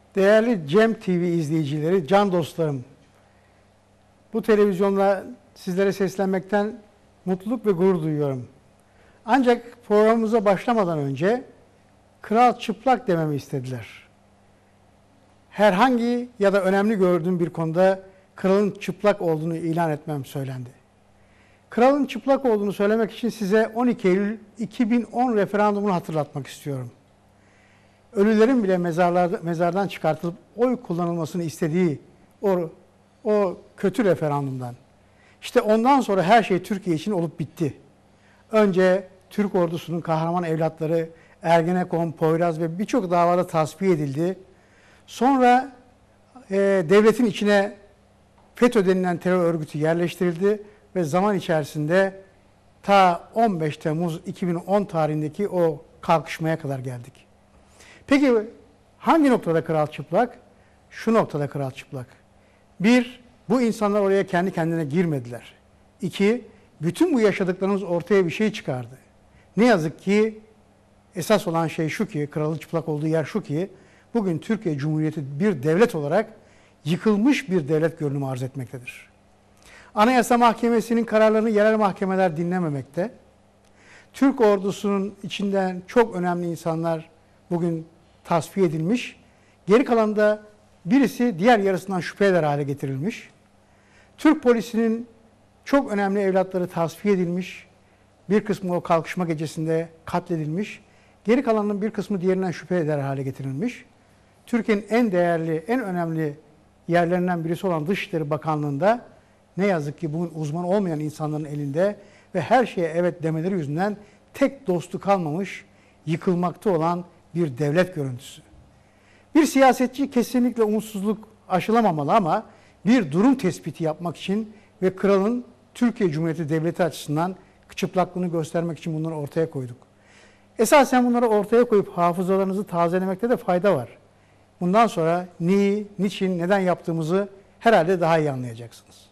Değerli Cem TV izleyicileri, can dostlarım, bu televizyonla sizlere seslenmekten mutluluk ve gurur duyuyorum. Ancak programımıza başlamadan önce kral çıplak dememi istediler. Herhangi ya da önemli gördüğüm bir konuda kralın çıplak olduğunu ilan etmem söylendi. Kralın çıplak olduğunu söylemek için size 12 Eylül 2010 referandumunu hatırlatmak istiyorum. Ölülerin bile mezardan çıkartılıp oy kullanılmasını istediği o kötü referandumdan. İşte ondan sonra her şey Türkiye için olup bitti. Önce Türk ordusunun kahraman evlatları Ergenekon, Poyraz ve birçok davada tasfiye edildi. Sonra devletin içine FETÖ denilen terör örgütü yerleştirildi ve zaman içerisinde ta 15 Temmuz 2010 tarihindeki o kalkışmaya kadar geldik. Peki hangi noktada kral çıplak? Şu noktada kral çıplak. 1. Bu insanlar oraya kendi kendine girmediler. 2. Bütün bu yaşadıklarımız ortaya bir şey çıkardı. Ne yazık ki esas olan şey şu ki, kralın çıplak olduğu yer şu ki, bugün Türkiye Cumhuriyeti bir devlet olarak yıkılmış bir devlet görünümü arz etmektedir. Anayasa Mahkemesi'nin kararlarını yerel mahkemeler dinlememekte. Türk ordusunun içinden çok önemli insanlar bugün tasfiye edilmiş. Geri kalanında birisi diğer yarısından şüphe eder hale getirilmiş. Türk polisinin çok önemli evlatları tasfiye edilmiş. Bir kısmı o kalkışma gecesinde katledilmiş. Geri kalanının bir kısmı diğerinden şüphe eder hale getirilmiş. Türkiye'nin en değerli, en önemli yerlerinden birisi olan Dışişleri Bakanlığı'nda ne yazık ki bugün uzman olmayan insanların elinde ve her şeye evet demeleri yüzünden tek dostu kalmamış, yıkılmakta olan bir devlet görüntüsü. Bir siyasetçi kesinlikle umutsuzluk aşılamamalı ama bir durum tespiti yapmak için ve kralın Türkiye Cumhuriyeti Devleti açısından çıplaklığını göstermek için bunları ortaya koyduk. Esasen bunları ortaya koyup hafızalarınızı tazelemekte de fayda var. Bundan sonra neyi, niçin, neden yaptığımızı herhalde daha iyi anlayacaksınız.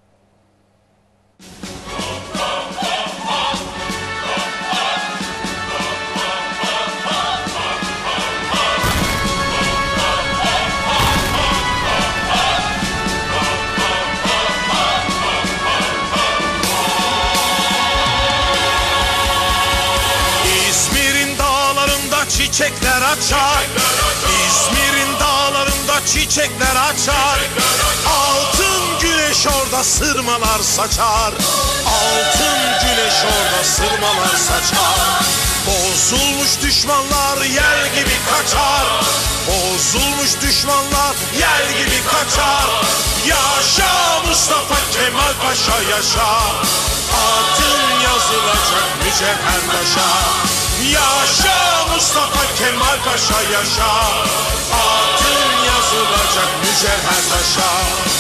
Çiçekler açar, İzmir'in dağlarında çiçekler açar. Altın güneş orada sırmalar saçar. Altın güneş orada sırmalar saçar. Bozulmuş düşmanlar yel gibi kaçar. Bozulmuş düşmanlar yel gibi kaçar. Yaşa Mustafa Kemal Paşa yaşa. Adın yazılacak mücevher taşa. Yaşa Mustafa Kemal Paşa yaşa. Adın yazılacak mücevher taşa.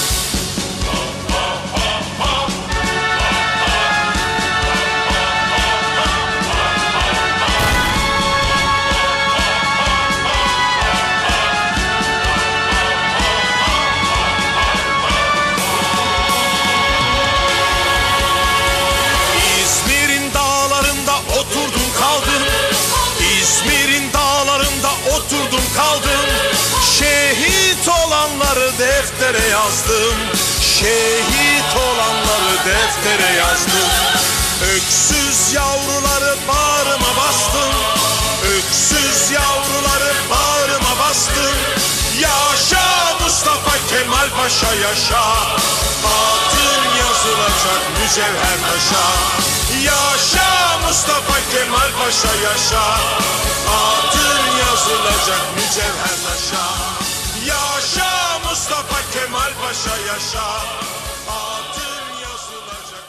İzmir'in dağlarında oturdum kaldım. İzmir'in dağlarında oturdum kaldım. Şehit olanları deftere yazdım. Şehit olanları deftere yazdım. Öksüz yavruları bağrıma bastım. Öksüz yavruları bağrıma bastım. Yaşa Mustafa Kemal Paşa yaşa. Adın yazılacak mücevher taşa. Yaşa Mustafa Kemal Paşa yaşa. Adın yazılacak mücevher taşa. Yaşa Mustafa Kemal Paşa yaşa. Adın yazılacak.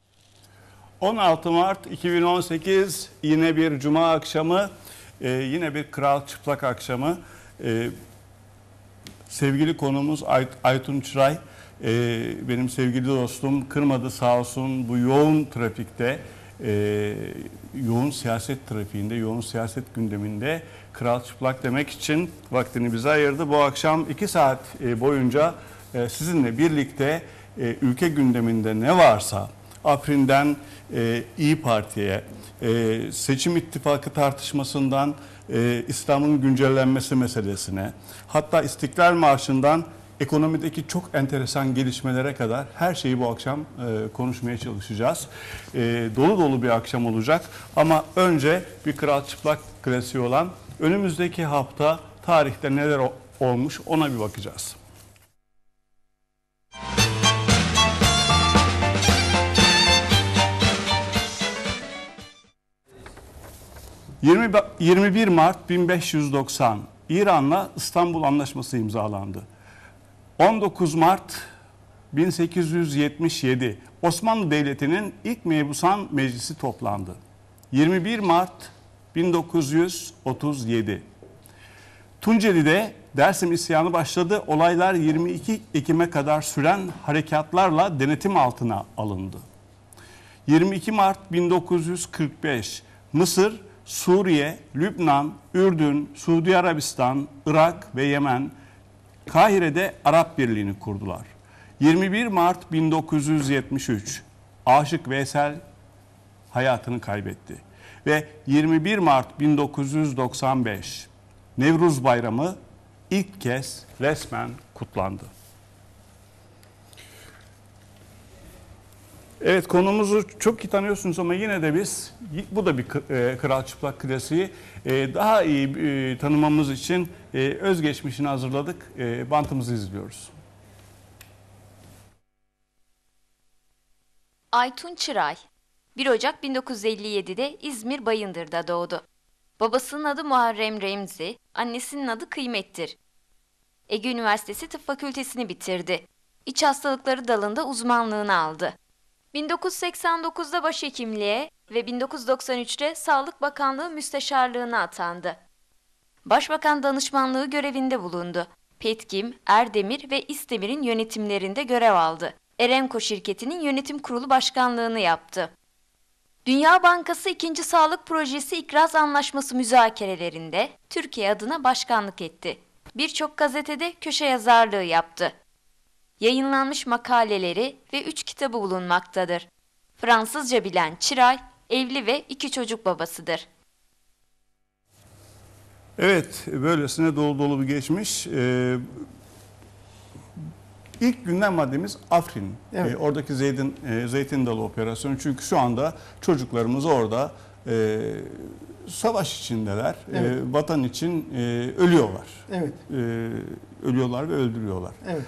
16 Mart 2018 yine bir cuma akşamı, yine bir kral çıplak akşamı. Sevgili konuğumuz Aytun Çıray, benim sevgili dostum, kırmadı sağ olsun bu yoğun trafikte, yoğun siyaset trafiğinde, yoğun siyaset gündeminde kral çıplak demek için vaktini bize ayırdı. Bu akşam 2 saat boyunca sizinle birlikte ülke gündeminde ne varsa, Afrin'den İyi Parti'ye, seçim ittifakı tartışmasından İslam'ın güncellenmesi meselesine, hatta İstiklal Marşı'ndan ekonomideki çok enteresan gelişmelere kadar her şeyi bu akşam konuşmaya çalışacağız. Dolu dolu bir akşam olacak ama önce bir Kral Çıplak klasiği olan önümüzdeki hafta tarihte neler olmuş ona bir bakacağız. 21 Mart 1590 İran'la İstanbul Anlaşması imzalandı. 19 Mart 1877 Osmanlı Devleti'nin ilk mebusan meclisi toplandı. 21 Mart 1937 Tunceli'de Dersim isyanı başladı. Olaylar 22 Ekim'e kadar süren harekatlarla denetim altına alındı. 22 Mart 1945 Mısır, Suriye, Lübnan, Ürdün, Suudi Arabistan, Irak ve Yemen Kahire'de Arap Birliği'ni kurdular. 21 Mart 1973 Aşık Veysel hayatını kaybetti. Ve 21 Mart 1995 Nevruz Bayramı ilk kez resmen kutlandı. Evet, konumuzu çok iyi tanıyorsunuz ama yine de biz, bu da bir Kral Çıplak klasiği, daha iyi tanımamız için özgeçmişini hazırladık. Bantımızı izliyoruz. Aytun Çıray 1 Ocak 1957'de İzmir Bayındır'da doğdu. Babasının adı Muharrem Remzi, annesinin adı Kıymettir. Ege Üniversitesi Tıp Fakültesini bitirdi. İç hastalıkları dalında uzmanlığını aldı. 1989'da başhekimliğe ve 1993'te Sağlık Bakanlığı Müsteşarlığına atandı. Başbakan danışmanlığı görevinde bulundu. Petkim, Erdemir ve İstemir'in yönetimlerinde görev aldı. Erenco şirketinin yönetim kurulu başkanlığını yaptı. Dünya Bankası 2. Sağlık Projesi İkraz Anlaşması müzakerelerinde Türkiye adına başkanlık etti. Birçok gazetede köşe yazarlığı yaptı. Yayınlanmış makaleleri ve 3 kitabı bulunmaktadır. Fransızca bilen Çıray, evli ve 2 çocuk babasıdır. Evet, böylesine dolu dolu bir geçmiş. İlk gündem maddemiz Afrin. Evet. Oradaki Zeytin Dalı operasyonu. Çünkü şu anda çocuklarımız orada savaş içindeler. Evet. Vatan için ölüyorlar. Evet. Ölüyorlar ve öldürüyorlar. Evet.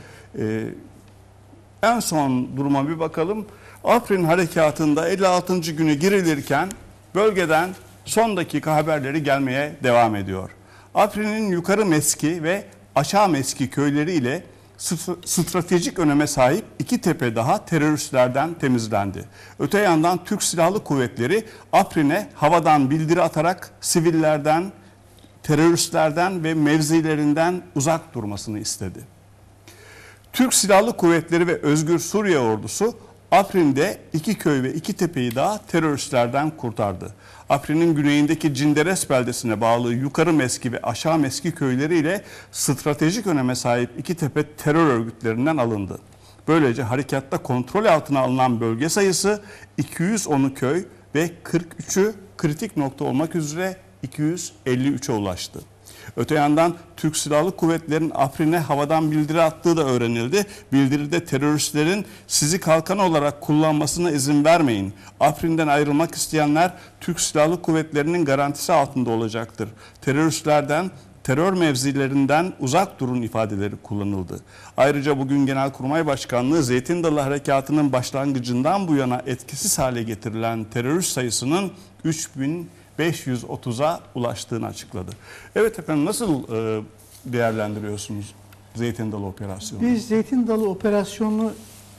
En son duruma bir bakalım. Afrin harekatında 56. günü girilirken bölgeden son dakika haberleri gelmeye devam ediyor. Afrin'in yukarı Meski ve aşağı Meski köyleri ile stratejik öneme sahip 2 tepe daha teröristlerden temizlendi. Öte yandan Türk Silahlı Kuvvetleri Afrin'e havadan bildiri atarak sivillerden, teröristlerden ve mevzilerinden uzak durmasını istedi. Türk Silahlı Kuvvetleri ve Özgür Suriye Ordusu Afrin'de 2 köy ve 2 tepeyi daha teröristlerden kurtardı. Afrin'in güneyindeki Cinderes beldesine bağlı Yukarı Meski ve Aşağı Meski köyleri ile stratejik öneme sahip 2 tepe terör örgütlerinden alındı. Böylece harekatta kontrol altına alınan bölge sayısı 210'u köy ve 43'ü kritik nokta olmak üzere 253'e ulaştı. Öte yandan Türk Silahlı Kuvvetleri'nin Afrin'e havadan bildiri attığı da öğrenildi. Bildiride teröristlerin sizi kalkan olarak kullanmasına izin vermeyin. Afrin'den ayrılmak isteyenler Türk Silahlı Kuvvetleri'nin garantisi altında olacaktır. Teröristlerden, terör mevzilerinden uzak durun ifadeleri kullanıldı. Ayrıca bugün Genelkurmay Başkanlığı Zeytin Dalı Harekatı'nın başlangıcından bu yana etkisiz hale getirilen terörist sayısının 3530'a ulaştığını açıkladı. Evet efendim, nasıl değerlendiriyorsunuz Zeytin Dalı operasyonu? Biz Zeytin Dalı operasyonunu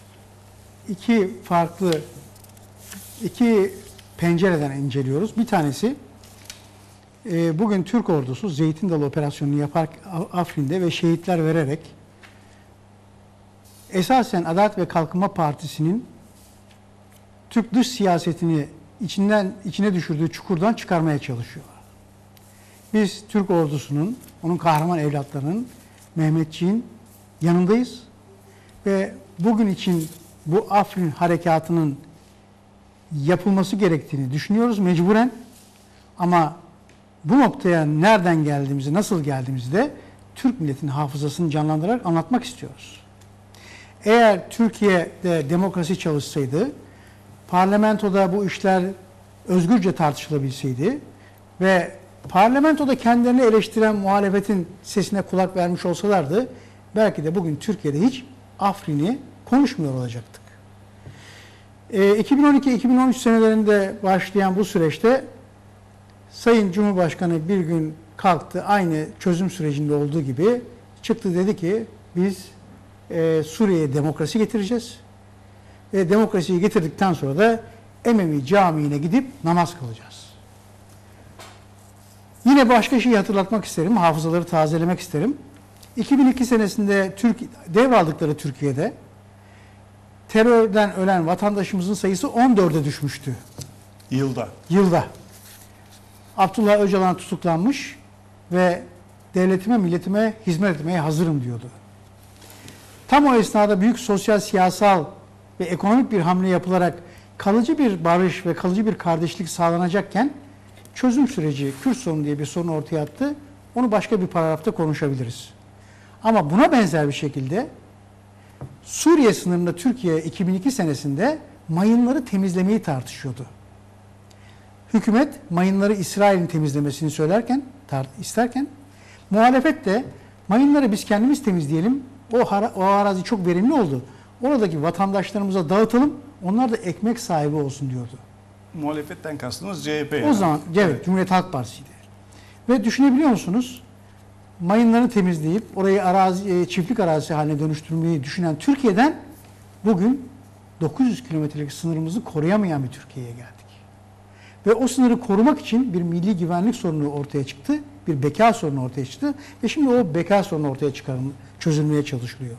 iki pencereden inceliyoruz. Bir tanesi bugün Türk ordusu Zeytin Dalı operasyonunu yapar Afrin'de ve şehitler vererek esasen Adalet ve Kalkınma Partisi'nin Türk dış siyasetini içine düşürdüğü çukurdan çıkarmaya çalışıyor. Biz Türk ordusunun, onun kahraman evlatlarının, Mehmetçiğin yanındayız ve bugün için bu Afrin harekatının yapılması gerektiğini düşünüyoruz mecburen. Ama bu noktaya nereden geldiğimizi, nasıl geldiğimizi de Türk milletinin hafızasını canlandırarak anlatmak istiyoruz. Eğer Türkiye'de demokrasi çalışsaydı, parlamentoda bu işler özgürce tartışılabilseydi ve parlamentoda kendilerini eleştiren muhalefetin sesine kulak vermiş olsalardı, belki de bugün Türkiye'de hiç Afrin'i konuşmuyor olacaktık. 2012-2013 senelerinde başlayan bu süreçte Sayın Cumhurbaşkanı bir gün kalktı, aynı çözüm sürecinde olduğu gibi çıktı, dedi ki biz Suriye'ye demokrasi getireceğiz. Ve demokrasiyi getirdikten sonra da Emevi Camii'ne gidip namaz kılacağız. Yine başka şeyi hatırlatmak isterim, hafızaları tazelemek isterim. 2002 senesinde devraldıkları Türkiye'de terörden ölen vatandaşımızın sayısı 14'e düşmüştü. Yılda. Abdullah Öcalan tutuklanmış ve devletime, milletime hizmet etmeye hazırım diyordu. Tam o esnada büyük sosyal, siyasal ve ekonomik bir hamle yapılarak kalıcı bir barış ve kalıcı bir kardeşlik sağlanacakken çözüm süreci, Kürt sorunu diye bir sorun ortaya attı. Onu başka bir paragrafta konuşabiliriz. Ama buna benzer bir şekilde Suriye sınırında Türkiye 2002 senesinde mayınları temizlemeyi tartışıyordu. Hükümet mayınları İsrail'in temizlemesini isterken muhalefet de mayınları biz kendimiz temizleyelim, o arazi çok verimli oldu, oradaki vatandaşlarımıza dağıtalım, onlar da ekmek sahibi olsun diyordu. Muhalefetten kastınız CHP. O zaman evet, Cumhuriyet Halk Partisi'ydi. Ve düşünebiliyor musunuz? Mayınlarını temizleyip orayı çiftlik arazisi haline dönüştürmeyi düşünen Türkiye'den bugün 900 kilometrelik sınırımızı koruyamayan bir Türkiye'ye geldik. Ve o sınırı korumak için bir milli güvenlik sorunu ortaya çıktı, bir beka sorunu ortaya çıktı ve şimdi o beka sorunu ortaya çözülmeye çalışılıyor.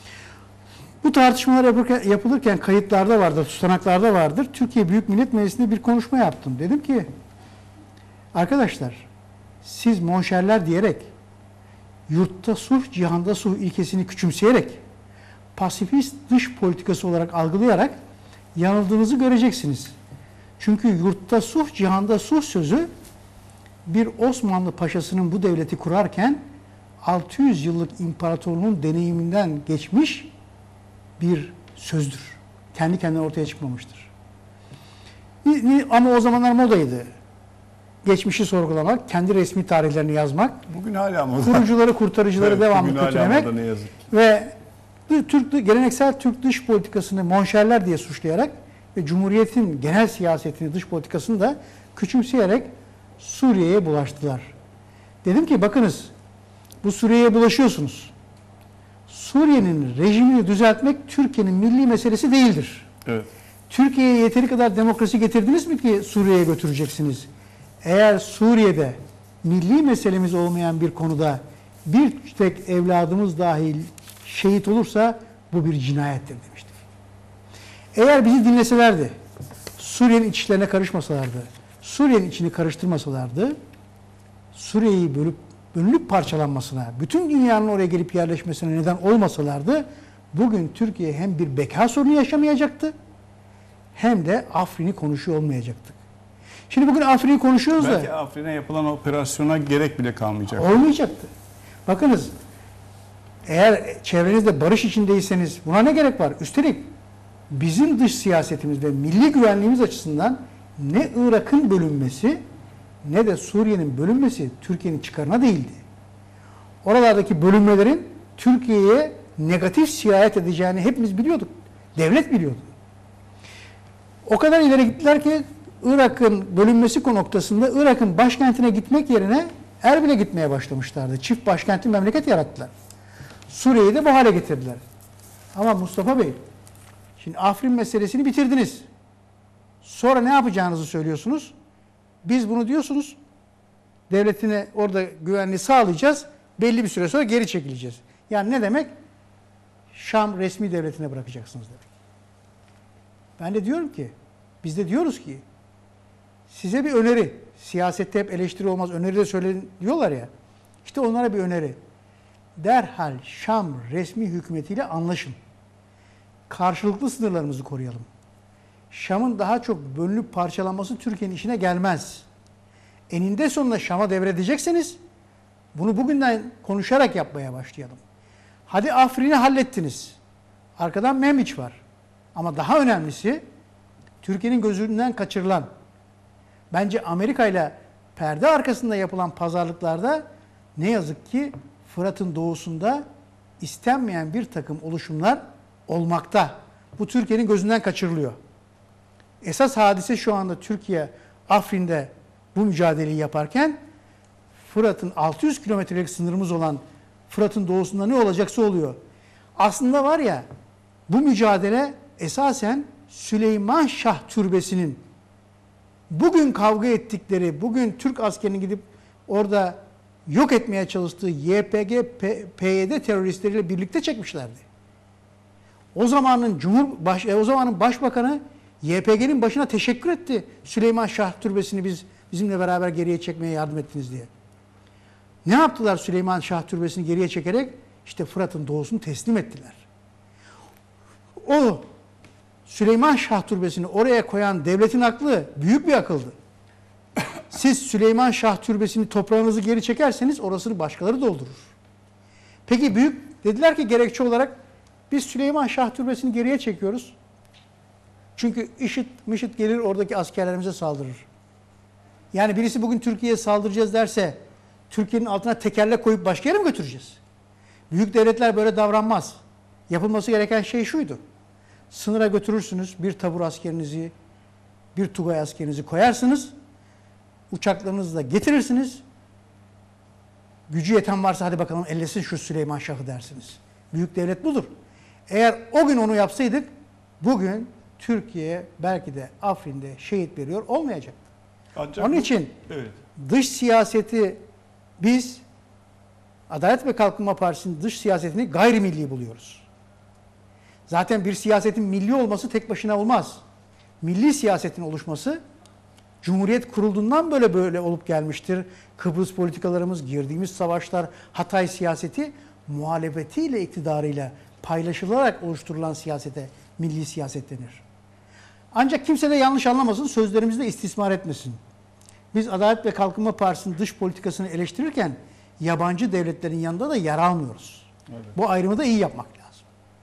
Bu tartışmalar yapılırken kayıtlarda vardır, tutanaklarda vardır. Türkiye Büyük Millet Meclisi'nde bir konuşma yaptım. Dedim ki, arkadaşlar siz monşerler diyerek, yurtta sulh, cihanda sulh ilkesini küçümseyerek, pasifist dış politikası olarak algılayarak yanıldığınızı göreceksiniz. Çünkü yurtta sulh, cihanda sulh sözü bir Osmanlı paşasının bu devleti kurarken 600 yıllık imparatorluğun deneyiminden geçmiş bir sözdür. Kendi kendine ortaya çıkmamıştır. Ama o zamanlar modaydı. Geçmişi sorgulamak, kendi resmi tarihlerini yazmak, bugün hala moda. kurucuları, kurtarıcıları Evet, devamlı kötülemek moda, ne yazık. ve geleneksel Türk dış politikasını monşerler diye suçlayarak ve Cumhuriyet'in genel siyasetini, dış politikasını da küçümseyerek Suriye'ye bulaştılar. Dedim ki bakınız, bu Suriye'ye bulaşıyorsunuz. Suriye'nin rejimini düzeltmek Türkiye'nin milli meselesi değildir. Evet. Türkiye'ye yeteri kadar demokrasi getirdiniz mi ki Suriye'ye götüreceksiniz? Eğer Suriye'de milli meselemiz olmayan bir konuda bir tek evladımız dahil şehit olursa bu bir cinayettir demiştik. Eğer bizi dinleselerdi, Suriye'nin iç işlerine karışmasalardı, Suriye'nin içini karıştırmasalardı, Suriye'yi bölünüp parçalanmasına, bütün dünyanın oraya gelip yerleşmesine neden olmasalardı, bugün Türkiye hem bir beka sorunu yaşamayacaktı, hem de Afrin'i konuşuyor olmayacaktık. Şimdi bugün Afrin'i konuşuyoruz da... Belki Afrin'e yapılan operasyona gerek bile kalmayacak. Olmayacaktı. Bakınız, eğer çevrenizde barış içindeyseniz buna ne gerek var? Üstelik bizim dış siyasetimizde, milli güvenliğimiz açısından ne Irak'ın bölünmesi ne de Suriye'nin bölünmesi Türkiye'nin çıkarına değildi. Oralardaki bölünmelerin Türkiye'ye negatif sirayet edeceğini hepimiz biliyorduk. Devlet biliyordu. O kadar ileri gittiler ki Irak'ın bölünmesi noktasında Irak'ın başkentine gitmek yerine Erbil'e gitmeye başlamışlardı. Çift başkentli memleket yarattılar. Suriye'yi de bu hale getirdiler. Ama Mustafa Bey, şimdi Afrin meselesini bitirdiniz. Sonra ne yapacağınızı söylüyorsunuz. Biz bunu diyorsunuz, devletine orada güvenliği sağlayacağız, belli bir süre sonra geri çekileceğiz. Yani ne demek? Şam resmi devletine bırakacaksınız demek. Ben de diyorum ki, biz de diyoruz ki, size bir öneri, siyasette hep eleştiri olmaz, öneri de söyleyin diyorlar ya, işte onlara bir öneri. Derhal Şam resmi hükümetiyle anlaşın. Karşılıklı sınırlarımızı koruyalım. Şam'ın daha çok bölünüp parçalanması Türkiye'nin işine gelmez. Eninde sonunda Şam'a devredecekseniz bunu bugünden konuşarak yapmaya başlayalım. Hadi Afrin'i hallettiniz. Arkadan Membiç var. Ama daha önemlisi Türkiye'nin gözünden kaçırılan, bence Amerika ile perde arkasında yapılan pazarlıklarda ne yazık ki Fırat'ın doğusunda istenmeyen bir takım oluşumlar olmakta. Bu Türkiye'nin gözünden kaçırılıyor. Esas hadise şu anda Türkiye Afrin'de bu mücadeleyi yaparken Fırat'ın 600 kilometrelik sınırımız olan Fırat'ın doğusunda ne olacaksa oluyor. Aslında var ya, bu mücadele esasen Süleyman Şah Türbesi'nin bugün kavga ettikleri, bugün Türk askerinin gidip orada yok etmeye çalıştığı YPG, PYD teröristleriyle birlikte çekmişlerdi. O zamanın başbakanı YPG'nin başına teşekkür etti. Süleyman Şah Türbesi'ni bizimle beraber geriye çekmeye yardım ettiniz diye. Ne yaptılar Süleyman Şah Türbesi'ni geriye çekerek? İşte Fırat'ın doğusunu teslim ettiler. O Süleyman Şah Türbesi'ni oraya koyan devletin aklı büyük bir akıldı. Siz Süleyman Şah Türbesi'ni toprağınızı geri çekerseniz orasını başkaları doldurur. Peki dediler ki gerekçe olarak biz Süleyman Şah Türbesi'ni geriye çekiyoruz. Çünkü IŞİD gelir oradaki askerlerimize saldırır. Yani birisi bugün Türkiye'ye saldıracağız derse Türkiye'nin altına tekerlek koyup başka yere mi götüreceğiz? Büyük devletler böyle davranmaz. Yapılması gereken şey şuydu. Sınıra götürürsünüz, bir tabur askerinizi, bir Tugay askerinizi koyarsınız. Uçaklarınızla getirirsiniz. Gücü yeten varsa hadi bakalım ellesin şu Süleyman Şah'ı dersiniz. Büyük devlet budur. Eğer o gün onu yapsaydık, bugün Türkiye belki de Afrin'de şehit veriyor olmayacaktı. Onun için evet, dış siyaseti biz Adalet ve Kalkınma Partisi'nin dış siyasetini gayrimilli buluyoruz. Zaten bir siyasetin milli olması tek başına olmaz. Milli siyasetin oluşması Cumhuriyet kurulduğundan böyle olup gelmiştir. Kıbrıs politikalarımız, girdiğimiz savaşlar, Hatay siyaseti muhalefetiyle, iktidarıyla paylaşılarak oluşturulan siyasete milli siyaset denir. Ancak kimse de yanlış anlamasın, sözlerimizi de istismar etmesin. Biz Adalet ve Kalkınma Partisi'nin dış politikasını eleştirirken yabancı devletlerin yanında da yer almıyoruz. Evet. Bu ayrımı da iyi yapmak lazım.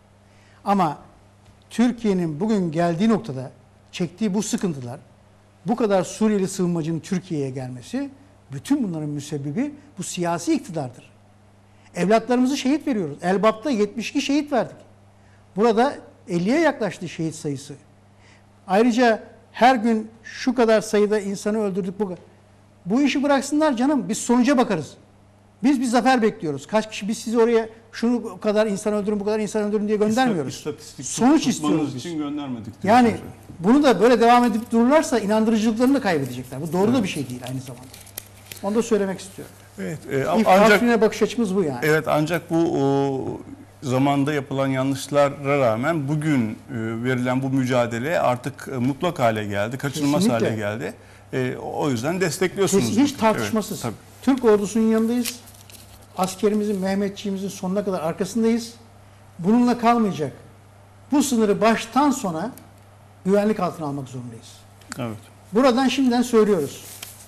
Ama Türkiye'nin bugün geldiği noktada çektiği bu sıkıntılar, bu kadar Suriyeli sığınmacının Türkiye'ye gelmesi, bütün bunların müsebbibi bu siyasi iktidardır. Evlatlarımızı şehit veriyoruz. Elbap'ta 72 şehit verdik. Burada 50'ye yaklaştı şehit sayısı. Ayrıca her gün şu kadar sayıda insanı öldürdük. Bu işi bıraksınlar canım. Biz sonuca bakarız. Biz bir zafer bekliyoruz. Kaç kişi, biz sizi oraya şunu kadar insan öldürün, bu kadar insan öldürün diye göndermiyoruz. Sonuç istiyoruz biz. için göndermedik. Yani bunu da böyle devam edip dururlarsa inandırıcılıklarını da kaybedecekler. Bu doğru da bir şey değil aynı zamanda. Onu da söylemek istiyorum. Evet. Afrin'e bakış açımız bu yani. Evet, ancak bu zamanda yapılan yanlışlara rağmen bugün verilen bu mücadele artık mutlak hale geldi, kaçınılmaz Kesinlikle. hale geldi. O yüzden destekliyorsunuz. Hiç tartışmasız. Evet, Türk ordusunun yanındayız. Askerimizin, Mehmetçiğimizin sonuna kadar arkasındayız. Bununla kalmayacak. Bu sınırı baştan sona güvenlik altına almak zorundayız. Evet. Buradan şimdiden söylüyoruz.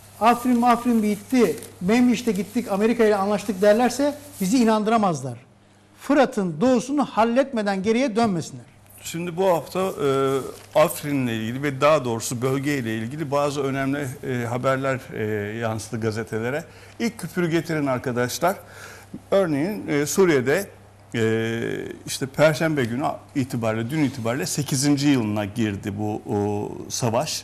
Afrin bitti, Membiç'te gittik, Amerika ile anlaştık derlerse bizi inandıramazlar. Fırat'ın doğusunu halletmeden geriye dönmesinler. Şimdi bu hafta Afrin'le ilgili ve daha doğrusu bölgeyle ilgili bazı önemli haberler yansıdı gazetelere. İlk küpürü getirin arkadaşlar. Örneğin Suriye'de işte Perşembe günü itibariyle, dün itibariyle 8. yılına girdi bu savaş.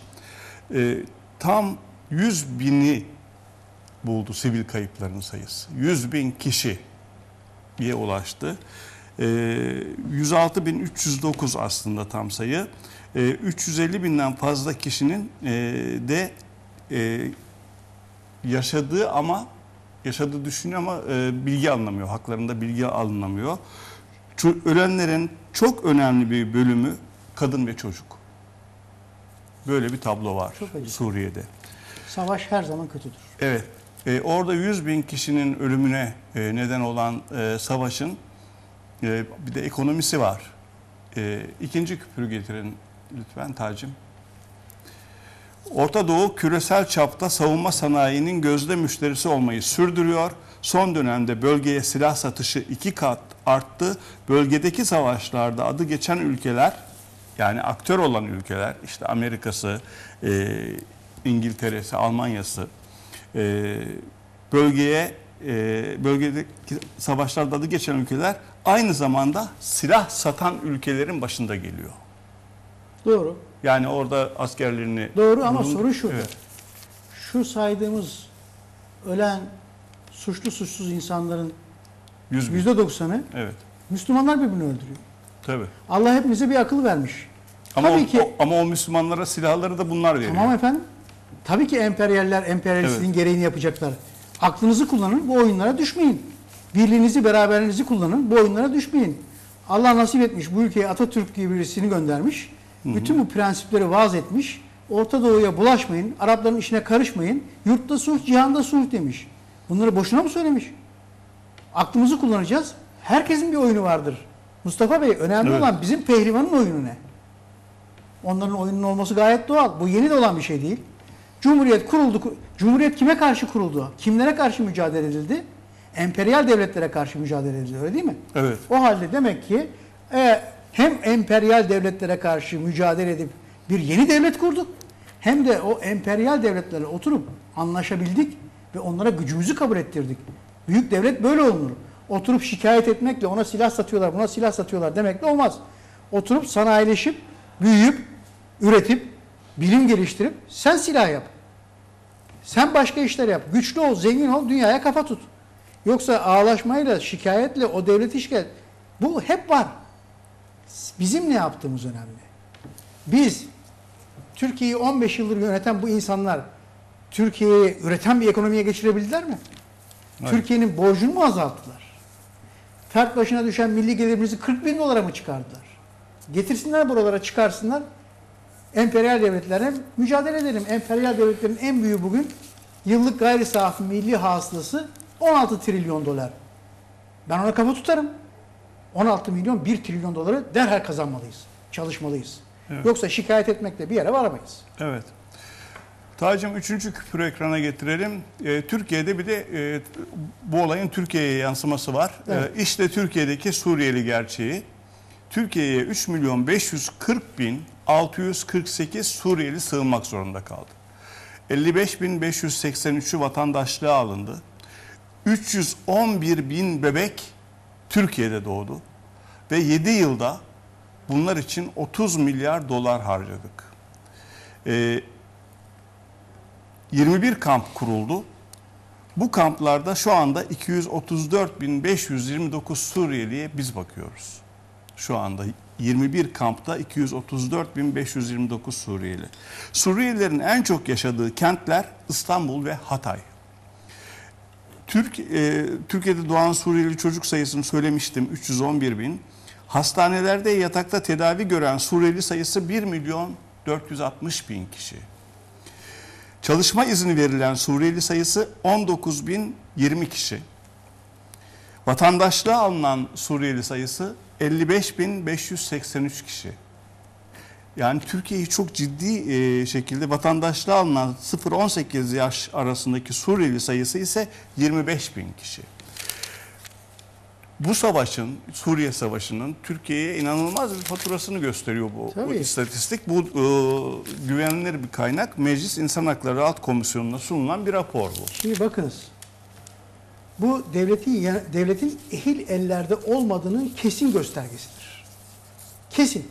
Tam 100 bini buldu sivil kayıpların sayısı. 100 bin kişiye ulaştı. 106.309 aslında tam sayı. 350 binden fazla kişinin de yaşadığı düşünüyor ama bilgi alınamıyor. Haklarında bilgi alınamıyor. Ölenlerin çok önemli bir bölümü kadın ve çocuk. Böyle bir tablo var Suriye'de. Savaş her zaman kötüdür. Evet. Orada 100 bin kişinin ölümüne neden olan savaşın bir de ekonomisi var. İkinci küpürü getirin lütfen Tacım. Orta Doğu küresel çapta savunma sanayinin gözde müşterisi olmayı sürdürüyor. Son dönemde bölgeye silah satışı 2 kat arttı. Bölgedeki savaşlarda adı geçen ülkeler, yani aktör olan ülkeler, işte Amerika'sı, İngiltere'si, Almanya'sı, bölgedeki savaşlarda adı geçen ülkeler aynı zamanda silah satan ülkelerin başında geliyor. Doğru. Yani orada askerlerini... Doğru ama soru şu. Evet. Şu saydığımız ölen suçsuz insanların 100 bin. %90'ı Evet. Müslümanlar birbirini öldürüyor. Tabii. Allah hepimize bir akıl vermiş. Ama Tabii ki ama o Müslümanlara silahları da bunlar veriyor. tamam efendim. Tabii ki emperyaller emperyalistliğin Evet. gereğini yapacaklar. Aklınızı kullanın, bu oyunlara düşmeyin. Birliğinizi, beraberliğinizi kullanın, bu oyunlara düşmeyin. Allah nasip etmiş, bu ülkeye Atatürk gibi birisini göndermiş. Bütün bu prensipleri vaaz etmiş. Orta Doğu'ya bulaşmayın, Arapların işine karışmayın. Yurtta sulh, cihanda sulh demiş. Bunları boşuna mı söylemiş? Aklımızı kullanacağız. Herkesin bir oyunu vardır. Mustafa Bey, önemli Evet. olan bizim pehlivanın oyunu ne? Onların oyunun olması gayet doğal. Bu yeni de olan bir şey değil. Cumhuriyet kuruldu. Cumhuriyet kime karşı kuruldu? Kimlere karşı mücadele edildi? Emperyal devletlere karşı mücadele edildi, öyle değil mi? Evet. O halde demek ki hem emperyal devletlere karşı mücadele edip bir yeni devlet kurduk, hem de o emperyal devletlerle oturup anlaşabildik ve onlara gücümüzü kabul ettirdik. Büyük devlet böyle olunur. Oturup şikayet etmekle ona silah satıyorlar, buna silah satıyorlar demekle olmaz. Oturup sanayileşip, büyüyüp, üretip, bilim geliştirip sen silah yap. Sen başka işler yap. Güçlü ol, zengin ol, dünyaya kafa tut. Yoksa ağlaşmayla, şikayetle o devleti işgal. Bu hep var. Bizim ne yaptığımız önemli. Biz, Türkiye'yi 15 yıldır yöneten bu insanlar, Türkiye'yi üreten bir ekonomiye geçirebildiler mi? Evet. Türkiye'nin borcunu mu azalttılar? Fert başına düşen milli gelirimizi 40 bin dolara mı çıkardılar? Getirsinler buralara, çıkarsınlar. Emperyal devletlerle mücadele edelim. Emperyal devletlerin en büyüğü bugün yıllık gayri safi milli hasılası 16 trilyon dolar. Ben ona kafa tutarım. 16 milyon 1 trilyon doları derhal kazanmalıyız. Çalışmalıyız. Evet. Yoksa şikayet etmekle bir yere varamayız. Evet. Tacım, 3. küpürü ekrana getirelim. Türkiye'de bir de bu olayın Türkiye'ye yansıması var. Evet. İşte Türkiye'deki Suriyeli gerçeği. Türkiye'ye 3.540.648 Suriyeli sığınmak zorunda kaldı. 55.583'ü vatandaşlığa alındı. 311.000 bebek Türkiye'de doğdu. Ve 7 yılda bunlar için 30 milyar dolar harcadık. 21 kamp kuruldu. Bu kamplarda şu anda 234.529 Suriyeli'ye biz bakıyoruz. Şu anda 21 kampta 234.529 Suriyeli. Suriyelilerin en çok yaşadığı kentler İstanbul ve Hatay. Türkiye'de doğan Suriyeli çocuk sayısını söylemiştim, 311.000. Hastanelerde yatakta tedavi gören Suriyeli sayısı 1.460.000 kişi. Çalışma izni verilen Suriyeli sayısı 19.020 kişi. Vatandaşlığa alınan Suriyeli sayısı 55.583 kişi. Yani Türkiye'yi çok ciddi şekilde vatandaşlığa alınan 0-18 yaş arasındaki Suriyeli sayısı ise 25.000 kişi. Bu savaşın, Suriye Savaşı'nın Türkiye'ye inanılmaz bir faturasını gösteriyor bu istatistik. Bu güvenilir bir kaynak. Meclis İnsan Hakları Alt Komisyonu'na sunulan bir rapor bu. Şimdi bakınız. Bu devletin ehil ellerde olmadığının kesin göstergesidir. Kesin.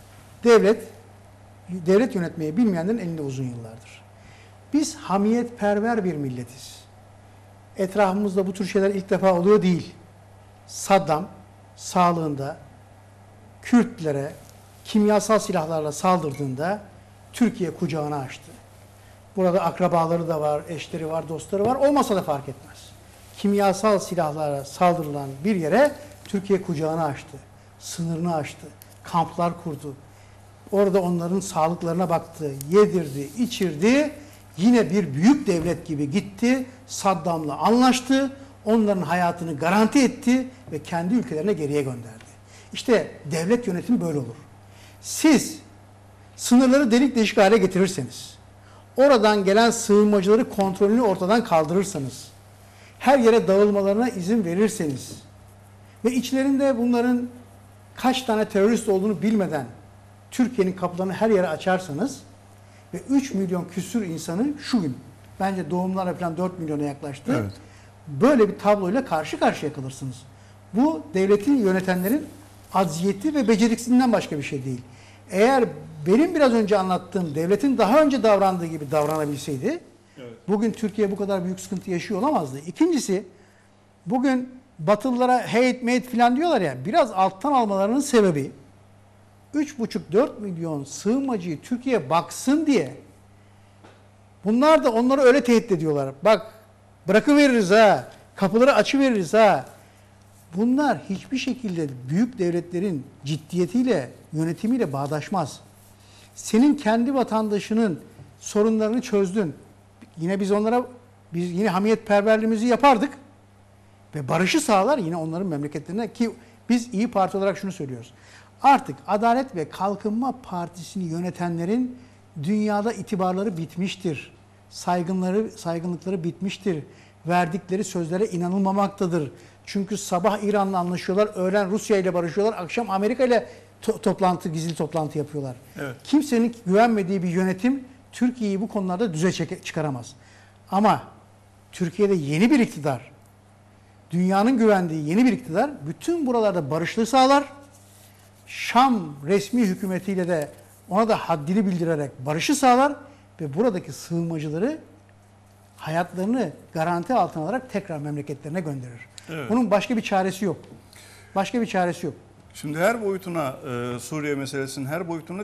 Devlet yönetmeyi bilmeyenlerin elinde uzun yıllardır. Biz hamiyetperver bir milletiz. Etrafımızda bu tür şeyler ilk defa oluyor değil. Saddam sağlığında Kürtlere kimyasal silahlarla saldırdığında Türkiye kucağını açtı. Burada akrabaları da var, eşleri var, dostları var. Olmasa da fark etmez. Kimyasal silahlara saldırılan bir yere Türkiye kucağını açtı. Sınırını açtı. Kamplar kurdu. Orada onların sağlıklarına baktı. Yedirdi, içirdi. Yine bir büyük devlet gibi gitti. Saddam'la anlaştı. Onların hayatını garanti etti ve kendi ülkelerine geriye gönderdi. İşte devlet yönetimi böyle olur. Siz sınırları delik deşik hale getirirseniz, oradan gelen sığınmacıları kontrolünü ortadan kaldırırsanız, her yere dağılmalarına izin verirseniz ve içlerinde bunların kaç tane terörist olduğunu bilmeden Türkiye'nin kapılarını her yere açarsanız ve 3 milyon küsür insanı şu gün, bence doğumlarla falan 4 milyona yaklaştı. Evet. Böyle bir tabloyla karşı karşıya kalırsınız. Bu devletin yönetenlerin acziyeti ve beceriksizliğinden başka bir şey değil. Eğer benim biraz önce anlattığım devletin daha önce davrandığı gibi davranabilseydi, bugün Türkiye bu kadar büyük sıkıntı yaşıyor olamazdı. İkincisi, bugün Batılılara hate mate falan diyorlar ya, biraz alttan almalarının sebebi 3,5-4 milyon sığınmacıyı Türkiye'ye baksın diye. Bunlar da onları öyle tehdit ediyorlar. Bak, bırakıveririz ha, kapıları açıveririz ha. Bunlar hiçbir şekilde büyük devletlerin ciddiyetiyle, yönetimiyle bağdaşmaz. Senin kendi vatandaşının sorunlarını çözdün. Yine biz yine hamiyetperverliğimizi yapardık ve barışı sağlar yine onların memleketlerine, ki biz İyi Parti olarak şunu söylüyoruz. Artık Adalet ve Kalkınma Partisi'ni yönetenlerin dünyada itibarları bitmiştir. Saygınlıkları bitmiştir. Verdikleri sözlere inanılmamaktadır. Çünkü sabah İran'la anlaşıyorlar, öğlen Rusya ile barışıyorlar, akşam Amerika ile gizli toplantı yapıyorlar. Evet. Kimsenin güvenmediği bir yönetim Türkiye'yi bu konularda düze çıkaramaz. Ama Türkiye'de yeni bir iktidar, dünyanın güvendiği yeni bir iktidar bütün buralarda barışlığı sağlar. Şam resmi hükümetiyle de ona da haddini bildirerek barışı sağlar ve buradaki sığınmacıları hayatlarını garanti altına alarak tekrar memleketlerine gönderir. Evet. Bunun başka bir çaresi yok. Başka bir çaresi yok. Şimdi her boyutuna, Suriye meselesinin her boyutuna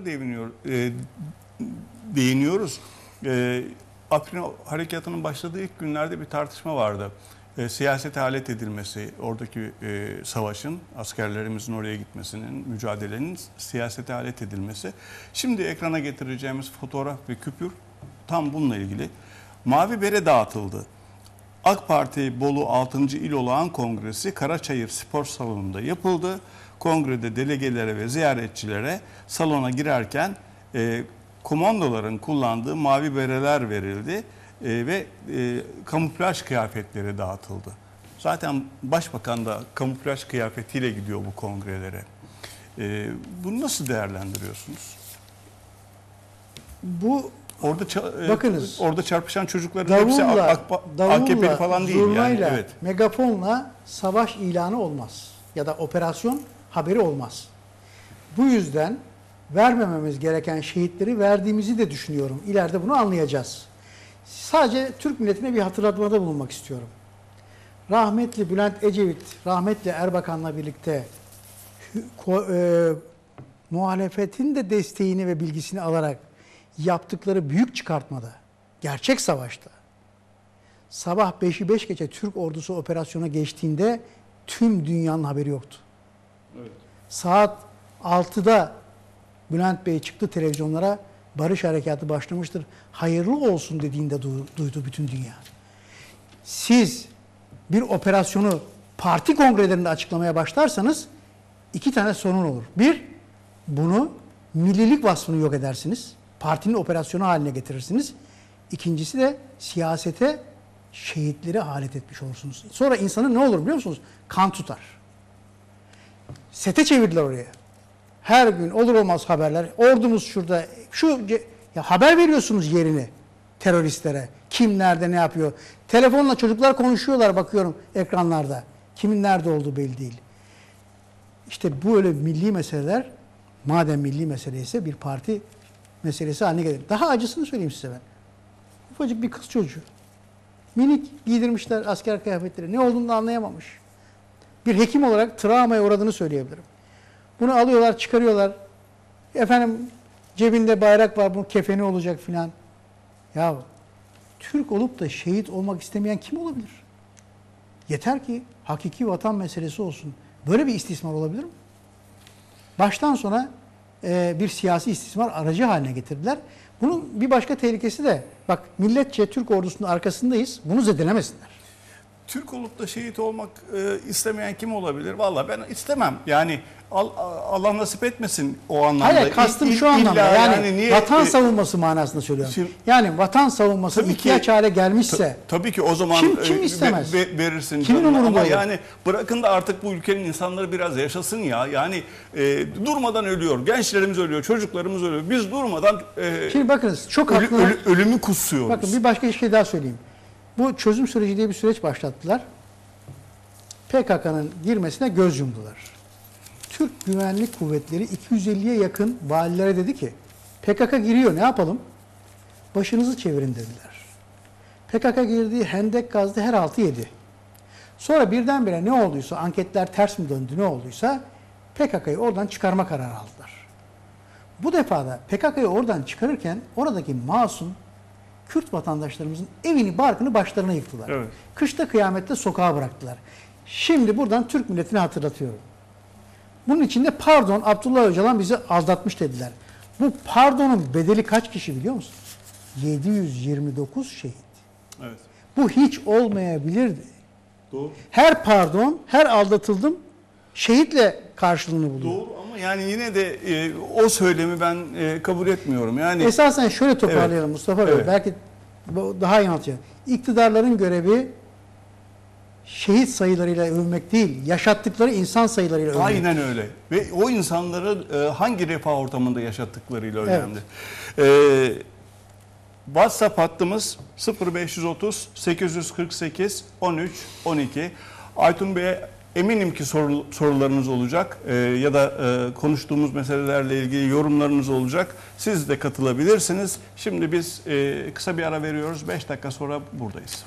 değiniyoruz. Afrin Harekatı'nın başladığı ilk günlerde bir tartışma vardı. Siyasete alet edilmesi, oradaki savaşın, askerlerimizin oraya gitmesinin, mücadelenin siyasete alet edilmesi. Şimdi ekrana getireceğimiz fotoğraf ve küpür tam bununla ilgili. Mavi bere dağıtıldı. AK Parti Bolu 6. İl Olağan Kongresi Karaçayır Spor Salonu'nda yapıldı. Kongrede delegelere ve ziyaretçilere salona girerken komandoların kullandığı mavi bereler verildi ve kamuflaj kıyafetleri dağıtıldı. Zaten Başbakan da kamuflaj kıyafetiyle gidiyor bu kongrelere. Bunu nasıl değerlendiriyorsunuz? Bakınız, orada çarpışan çocukların hepsi AKP'li falan değil yani. Evet. Megafonla savaş ilanı olmaz ya da operasyon haberi olmaz. Bu yüzden vermememiz gereken şehitleri verdiğimizi de düşünüyorum. İleride bunu anlayacağız. Sadece Türk milletine bir hatırlatmada bulunmak istiyorum. Rahmetli Bülent Ecevit, rahmetli Erbakan'la birlikte muhalefetin de desteğini ve bilgisini alarak yaptıkları büyük çıkartmada, gerçek savaşta, sabah 5'i 5 geçe Türk ordusu operasyona geçtiğinde tüm dünyanın haberi yoktu. Evet. Saat 6'da Bülent Bey çıktı televizyonlara, barış harekatı başlamıştır, hayırlı olsun dediğinde duydu bütün dünya. Siz bir operasyonu parti kongrelerinde açıklamaya başlarsanız 2 tane sorun olur. Bir, bunu millilik vasfını yok edersiniz. Partinin operasyonu haline getirirsiniz. İkincisi de siyasete şehitleri alet etmiş olursunuz. Sonra insanın ne olur biliyor musunuz? Kan tutar. Sete çevirdiler oraya. Her gün olur olmaz haberler. Ordumuz şurada. Ya haber veriyorsunuz yerini teröristlere. Kim nerede ne yapıyor. Telefonla çocuklar konuşuyorlar, bakıyorum ekranlarda. Kimin nerede olduğu belli değil. İşte bu öyle milli meseleler, madem milli mesele ise bir parti meselesi haline gelir. Daha acısını söyleyeyim size ben. Ufacık bir kız çocuğu. Minik giydirmişler asker kıyafetleri. Ne olduğunu da anlayamamış. Bir hekim olarak travmaya uğradığını söyleyebilirim. Bunu alıyorlar, çıkarıyorlar. Efendim cebinde bayrak var, bu kefeni olacak filan. Ya Türk olup da şehit olmak istemeyen kim olabilir? Yeter ki hakiki vatan meselesi olsun. Böyle bir istismar olabilir mi? Baştan sona bir siyasi istismar aracı haline getirdiler. Bunun bir başka tehlikesi de, bak milletçe Türk ordusunun arkasındayız, bunu zedelemesinler. Türk olup da şehit olmak istemeyen kim olabilir? Vallahi ben istemem. Yani Allah nasip etmesin o anlamda. Hayır, kastım şu anlamda. Yani niye, vatan savunması manasında söylüyorum. Yani vatan savunması ihtiyaç hale gelmişse. Tabii ki o zaman kim istemez? Verirsin. Kimin umurunda ama olur? yani bırakın da artık bu ülkenin insanları biraz yaşasın ya. Yani durmadan ölüyor. Gençlerimiz ölüyor, çocuklarımız ölüyor. Biz durmadan Şimdi bakınız çok haklı. ölümü kutsuyoruz. Bakın bir başka şey daha söyleyeyim. Bu çözüm süreci diye bir süreç başlattılar. PKK'nın girmesine göz yumdular. Türk Güvenlik Kuvvetleri 250'ye yakın valilere dedi ki PKK giriyor, ne yapalım? Başınızı çevirin dediler. PKK girdiği hendek kazdı, her altı yedi. Sonra birdenbire ne olduysa, anketler ters mi döndü, ne olduysa PKK'yı oradan çıkarma kararı aldılar. Bu defa da PKK'yı oradan çıkarırken oradaki masum Kürt vatandaşlarımızın evini, barkını başlarına yıktılar. Evet. Kışta kıyamette sokağa bıraktılar. Şimdi buradan Türk milletine hatırlatıyorum. Bunun için de pardon, Abdullah Öcalan bizi aldatmış dediler. Bu pardonun bedeli kaç kişi biliyor musun? 729 şehit. Evet. Bu hiç olmayabilirdi. Doğru. Her pardon, her aldatıldım şehitle karşılığını buluyor. Doğru ama yani yine de o söylemi ben kabul etmiyorum. Yani Esasen şöyle toparlayalım, evet, Mustafa Bey. Evet. Belki daha iyi anlatacağım. İktidarların görevi şehit sayılarıyla övmek değil, yaşattıkları insan sayılarıyla övmek. Aynen öyle. Ve o insanları hangi refah ortamında yaşattıklarıyla önemli. WhatsApp hattımız 0530 848 13 12. Aytun Bey'e eminim ki sorularınız olacak ya da konuştuğumuz meselelerle ilgili yorumlarınız olacak. Siz de katılabilirsiniz. Şimdi biz kısa bir ara veriyoruz. 5 dakika sonra buradayız.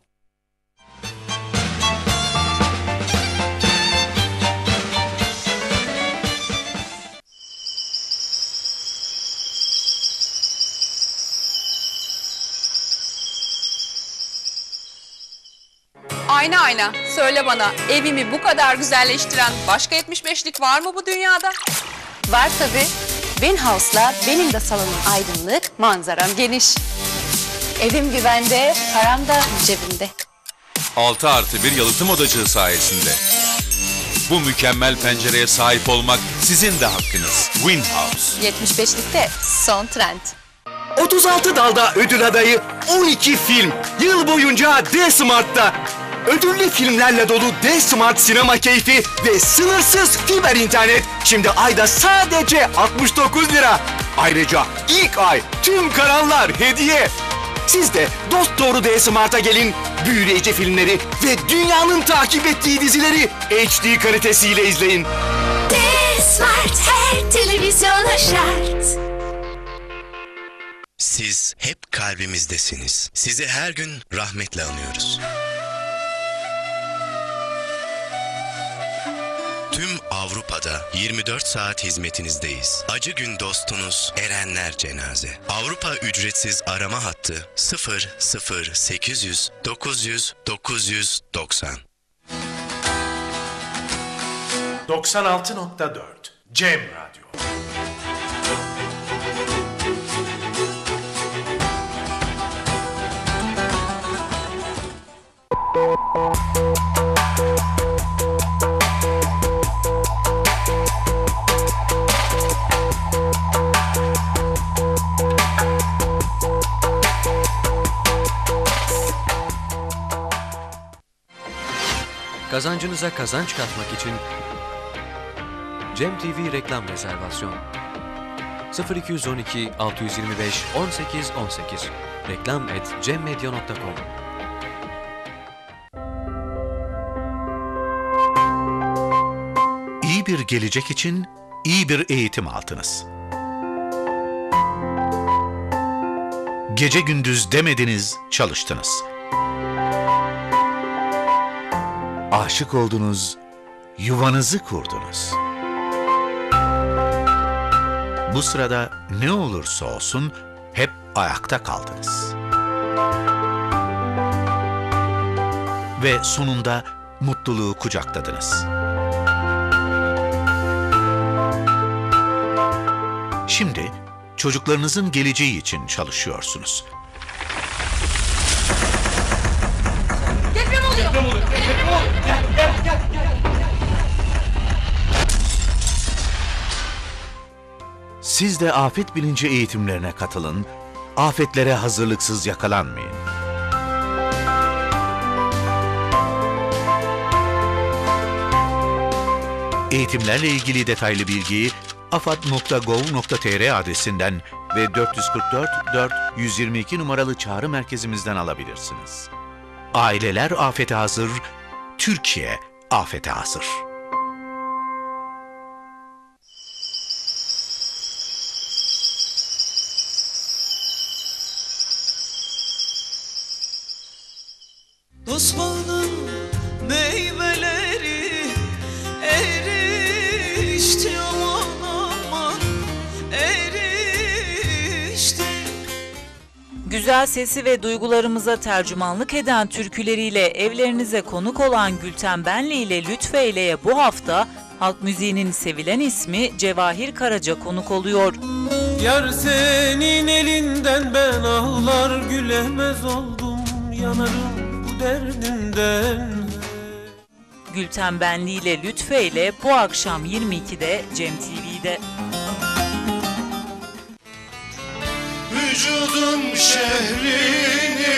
Ayna söyle bana, evimi bu kadar güzelleştiren başka 75'lik var mı bu dünyada? Var tabii. Winhouse'la benim de salonum aydınlık, manzaram geniş. Evim güvende, param da cebimde. 6+1 yalıtım odacığı sayesinde. Bu mükemmel pencereye sahip olmak sizin de hakkınız. Winhouse. 75'likte son trend. 36 dalda ödül adayı 12 film yıl boyunca D-Smart'ta. Ödüllü filmlerle dolu D-Smart sinema keyfi ve sınırsız fiber internet şimdi ayda sadece 69 lira. Ayrıca ilk ay tüm kanallar hediye. Siz de dosdoğru D-Smart'a gelin, büyüleyici filmleri ve dünyanın takip ettiği dizileri HD kalitesiyle izleyin. D-Smart her televizyona şart. Siz hep kalbimizdesiniz. Sizi her gün rahmetle anıyoruz. Tüm Avrupa'da 24 saat hizmetinizdeyiz. Acı gün dostunuz Erenler Cenaze. Avrupa ücretsiz arama hattı 00800 900 990. 96.4 Cem Radyo. Kazancınıza kazanç katmak için Cem TV reklam rezervasyon 0212 625 18 18 reklam@cemmedya.com. İyi bir gelecek için iyi bir eğitim aldınız. Gece gündüz demediniz, çalıştınız. Aşık oldunuz, yuvanızı kurdunuz. Bu sırada ne olursa olsun hep ayakta kaldınız. Ve sonunda mutluluğu kucakladınız. Şimdi çocuklarınızın geleceği için çalışıyorsunuz. Deprem oluyor. Deprem oluyor. Deprem oluyor. Gel. Siz de afet bilinci eğitimlerine katılın, afetlere hazırlıksız yakalanmayın. Eğitimlerle ilgili detaylı bilgiyi afad.gov.tr adresinden ve 444 4 122 numaralı çağrı merkezimizden alabilirsiniz. Aileler afete hazır, Türkiye afete hazır. Osman'ın meyveleri erişti, aman erişti. Güzel sesi ve duygularımıza tercümanlık eden türküleriyle evlerinize konuk olan Gülten Benli ile Lütfeyle'ye bu hafta halk müziğinin sevilen ismi Cevahir Karaca konuk oluyor. Yar senin elinden ben ağlar gülemez oldum, yanarım derdinden. Gülten Benli ile Lütfeyle bu akşam 22'de Cem TV'de. Vücudum şehrini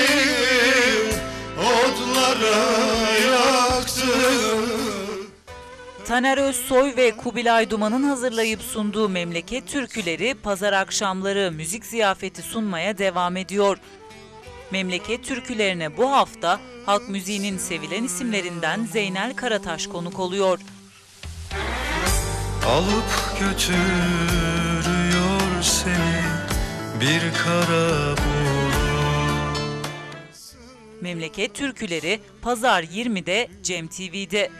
odlara yaktı. Taner Özsoy ve Kubilay Duman'ın hazırlayıp sunduğu memleket türküleri pazar akşamları müzik ziyafeti sunmaya devam ediyor. Memleket türkülerine bu hafta halk müziğinin sevilen isimlerinden Zeynel Karataş konuk oluyor. Alıp götürüyor seni bir kara bulut. Memleket türküleri pazar 20'de Cem TV'de.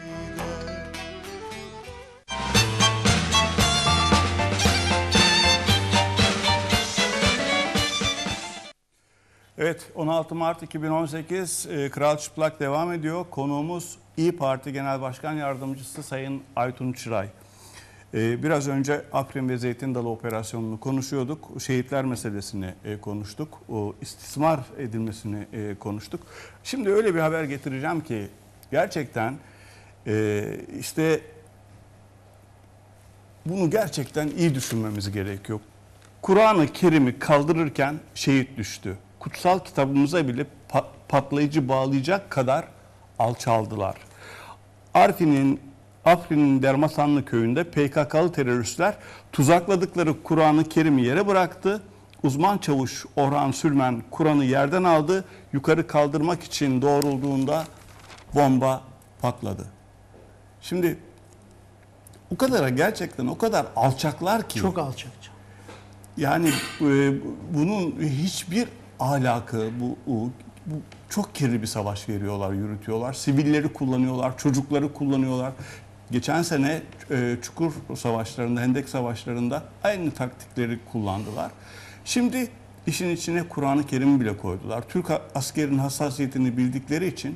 Evet, 16 Mart 2018 Kral Çıplak devam ediyor. Konuğumuz İYİ Parti Genel Başkan Yardımcısı Sayın Aytun Çıray. Biraz önce Afrin ve Zeytin Dalı operasyonunu konuşuyorduk. Şehitler meselesini konuştuk. O istismar edilmesini konuştuk. Şimdi öyle bir haber getireceğim ki gerçekten işte bunu gerçekten iyi düşünmemiz gerekiyor. Kur'an-ı Kerim'i kaldırırken şehit düştü. Kutsal kitabımıza bile patlayıcı bağlayacak kadar alçaldılar. Afrin'in Dermasanlı köyünde PKK'lı teröristler tuzakladıkları Kur'an-ı Kerim'i yere bıraktı. Uzman çavuş Orhan Sülmen Kur'an'ı yerden aldı. Yukarı kaldırmak için doğrulduğunda bomba patladı. Şimdi o kadar gerçekten o kadar alçaklar ki. Çok alçakça. Yani bunun hiçbir ahlakı, bu çok kirli bir savaş veriyorlar, yürütüyorlar. Sivilleri kullanıyorlar, çocukları kullanıyorlar. Geçen sene Çukur Savaşları'nda, Hendek Savaşları'nda aynı taktikleri kullandılar. Şimdi işin içine Kur'an-ı Kerim'i bile koydular. Türk askerinin hassasiyetini bildikleri için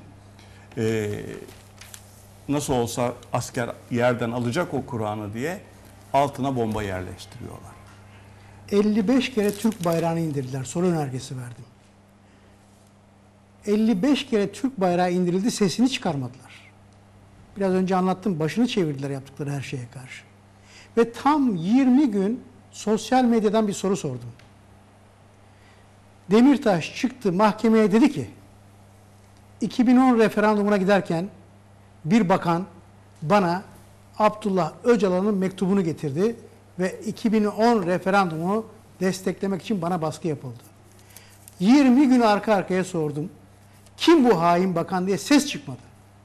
nasıl olsa asker yerden alacak o Kur'an'ı diye altına bomba yerleştiriyorlar. 55 kere Türk bayrağını indirdiler. Soru önergesi verdim. 55 kere Türk bayrağı indirildi, sesini çıkarmadılar. Biraz önce anlattım, başını çevirdiler yaptıkları her şeye karşı. Ve tam 20 gün sosyal medyadan bir soru sordum. Demirtaş çıktı mahkemeye, dedi ki 2010 referandumuna giderken bir bakan bana Abdullah Öcalan'ın mektubunu getirdi ve 2010 referandumu desteklemek için bana baskı yapıldı. 20 gün arka arkaya sordum. Kim bu hain bakan diye ses çıkmadı.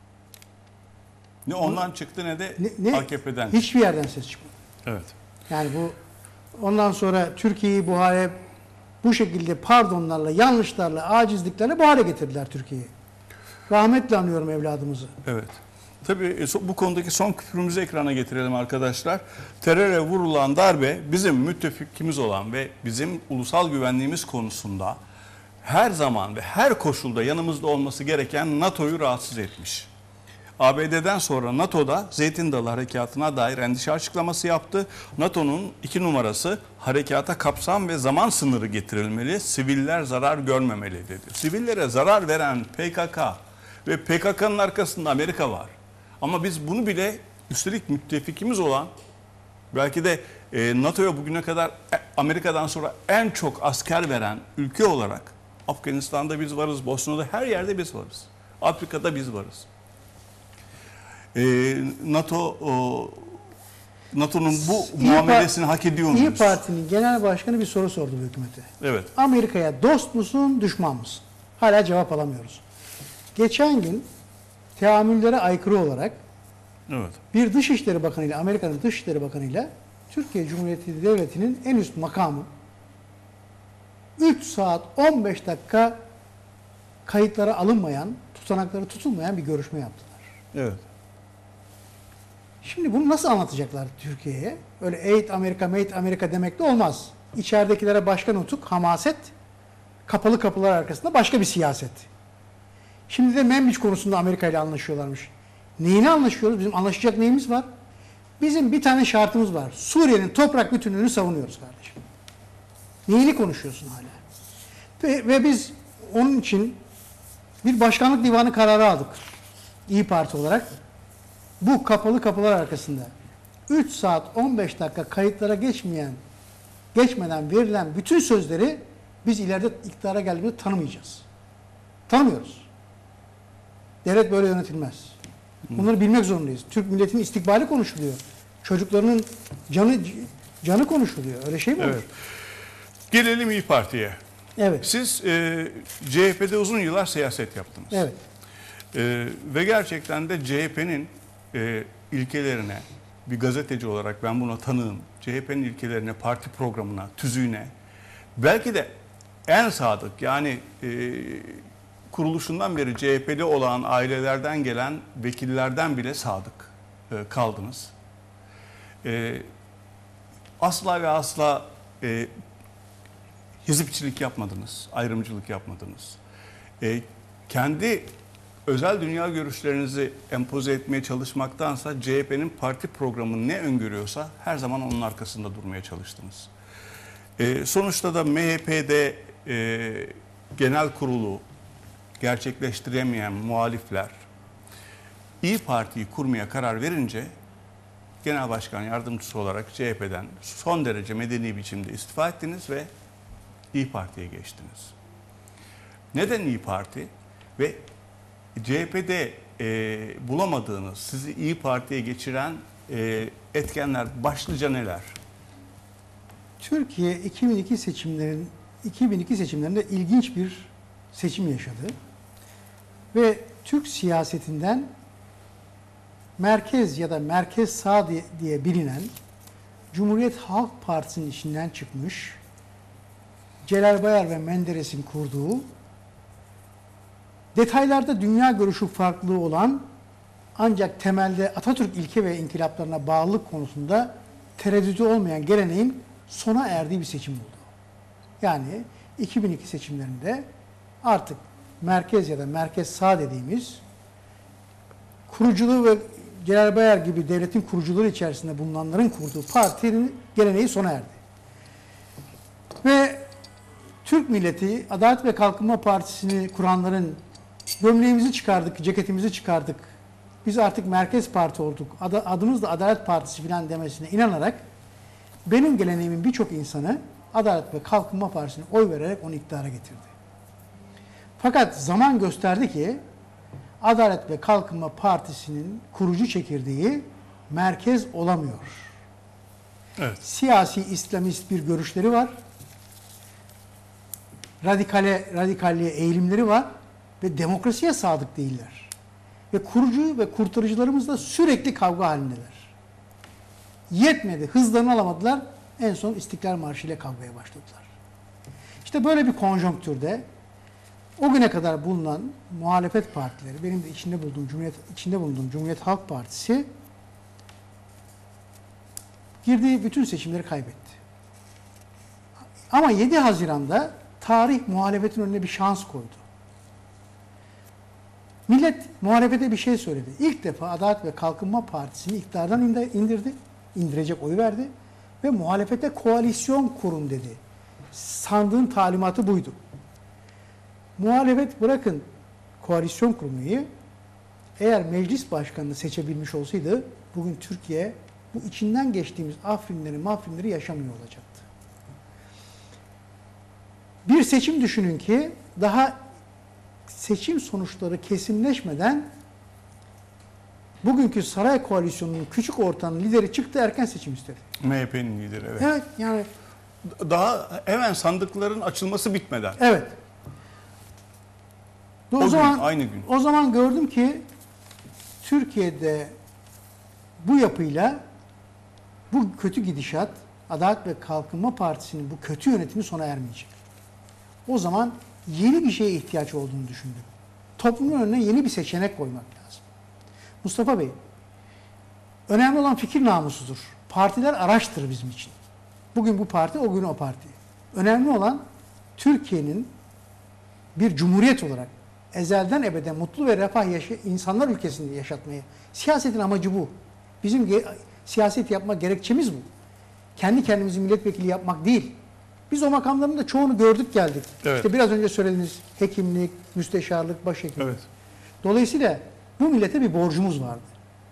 Ne ondan çıktı ne de AKP'den. Hiçbir yerden ses çıkmadı. Evet. Yani bu ondan sonra Türkiye'yi bu hale, bu şekilde pardonlarla, yanlışlarla, acizliklerle bu hale getirdiler Türkiye'yi. Rahmetle anıyorum evladımızı. Evet. Tabii bu konudaki son küfrümüzü ekrana getirelim arkadaşlar. Teröre vurulan darbe bizim müttefikimiz olan ve bizim ulusal güvenliğimiz konusunda her zaman ve her koşulda yanımızda olması gereken NATO'yu rahatsız etmiş. ABD'den sonra NATO'da Zeytin Dalı Harekatı'na dair endişe açıklaması yaptı. NATO'nun 2 numarası harekata kapsam ve zaman sınırı getirilmeli, siviller zarar görmemeli dedi. Sivillere zarar veren PKK Ve PKK'nın arkasında Amerika var. Ama biz bunu bile üstelik müttefikimiz olan, belki de NATO'ya bugüne kadar Amerika'dan sonra en çok asker veren ülke olarak Afganistan'da biz varız, Bosna'da her yerde biz varız. Afrika'da biz varız. NATO'nun bu muamelesini hak ediyor muyuz? İYİ Parti'nin genel başkanı bir soru sordu bu hükümete. Evet. Amerika'ya dost musun, düşman mısın? Hala cevap alamıyoruz. Geçen gün teamüllere aykırı olarak evet, bir Dışişleri Bakanı ile, Amerika'nın Dışişleri Bakanı ile Türkiye Cumhuriyeti Devleti'nin en üst makamı 3 saat 15 dakika kayıtlara alınmayan, tutanakları tutulmayan bir görüşme yaptılar. Evet. Şimdi bunu nasıl anlatacaklar Türkiye'ye? Öyle eğit Amerika, mate Amerika demek de olmaz. İçeridekilere başka nutuk, hamaset, kapalı kapılar arkasında başka bir siyaset. Şimdi de Membiç konusunda Amerika ile anlaşıyorlarmış. Neyini anlaşıyoruz? Bizim anlaşacak neyimiz var? Bizim bir tane şartımız var. Suriye'nin toprak bütünlüğünü savunuyoruz kardeşim. Neyini konuşuyorsun hala? Ve biz onun için bir başkanlık divanı kararı aldık. İYİ Parti olarak. Bu kapalı kapılar arkasında 3 saat 15 dakika kayıtlara geçmeden verilen bütün sözleri biz ileride iktidara geldiğimizde tanımayacağız. Tanımıyoruz. Devlet böyle yönetilmez. Bunları bilmek zorundayız. Türk milletinin istikbali konuşuluyor. Çocuklarının canı konuşuluyor. Öyle şey mi olur? Evet. Gelelim İYİ Parti'ye. Evet. Siz CHP'de uzun yıllar siyaset yaptınız. Evet. Ve gerçekten de CHP'nin ilkelerine, bir gazeteci olarak ben buna tanığım. CHP'nin ilkelerine, parti programına, tüzüğüne, belki de en sadık, yani kuruluşundan beri CHP'li olan ailelerden gelen vekillerden bile sadık kaldınız. Asla ve asla hizipçilik yapmadınız, ayrımcılık yapmadınız. Kendi özel dünya görüşlerinizi empoze etmeye çalışmaktansa CHP'nin parti programı ne öngörüyorsa her zaman onun arkasında durmaya çalıştınız. Sonuçta da MHP'de genel kurulu gerçekleştiremeyen muhalifler İYİ Parti'yi kurmaya karar verince genel başkan yardımcısı olarak CHP'den son derece medeni biçimde istifa ettiniz ve İYİ Parti'ye geçtiniz. Neden İYİ Parti? Ve CHP'de bulamadığınız, sizi İYİ Parti'ye geçiren etkenler başlıca neler? Türkiye 2002 seçimlerinde ilginç bir seçim yaşadı. Ve Türk siyasetinden merkez ya da merkez sağ diye bilinen Cumhuriyet Halk Partisi'nin içinden çıkmış, Celal Bayar ve Menderes'in kurduğu, detaylarda dünya görüşü farklılığı olan ancak temelde Atatürk ilke ve inkılaplarına bağlılık konusunda tereddütü olmayan geleneğin sona erdiği bir seçim oldu. Yani 2002 seçimlerinde artık merkez ya da merkez sağ dediğimiz kuruculuğu ve Celal Bayar gibi devletin kurucuları içerisinde bulunanların kurduğu partinin geleneği sona erdi. Ve Türk milleti Adalet ve Kalkınma Partisi'ni kuranların gömleğimizi çıkardık, ceketimizi çıkardık, biz artık merkez parti olduk, adımız da Adalet Partisi filan demesine inanarak benim geleneğimin birçok insanı Adalet ve Kalkınma Partisi'ne oy vererek onu iktidara getirdi. Fakat zaman gösterdi ki Adalet ve Kalkınma Partisi'nin kurucu çekirdeği merkez olamıyor. Evet. Siyasi İslamist bir görüşleri var. Radikalliğe eğilimleri var ve demokrasiye sadık değiller. Ve kurucu ve kurtarıcılarımızla sürekli kavga halindeler. Yetmedi, hızlarını alamadılar. En son İstiklal Marşı ile kavgaya başladılar. İşte böyle bir konjonktürde o güne kadar bulunan muhalefet partileri, benim de içinde bulunduğum Cumhuriyet Halk Partisi girdiği bütün seçimleri kaybetti. Ama 7 Haziran'da tarih muhalefetin önüne bir şans koydu. Millet muhalefete bir şey söyledi. İlk defa Adalet ve Kalkınma Partisi'ni iktidardan indirdi. İndirecek oy verdi. Ve muhalefete koalisyon kurun dedi. Sandığın talimatı buydu. Muhalefet bırakın koalisyon kurmayı eğer meclis başkanını seçebilmiş olsaydı bugün Türkiye bu içinden geçtiğimiz Afrinleri yaşamıyor olacaktı. Bir seçim düşünün ki daha seçim sonuçları kesinleşmeden bugünkü saray koalisyonunun küçük ortanın lideri çıktı, erken seçim istedi. MHP'nin lideri, evet. Evet, yani daha hemen sandıkların açılması bitmeden. evet. Aynı gün. O zaman gördüm ki Türkiye'de bu yapıyla bu kötü gidişat, Adalet ve Kalkınma Partisi'nin bu kötü yönetimi sona ermeyecek. O zaman yeni bir şeye ihtiyaç olduğunu düşündüm. Toplumun önüne yeni bir seçenek koymak lazım. Mustafa Bey, önemli olan fikir namusudur. Partiler araçtır bizim için. Bugün bu parti, o gün o parti. Önemli olan Türkiye'nin bir cumhuriyet olarak ezelden ebede mutlu ve refah insanlar ülkesinde yaşatmayı. Siyasetin amacı bu. Bizim siyaset yapma gerekçemiz bu. Kendi kendimizi milletvekili yapmak değil. Biz o makamların da çoğunu gördük geldik. Evet. İşte biraz önce söylediğiniz hekimlik, müsteşarlık, başhekimlik. Evet. Dolayısıyla bu millete bir borcumuz vardı.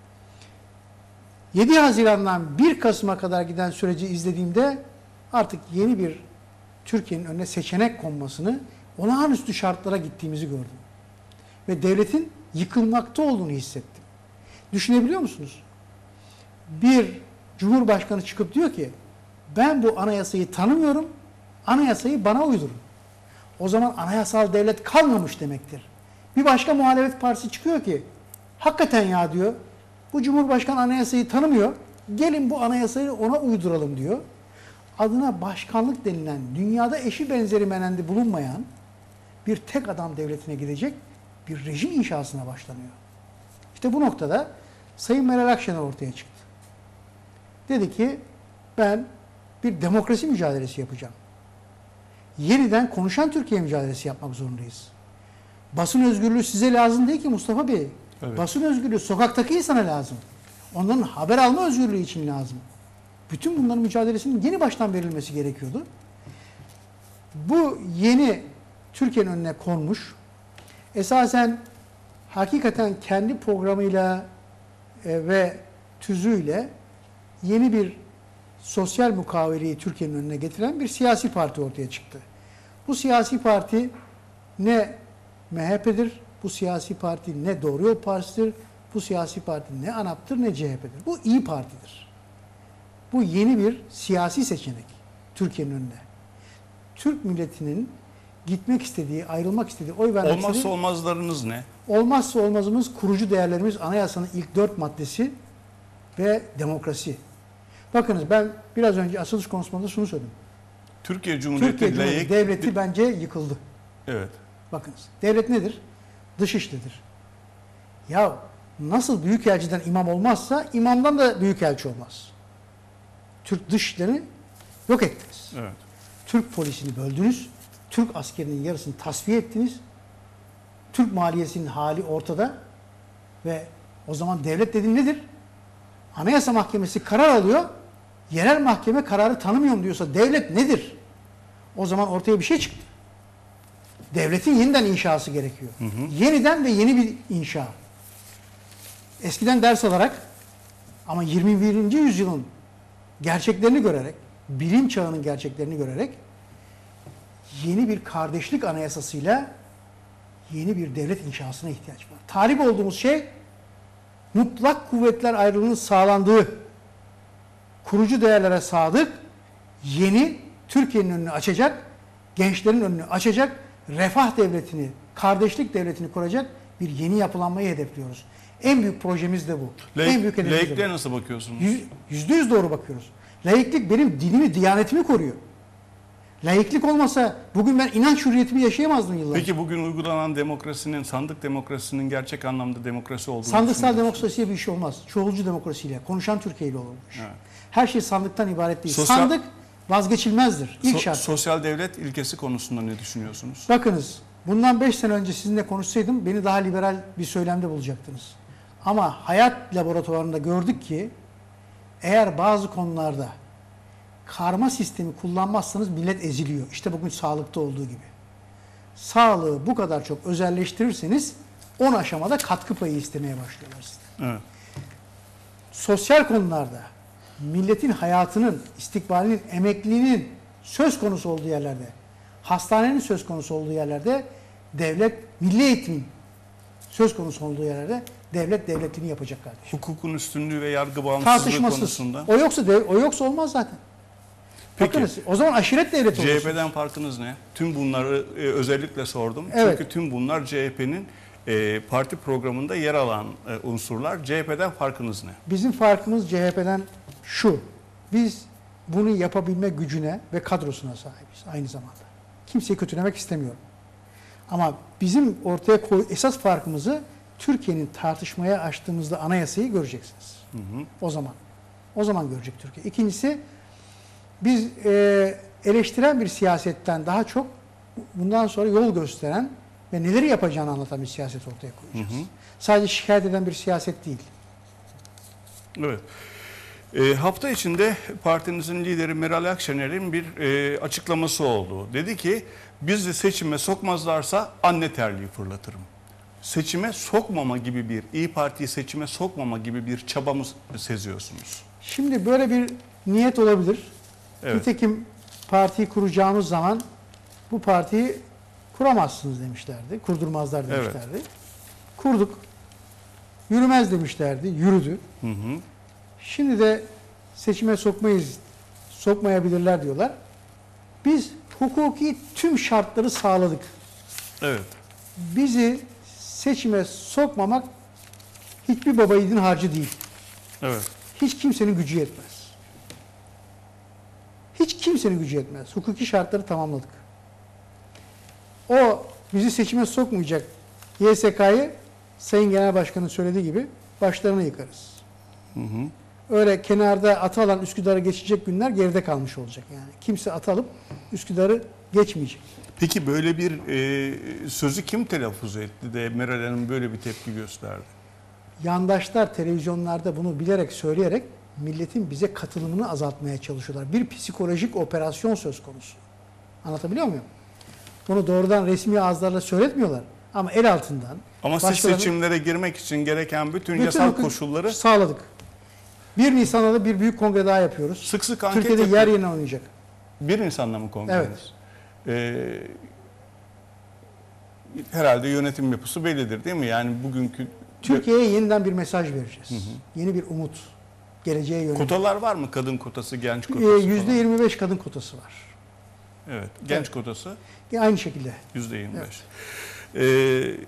7 Haziran'dan 1 Kasım'a kadar giden süreci izlediğimde artık yeni bir Türkiye'nin önüne seçenek konmasını, olağanüstü şartlara gittiğimizi gördüm. Ve devletin yıkılmakta olduğunu hissettim. Düşünebiliyor musunuz? Bir cumhurbaşkanı çıkıp diyor ki ben bu anayasayı tanımıyorum, anayasayı bana uydurun. O zaman anayasal devlet kalmamış demektir. Bir başka muhalefet partisi çıkıyor ki hakikaten ya diyor, bu cumhurbaşkanı anayasayı tanımıyor, gelin bu anayasayı ona uyduralım diyor. Adına başkanlık denilen, dünyada eşi benzeri menendi bulunmayan bir tek adam devletine gidecek bir rejim inşasına başlanıyor. İşte bu noktada Sayın Meral Akşener ortaya çıktı. Dedi ki ben bir demokrasi mücadelesi yapacağım. Yeniden konuşan Türkiye mücadelesi yapmak zorundayız. Basın özgürlüğü size lazım değil ki Mustafa Bey. Evet. Basın özgürlüğü sokaktaki insana lazım. Onların haber alma özgürlüğü için lazım. Bütün bunların mücadelesinin yeni baştan verilmesi gerekiyordu. Bu yeni Türkiye'nin önüne konmuş. Esasen hakikaten kendi programıyla ve tüzüğüyle yeni bir sosyal mukaveleyi Türkiye'nin önüne getiren bir siyasi parti ortaya çıktı. Bu siyasi parti ne MHP'dir, bu siyasi parti ne Doğru Yol Partisi'dir, bu siyasi parti ne ANAP'tır ne CHP'dir. Bu İYİ Parti'dir. Bu yeni bir siyasi seçenek Türkiye'nin önünde. Türk milletinin gitmek istediği, ayrılmak istediği, oy vermek istediği... Olmazsa olmazlarınız ne? Olmazsa olmazımız kurucu değerlerimiz anayasanın ilk 4 maddesi ve demokrasi. Bakınız ben biraz önce açılış konuşmamda şunu söyledim. Türkiye Cumhuriyeti layık... devleti bence yıkıldı. Evet. Bakınız devlet nedir? Dışişlidir. Ya nasıl büyükelçiden imam olmazsa imamdan da büyükelçi olmaz. Türk dışişlerini yok ettiniz. Evet. Türk polisini böldünüz. Türk askerinin yarısını tasfiye ettiniz. Türk maliyesinin hali ortada. Ve o zaman devlet dediğin nedir? Anayasa Mahkemesi karar alıyor. Yerel mahkeme kararı tanımıyorum diyorsa devlet nedir? O zaman ortaya bir şey çıktı. Devletin yeniden inşası gerekiyor. Hı hı. Yeniden ve yeni bir inşa. Eskiden ders alarak ama 21. yüzyılın gerçeklerini görerek, bilim çağının gerçeklerini görerek yeni bir kardeşlik anayasasıyla yeni bir devlet inşasına ihtiyaç var. Talip olduğumuz şey mutlak kuvvetler ayrılığının sağlandığı, kurucu değerlere sadık, yeni Türkiye'nin önünü açacak, gençlerin önünü açacak, refah devletini, kardeşlik devletini kuracak bir yeni yapılanmayı hedefliyoruz. En büyük projemiz de bu. En büyük hedefimiz de bu. Laikliğe nasıl bakıyorsunuz? %100 doğru bakıyoruz. Laiklik benim dinimi, diyanetimi koruyor. Laiklik olmasa bugün ben inanç hürriyetimi yaşayamazdım yıllarca. Peki bugün uygulanan demokrasinin, sandık demokrasinin gerçek anlamda demokrasi olduğunu sandıksal demokrasiye bir şey olmaz. Çoğulcu demokrasiyle, konuşan Türkiye ile olurmuş. Evet. Her şey sandıktan ibaret değil. Sandık vazgeçilmezdir. İlk şart. Sosyal devlet ilkesi konusunda ne düşünüyorsunuz? Bakınız, bundan 5 sene önce sizinle konuşsaydım beni daha liberal bir söylemde bulacaktınız. Ama hayat laboratuvarında gördük ki eğer bazı konularda karma sistemi kullanmazsanız millet eziliyor. İşte bugün sağlıkta olduğu gibi. Sağlığı bu kadar çok özelleştirirseniz 10 aşamada katkı payı istemeye başlıyorlar sizden. Evet. Sosyal konularda milletin hayatının, istikbalinin, emekliliğinin söz konusu olduğu yerlerde, hastanenin söz konusu olduğu yerlerde, devlet, milli eğitimin söz konusu olduğu yerlerde devlet devletliğini yapacak kardeşim. Hukukun üstünlüğü ve yargı bağımsızlığı Tartışmasız. konusunda. O yoksa olmaz zaten. Peki. Bakınız, o zaman aşiret devleti olursunuz. CHP'den farkınız ne? Tüm bunları özellikle sordum. Evet. Çünkü tüm bunlar CHP'nin parti programında yer alan unsurlar. CHP'den farkınız ne? Bizim farkımız CHP'den şu. Biz bunu yapabilme gücüne ve kadrosuna sahibiz aynı zamanda. Kimseyi kötülemek istemiyorum. Ama bizim ortaya esas farkımızı Türkiye'nin tartışmaya açtığımızda anayasayı göreceksiniz. Hı hı. O zaman görecek Türkiye. İkincisi, biz eleştiren bir siyasetten daha çok bundan sonra yol gösteren ve neleri yapacağını anlatan bir siyaset ortaya koyacağız. Hı hı. Sadece şikayet eden bir siyaset değil. Evet. Hafta içinde partinizin lideri Meral Akşener'in bir açıklaması oldu. Dedi ki bizi seçime sokmazlarsa anne terliği fırlatırım. Seçime sokmama gibi bir, İYİ Parti'yi seçime sokmama gibi bir çabamız seziyorsunuz. Şimdi böyle bir niyet olabilir. Evet. Nitekim partiyi kuracağımız zaman bu partiyi kuramazsınız demişlerdi. Kurdurmazlar demişlerdi. Evet. Kurduk. Yürümez demişlerdi. Yürüdü. Hı hı. Şimdi de seçime sokmayabilirler diyorlar. Biz hukuki tüm şartları sağladık. Evet. Bizi seçime sokmamak hiçbir baba yiğidin harcı değil. Evet. Hiç kimsenin gücü yetmez. Hiç kimsenin gücü yetmez. Hukuki şartları tamamladık. O bizi seçime sokmayacak YSK'yı Sayın Genel Başkan'ın söylediği gibi başlarına yıkarız. Hı hı. Öyle kenarda atı alan Üsküdar'a geçecek günler geride kalmış olacak yani. Kimse atı alıp Üsküdar'ı geçmeyecek. Peki böyle bir sözü kim telaffuz etti de Meral Hanım böyle bir tepki gösterdi? Yandaşlar televizyonlarda bunu bilerek söyleyerek milletin bize katılımını azaltmaya çalışıyorlar. Bir psikolojik operasyon söz konusu. Anlatabiliyor muyum? Bunu doğrudan resmi ağızlarla söyletmiyorlar. Ama el altından. Ama siz seçimlere girmek için gereken bütün yasal koşulları sağladık. 1 Nisan'da da bir büyük kongre daha yapıyoruz. Sık sık anket Türkiye'de yer yerine oynayacak. 1 Nisan'da mı kongreniz? Evet. Herhalde yönetim yapısı bellidir değil mi? Yani bugünkü... Türkiye'ye yeniden bir mesaj vereceğiz. Hı hı. Yeni bir umut. Geleceğe yönelik. Kotalar var mı? Kadın kotası, genç kotası %25 kadın kotası var. Evet. Genç kotası? Aynı şekilde. %25. Evet.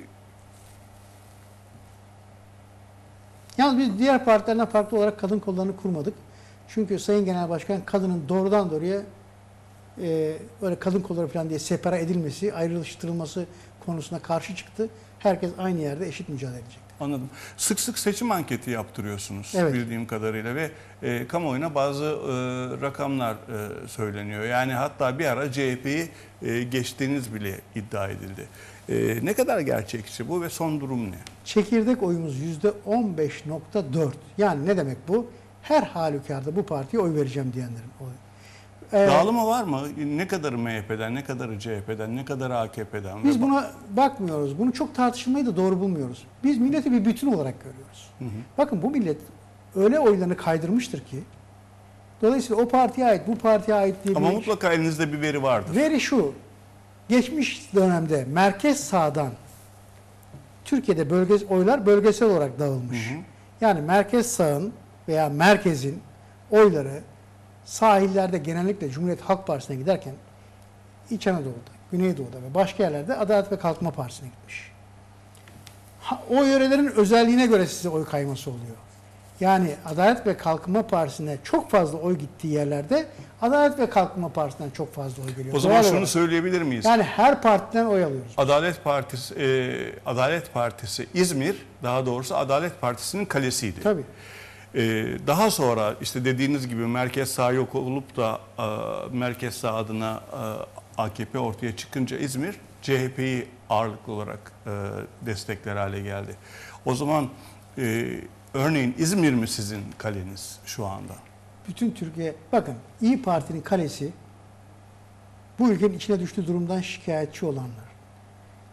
Yalnız biz diğer partilerden farklı olarak kadın kollarını kurmadık. Çünkü Sayın Genel Başkan kadının doğrudan doğruya böyle kadın kolları falan diye separa edilmesi, ayrıştırılması konusuna karşı çıktı. Herkes aynı yerde eşit mücadele edecek. Anladım. Sık sık seçim anketi yaptırıyorsunuz bildiğim kadarıyla ve kamuoyuna bazı rakamlar söyleniyor. Yani hatta bir ara CHP'yi geçtiğiniz bile iddia edildi. Ne kadar gerçekçi bu ve son durum ne? Çekirdek oyumuz %15.4. Yani ne demek bu? Her halükarda bu partiye oy vereceğim diyenlerin oyu. Dağılımı var mı? Ne kadarı MHP'den, ne kadarı CHP'den, ne kadarı AKP'den? Biz buna bakmıyoruz. Bunu çok tartışılmayı da doğru bulmuyoruz. Biz milleti bir bütün olarak görüyoruz. Hı hı. Bakın bu millet öyle oylarını kaydırmıştır ki dolayısıyla o partiye ait, bu partiye ait diye ama mutlaka elinizde bir veri vardır. Veri şu. Geçmiş dönemde merkez sağdan Türkiye'de oylar bölgesel olarak dağılmış. Hı hı. Yani merkez sağın veya merkezin oyları sahillerde genellikle Cumhuriyet Halk Partisi'ne giderken İç Anadolu'da, Güneydoğu'da ve başka yerlerde Adalet ve Kalkınma Partisi'ne gitmiş. O yörelerin özelliğine göre size oy kayması oluyor. Yani Adalet ve Kalkınma Partisi'ne çok fazla oy gittiği yerlerde Adalet ve Kalkınma Partisi'nden çok fazla oy geliyor. O zaman şunu söyleyebilir miyiz? Yani her partiden oy alıyoruz. Adalet Partisi İzmir, daha doğrusu Adalet Partisi'nin kalesiydi. Tabii. Daha sonra işte dediğiniz gibi merkez sağ yok olup da merkez sağ adına AKP ortaya çıkınca İzmir CHP'yi ağırlıklı olarak destekler hale geldi. O zaman örneğin İzmir mi sizin kaleniz şu anda? Bütün Türkiye, bakın İYİ Parti'nin kalesi bu ülkenin içine düştüğü durumdan şikayetçi olanlar.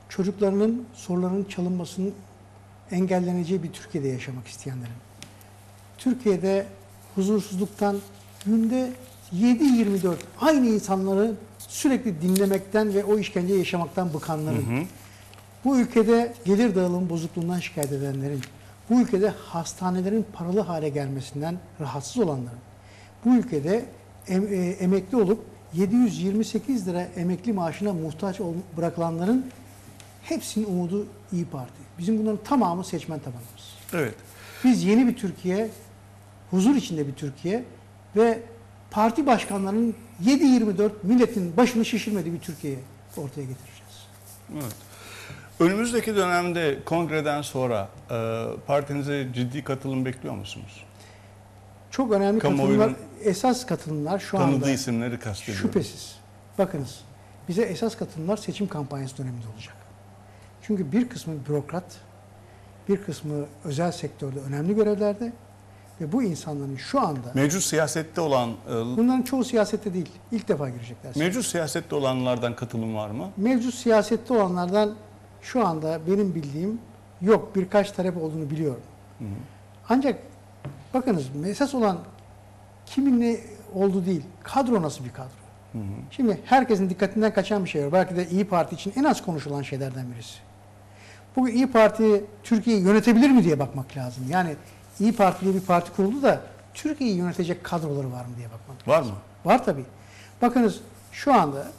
çocuklarının sorularının çalınmasının engelleneceği bir Türkiye'de yaşamak isteyenlerin, Türkiye'de huzursuzluktan günde 7-24 aynı insanları sürekli dinlemekten ve o işkenceyi yaşamaktan bıkanların, bu ülkede gelir dağılım bozukluğundan şikayet edenlerin, bu ülkede hastanelerin paralı hale gelmesinden rahatsız olanların, bu ülkede emekli olup 728 lira emekli maaşına muhtaç bırakılanların hepsinin umudu İYİ Parti. Bizim bunların tamamı seçmen tabanımız. Evet. Biz yeni bir Türkiye, huzur içinde bir Türkiye ve parti başkanlarının 7-24 milletin başını şişirmediği bir Türkiye'yi ortaya getireceğiz. Evet. Önümüzdeki dönemde kongreden sonra partinize ciddi katılım bekliyor musunuz? Çok önemli katılımlar, esas katılımlar şu anda. Tanıdığı isimleri kastediyorum. Şüphesiz. Bakınız, bize esas katılımlar seçim kampanyası döneminde olacak. Çünkü bir kısmı bürokrat, bir kısmı özel sektörde önemli görevlerde ve bu insanların şu anda... Mevcut siyasette olan... Bunların çoğu siyasette değil, ilk defa girecekler. Mevcut siyasette olanlardan katılım var mı? Mevcut siyasette olanlardan şu anda benim bildiğim yok, birkaç talep olduğunu biliyorum. Ancak bakınız, esas olan kimin ne olduğu değil, kadro nasıl bir kadro. Şimdi herkesin dikkatinden kaçan bir şey var. Belki de İYİ Parti için en az konuşulan şeylerden birisi. Bugün İYİ Parti Türkiye'yi yönetebilir mi diye bakmak lazım. Yani İYİ Parti diye bir parti kuruldu da Türkiye'yi yönetecek kadroları var mı diye bakmak lazım. Var mı? Var tabii. Bakınız şu anda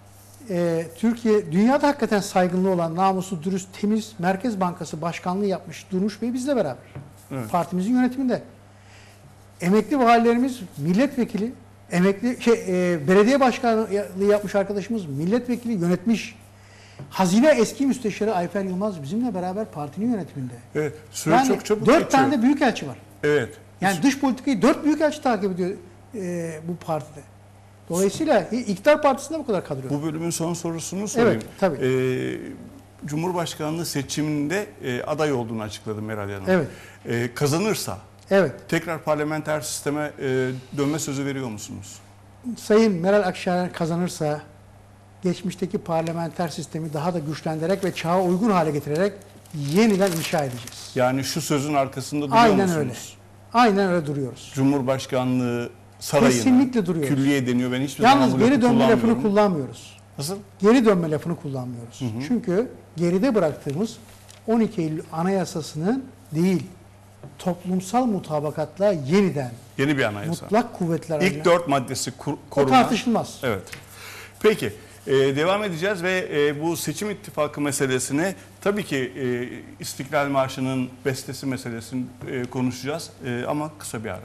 Türkiye, dünyada hakikaten saygınlığı olan, namuslu, dürüst, temiz Merkez Bankası Başkanlığı yapmış Durmuş Bey bizle beraber. Evet. Partimizin yönetiminde. Emekli valilerimiz milletvekili, belediye başkanlığı yapmış arkadaşımız milletvekili, yönetmiş. Hazine eski müsteşarı Ayfer Yılmaz bizimle beraber partinin yönetiminde. Evet. Süre Yani çok çabuk 4 tane de büyükelçi var. Evet. Yani dış politikayı 4 büyükelçi takip ediyor bu partide. Dolayısıyla iktidar partisinde bu kadar kadro. Bu bölümün son sorusunu sorayım. Evet, tabii. Cumhurbaşkanlığı seçiminde aday olduğunu açıkladı Meral Hanım. Evet. Kazanırsa tekrar parlamenter sisteme dönme sözü veriyor musunuz? Sayın Meral Akşener kazanırsa geçmişteki parlamenter sistemi daha da güçlendirerek ve çağa uygun hale getirerek yeniden inşa edeceğiz. Yani şu sözün arkasında duruyor Aynen musunuz? öyle. Aynen öyle duruyoruz. Cumhurbaşkanlığı sarayına kesinlikle duruyoruz. Külliye deniyor. Ben hiçbir Yalnız zaman geri dönme lafını kullanmıyoruz. Nasıl? Geri dönme lafını kullanmıyoruz. Çünkü geride bıraktığımız 12 Eylül Anayasası'nın değil, toplumsal mutabakatla yeniden yeni bir anayasa. Mutlak kuvvetler. İlk 4 maddesi koruma. O tartışılmaz. Evet. Peki. Devam edeceğiz ve bu seçim ittifakı meselesini tabii ki İstiklal Marşı'nın bestesi meselesini konuşacağız ama kısa bir ara.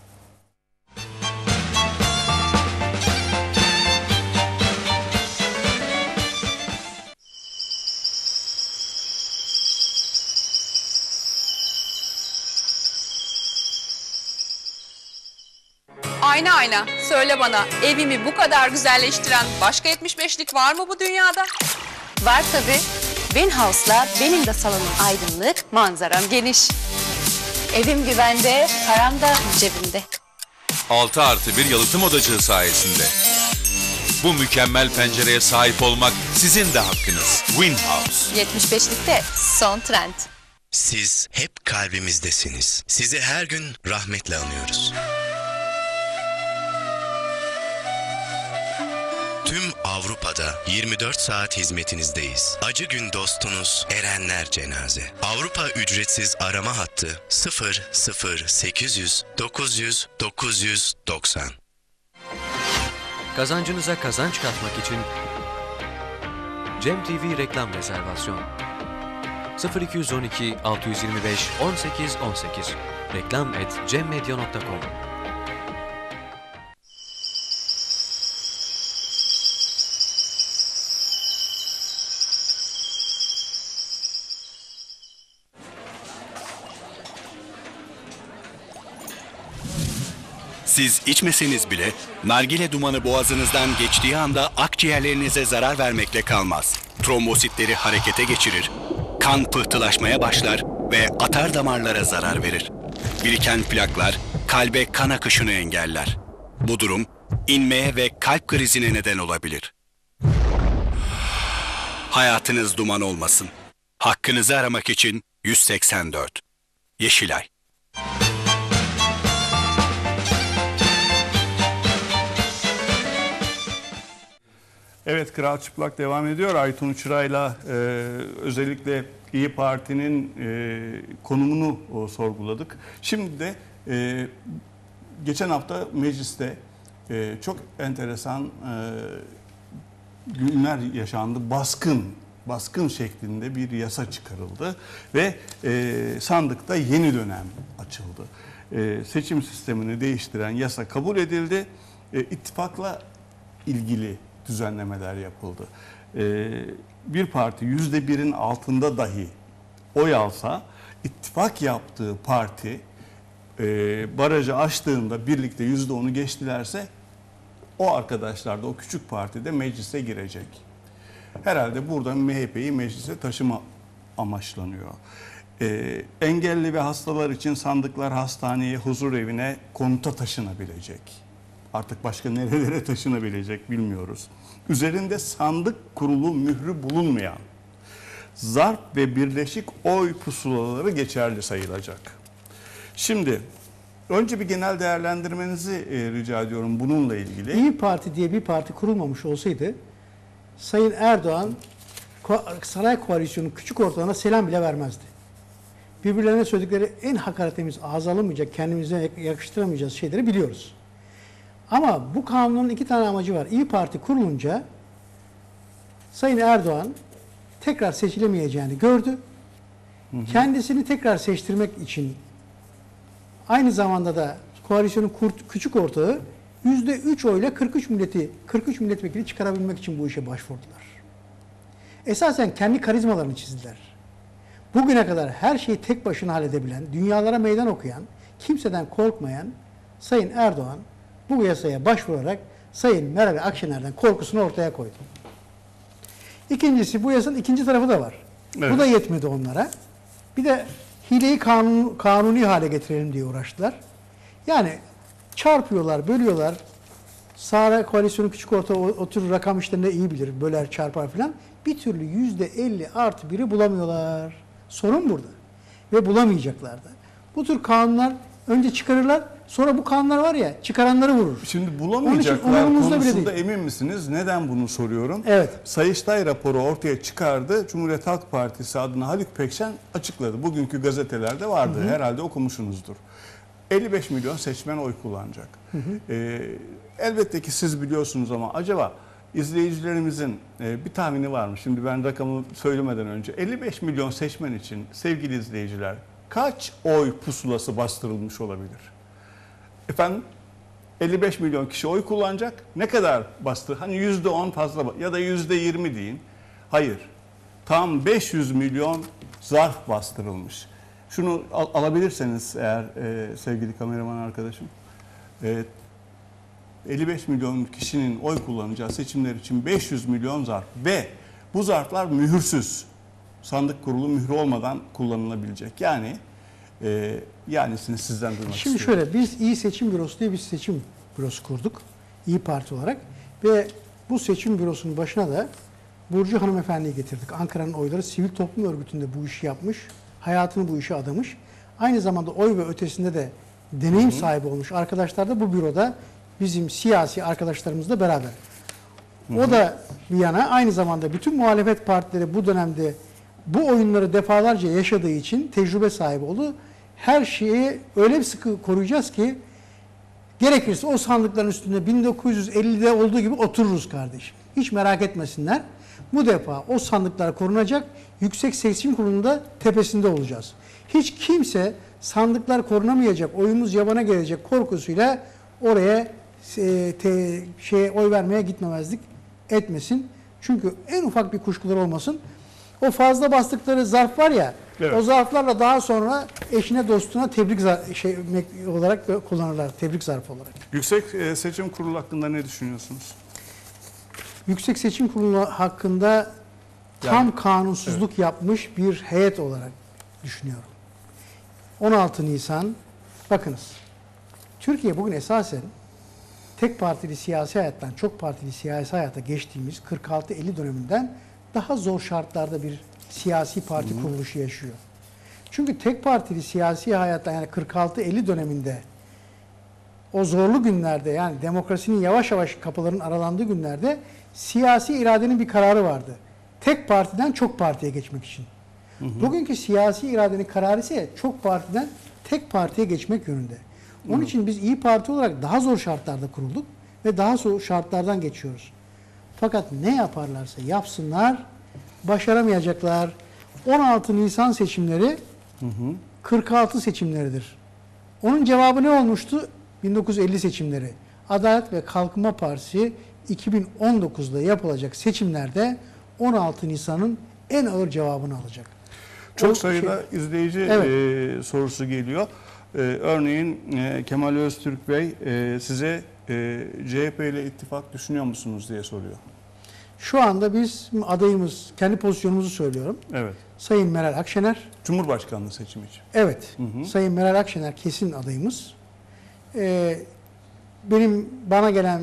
Ayna ayna söyle bana, evimi bu kadar güzelleştiren başka 75'lik var mı bu dünyada? Var tabii. Winhouse'la benim de salonum aydınlık, manzaram geniş. Evim güvende, param da cebimde. 6+1 yalıtım odacığı sayesinde. Bu mükemmel pencereye sahip olmak sizin de hakkınız. Winhouse. 75'likte son trend. Siz hep kalbimizdesiniz. Sizi her gün rahmetle anıyoruz. Tüm Avrupa'da 24 saat hizmetinizdeyiz. Acı gün dostunuz Erenler Cenaze. Avrupa ücretsiz arama hattı 00800 900 990. Kazancınıza kazanç katmak için Cem TV reklam rezervasyon 0212 625 18 18 reklam@cemmedya.com. Siz içmeseniz bile nargile dumanı boğazınızdan geçtiği anda akciğerlerinize zarar vermekle kalmaz. Trombositleri harekete geçirir, kan pıhtılaşmaya başlar ve atar damarlara zarar verir. Biriken plaklar kalbe kan akışını engeller. Bu durum inmeye ve kalp krizine neden olabilir. Hayatınız duman olmasın. Hakkınızı aramak için 184. Yeşilay. Evet, Kral Çıplak devam ediyor. Aytun Çıray'la özellikle İyi Parti'nin konumunu sorguladık. Şimdi de geçen hafta mecliste çok enteresan günler yaşandı. Baskın şeklinde bir yasa çıkarıldı ve sandıkta yeni dönem açıldı. Seçim sistemini değiştiren yasa kabul edildi. İttifakla ilgili düzenlemeler yapıldı. Bir parti %1'in altında dahi oy alsa, ittifak yaptığı parti barajı aştığında birlikte %10'u geçtilerse o arkadaşlar da o küçük partide meclise girecek. Herhalde burada MHP'yi meclise taşıma amaçlanıyor. Engelli ve hastalar için sandıklar hastaneye, huzur evine, konuta taşınabilecek. Artık başka nerelere taşınabilecek bilmiyoruz. Üzerinde sandık kurulu mührü bulunmayan zarf ve birleşik oy pusulaları geçerli sayılacak. Şimdi önce bir genel değerlendirmenizi rica ediyorum bununla ilgili. İyi Parti diye bir parti kurulmamış olsaydı Sayın Erdoğan saray koalisyonunun küçük ortağına selam bile vermezdi. Birbirlerine söyledikleri en hakaretimiz, ağza alınmayacak, kendimize yakıştıramayacağız şeyleri biliyoruz. Ama bu kanunun iki tane amacı var. İyi Parti kurulunca Sayın Erdoğan tekrar seçilemeyeceğini gördü. Kendisini tekrar seçtirmek için aynı zamanda da koalisyonun küçük ortağı %3 oyla 43 milletvekili çıkarabilmek için bu işe başvurdular. Esasen kendi karizmalarını çizdiler. Bugüne kadar her şeyi tek başına halledebilen, dünyalara meydan okuyan, kimseden korkmayan Sayın Erdoğan bu yasaya başvurarak Sayın Meral Akşener'den korkusunu ortaya koydu. İkincisi, bu yasanın ikinci tarafı da var. Evet. Bu da yetmedi onlara. Bir de hileyi kanuni hale getirelim diye uğraştılar. Yani çarpıyorlar, bölüyorlar. Saray koalisyonu küçük orta oturur rakam işlerinde iyi bilir. Böler, çarpar filan. Bir türlü %50+1'i bulamıyorlar. Sorun burada. Ve bulamayacaklar da. Bu tür kanunlar önce çıkarırlar. Sonra bu kanunlar var ya çıkaranları vurur. Şimdi bulamayacaklar konusunda emin misiniz? Neden bunu soruyorum? Evet. Sayıştay raporu ortaya çıkardı. Cumhuriyet Halk Partisi adına Haluk Pekşen açıkladı. Bugünkü gazetelerde vardı. Herhalde okumuşsunuzdur. 55 milyon seçmen oy kullanacak. Elbette ki siz biliyorsunuz ama acaba izleyicilerimizin bir tahmini var mı? Şimdi ben rakamı söylemeden önce 55 milyon seçmen için sevgili izleyiciler kaç oy pusulası bastırılmış olabilir? Efendim 55 milyon kişi oy kullanacak. Ne kadar bastır? Hani %10 fazla ya da %20 deyin. Hayır. Tam 500 milyon zarf bastırılmış. Şunu alabilirseniz eğer sevgili kameraman arkadaşım. 55 milyon kişinin oy kullanacağı seçimler için 500 milyon zarf ve bu zarflar mühürsüz. Sandık kurulu mührü olmadan kullanılabilecek. Yanisini sizden duymak istiyorum. Şimdi şöyle, biz İyi Seçim Bürosu diye bir seçim bürosu kurduk. İyi Parti olarak. Ve bu seçim bürosunun başına da Burcu Hanımefendi'yi getirdik. Ankara'nın oyları sivil toplum örgütünde bu işi yapmış. Hayatını bu işe adamış. Aynı zamanda oy ve ötesinde de deneyim sahibi olmuş arkadaşlar da bu büroda bizim siyasi arkadaşlarımızla beraber. O da bir yana aynı zamanda bütün muhalefet partileri bu dönemde bu oyunları defalarca yaşadığı için tecrübe sahibi oldu. Her şeyi öyle bir sıkı koruyacağız ki gerekirse o sandıkların üstünde 1950'de olduğu gibi otururuz kardeşim. Hiç merak etmesinler. Bu defa o sandıklar korunacak. Yüksek Seçim Kurulu'nda tepesinde olacağız. Hiç kimse sandıklar korunamayacak, oyumuz yabana gelecek korkusuyla oraya oy vermeye gitmemezlik etmesin. Çünkü en ufak bir kuşkuları olmasın. O fazla bastıkları zarf var ya, evet. O zarflarla daha sonra eşine dostuna tebrik olarak kullanırlar, tebrik zarfı olarak. Yüksek Seçim Kurulu hakkında ne düşünüyorsunuz? Yüksek Seçim Kurulu hakkında tam kanunsuzluk yapmış bir heyet olarak düşünüyorum. 16 Nisan, bakınız, Türkiye bugün esasen tek partili siyasi hayattan çok partili siyasi hayata geçtiğimiz 46-50 döneminden daha zor şartlarda bir siyasi parti kuruluşu yaşıyor. Çünkü tek partili siyasi hayatta, yani 46-50 döneminde, o zorlu günlerde, yani demokrasinin yavaş yavaş kapıların aralandığı günlerde siyasi iradenin bir kararı vardı. Tek partiden çok partiye geçmek için. Bugünkü siyasi iradenin kararı ise çok partiden tek partiye geçmek yönünde. Onun için biz İYİ Parti olarak daha zor şartlarda kurulduk ve daha zor şartlardan geçiyoruz. Fakat ne yaparlarsa yapsınlar başaramayacaklar. 16 Nisan seçimleri 46 seçimleridir. Onun cevabı ne olmuştu? 1950 seçimleri. Adalet ve Kalkınma Partisi 2019'da yapılacak seçimlerde 16 Nisan'ın en ağır cevabını alacak. Çok sayıda izleyici sorusu geliyor. Örneğin Kemal Öztürk Bey size CHP ile ittifak düşünüyor musunuz diye soruyor. Şu anda biz adayımız, kendi pozisyonumuzu söylüyorum. Evet. Sayın Meral Akşener. Cumhurbaşkanlığı seçimi için. Evet. Sayın Meral Akşener kesin adayımız. Bana gelen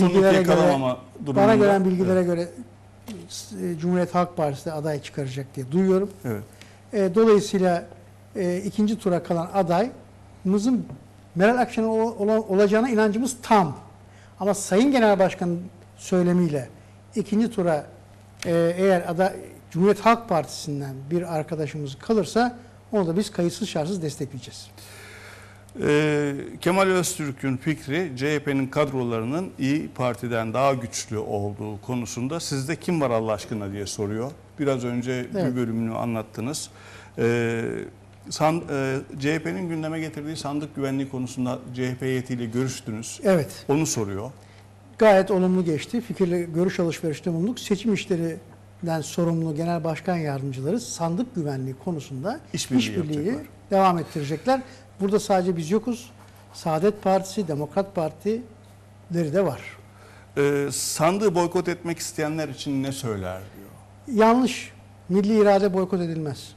bilgilere göre Cumhuriyet Halk Partisi de aday çıkaracak diye duyuyorum. Evet. Dolayısıyla ikinci tura kalan adayımızın Meral Akşener olacağına inancımız tam. Ama Sayın Genel Başkan'ın söylemiyle ikinci tura eğer Cumhuriyet Halk Partisi'nden bir arkadaşımız kalırsa onu da biz kayıtsız şartsız destekleyeceğiz. Kemal Öztürk'ün fikri CHP'nin kadrolarının İYİ Parti'den daha güçlü olduğu konusunda sizde kim var Allah aşkına diye soruyor. Biraz önce bir bölümünü anlattınız. CHP'nin gündeme getirdiği sandık güvenliği konusunda CHP heyetiyle görüştünüz. Evet. Onu soruyor. Gayet olumlu geçti. Görüş alışverişte bulunduk. Seçim işlerinden sorumlu genel başkan yardımcıları sandık güvenliği konusunda işbirliği devam ettirecekler. Burada sadece biz yokuz. Saadet Partisi, Demokrat Partileri de var. Sandığı boykot etmek isteyenler için ne söyler diyor. Yanlış. Milli irade boykot edilmez.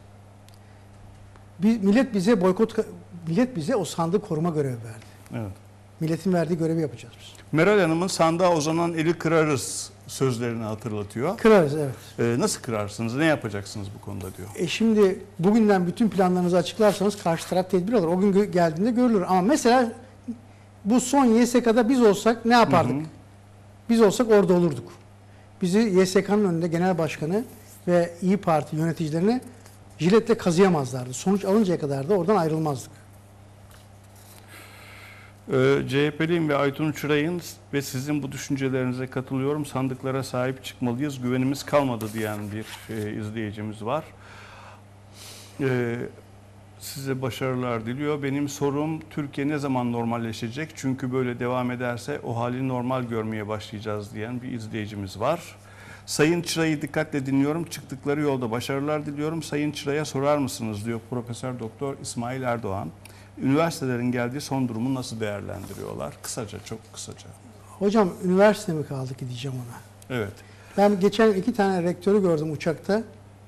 Millet bize o sandığı koruma görevi verdi. Evet. Milletin verdiği görevi yapacağız biz. Meral Hanım'ın sandığa uzanan eli kırarız sözlerini hatırlatıyor. Kırarız, evet. Nasıl kırarsınız? Ne yapacaksınız bu konuda diyor. Şimdi bugünden bütün planlarınızı açıklarsanız karşı taraf tedbir alır. O gün geldiğinde görülür. Ama mesela bu son YSK'da biz olsak ne yapardık? Biz olsak orada olurduk. Bizi YSK'nın önünde genel başkanı ve İYİ Parti yöneticilerini jiletle kazıyamazlardı. Sonuç alıncaya kadar da oradan ayrılmazdık. CHP'liyim ve Aytun Çıray'ın ve sizin bu düşüncelerinize katılıyorum. Sandıklara sahip çıkmalıyız. Güvenimiz kalmadı diyen bir izleyicimiz var. Size başarılar diliyor. Benim sorum Türkiye ne zaman normalleşecek? Çünkü böyle devam ederse o hali normal görmeye başlayacağız diyen bir izleyicimiz var. Sayın Çıray'ı dikkatle dinliyorum. Çıktıkları yolda başarılar diliyorum. Sayın Çıray'a sorar mısınız diyor Profesör Doktor İsmail Erdoğan. Üniversitelerin geldiği son durumu nasıl değerlendiriyorlar? Kısaca, çok kısaca. Hocam üniversite mi kaldı ki diyeceğim ona. Evet. Ben geçen 2 tane rektörü gördüm uçakta.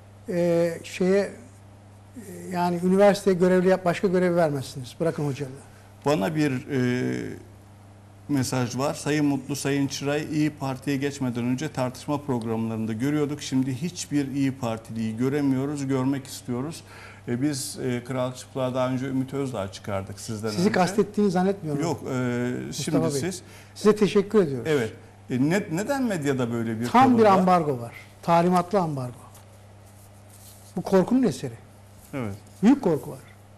Yani üniversiteye görevli başka görev vermezsiniz. Bırakın hocalığı. Bana bir mesaj var. Sayın Mutlu, Sayın Çıray İYİ Parti'ye geçmeden önce tartışma programlarında görüyorduk. Şimdi hiçbir İYİ Partiliyi göremiyoruz, görmek istiyoruz. Biz Kral Çıplak'a daha önce Ümit Özdağ çıkardık sizden önce. Sizi kastettiğini zannetmiyorum. Yok, şimdi Bey, siz. Size teşekkür ediyoruz. Evet. Neden medyada böyle bir tam bir ambargo var. Talimatlı ambargo. Bu korkunun eseri. Evet. Büyük korku var.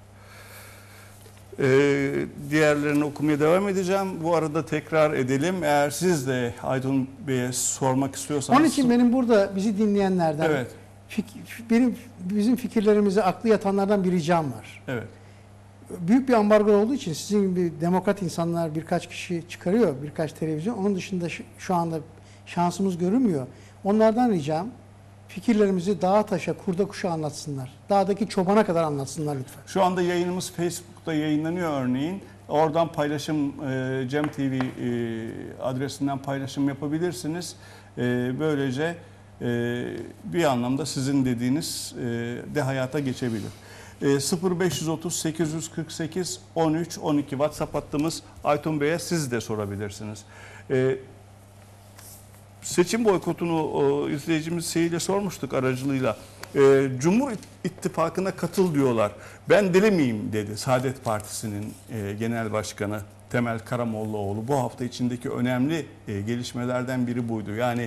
Diğerlerini okumaya devam edeceğim. Bu arada tekrar edelim. Eğer siz de Aytun Bey'e sormak istiyorsanız. Onun için benim burada bizi dinleyenlerden, evet, bizim fikirlerimize aklı yatanlardan bir ricam var. Evet. Büyük bir ambargo olduğu için sizin gibi demokrat insanlar birkaç kişi çıkarıyor, birkaç televizyon. Onun dışında şu anda şansımız görünmüyor. Onlardan ricam fikirlerimizi dağa taşa, kurda kuşa anlatsınlar. Dağdaki çobana kadar anlatsınlar lütfen. Şu anda yayınımız Facebook'ta yayınlanıyor örneğin. Oradan paylaşım, Cem TV adresinden paylaşım yapabilirsiniz. Böylece bir anlamda sizin dediğiniz de hayata geçebilir. 0530 848 13 12 WhatsApp hattımız. Aytun Bey'e siz de sorabilirsiniz. seçim boykotunu izleyicimiz Seyi'yle sormuştuk aracılığıyla. Cumhur İttifakı'na katıl diyorlar. Ben deli miyim dedi Saadet Partisi'nin genel başkanı Temel Karamollaoğlu. Bu hafta içindeki önemli gelişmelerden biri buydu. Yani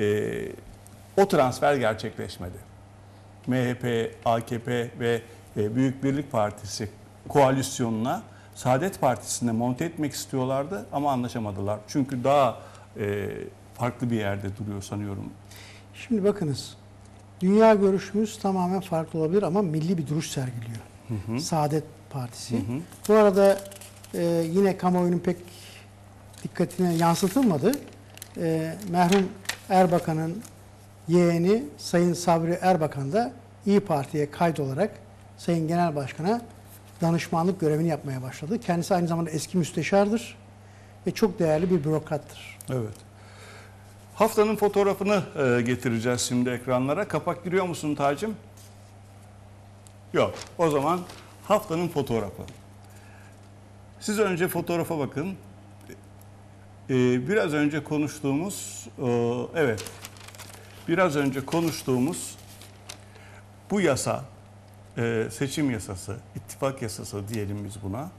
o transfer gerçekleşmedi. MHP, AKP ve Büyük Birlik Partisi koalisyonuna Saadet Partisi'ne monte etmek istiyorlardı ama anlaşamadılar. Çünkü daha farklı bir yerde duruyor sanıyorum. Şimdi bakınız, dünya görüşümüz tamamen farklı olabilir ama milli bir duruş sergiliyor. Saadet Partisi. Bu arada yine kamuoyunun pek dikkatine yansıtılmadı. Merhum Erbakan'ın yeğeni Sayın Sabri Erbakan da İYİ Parti'ye kaydolarak Sayın Genel Başkan'a danışmanlık görevini yapmaya başladı. Kendisi aynı zamanda eski müsteşardır ve çok değerli bir bürokrattır. Evet. Haftanın fotoğrafını getireceğiz şimdi ekranlara. Kapak giriyor musun Tacım? Yok. O zaman haftanın fotoğrafı. Siz önce fotoğrafa bakın. Biraz önce konuştuğumuz, evet, biraz önce konuştuğumuz bu yasa, seçim yasası, ittifak yasası diyelim biz buna,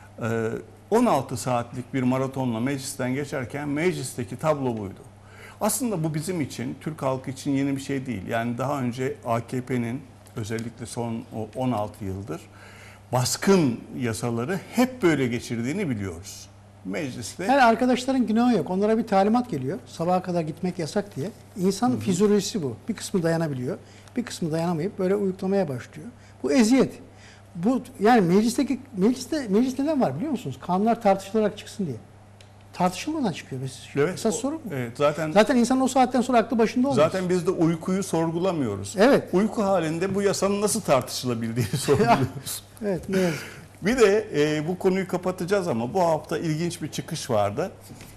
16 saatlik bir maratonla meclisten geçerken meclisteki tablo buydu. Aslında bu bizim için, Türk halkı için yeni bir şey değil. Yani daha önce AKP'nin özellikle son 16 yıldır baskın yasaları hep böyle geçirdiğini biliyoruz. Mecliste. Yani arkadaşların günahı yok. Onlara bir talimat geliyor. Sabaha kadar gitmek yasak diye. İnsanın fizyolojisi bu. Bir kısmı dayanabiliyor. Bir kısmı dayanamayıp böyle uyuklamaya başlıyor. Bu eziyet. Bu yani meclis neden var biliyor musunuz? Kanunlar tartışılarak çıksın diye. Tartışılmadan çıkıyor. Evet, esas soru bu. Evet, zaten insanın o saatten sonra aklı başında olmaz. Zaten biz de uykuyu sorgulamıyoruz. Evet. Uyku halinde bu yasanın nasıl tartışılabildiğini sorguluyoruz. Evet, ne yazık. Bir de bu konuyu kapatacağız ama bu hafta ilginç bir çıkış vardı.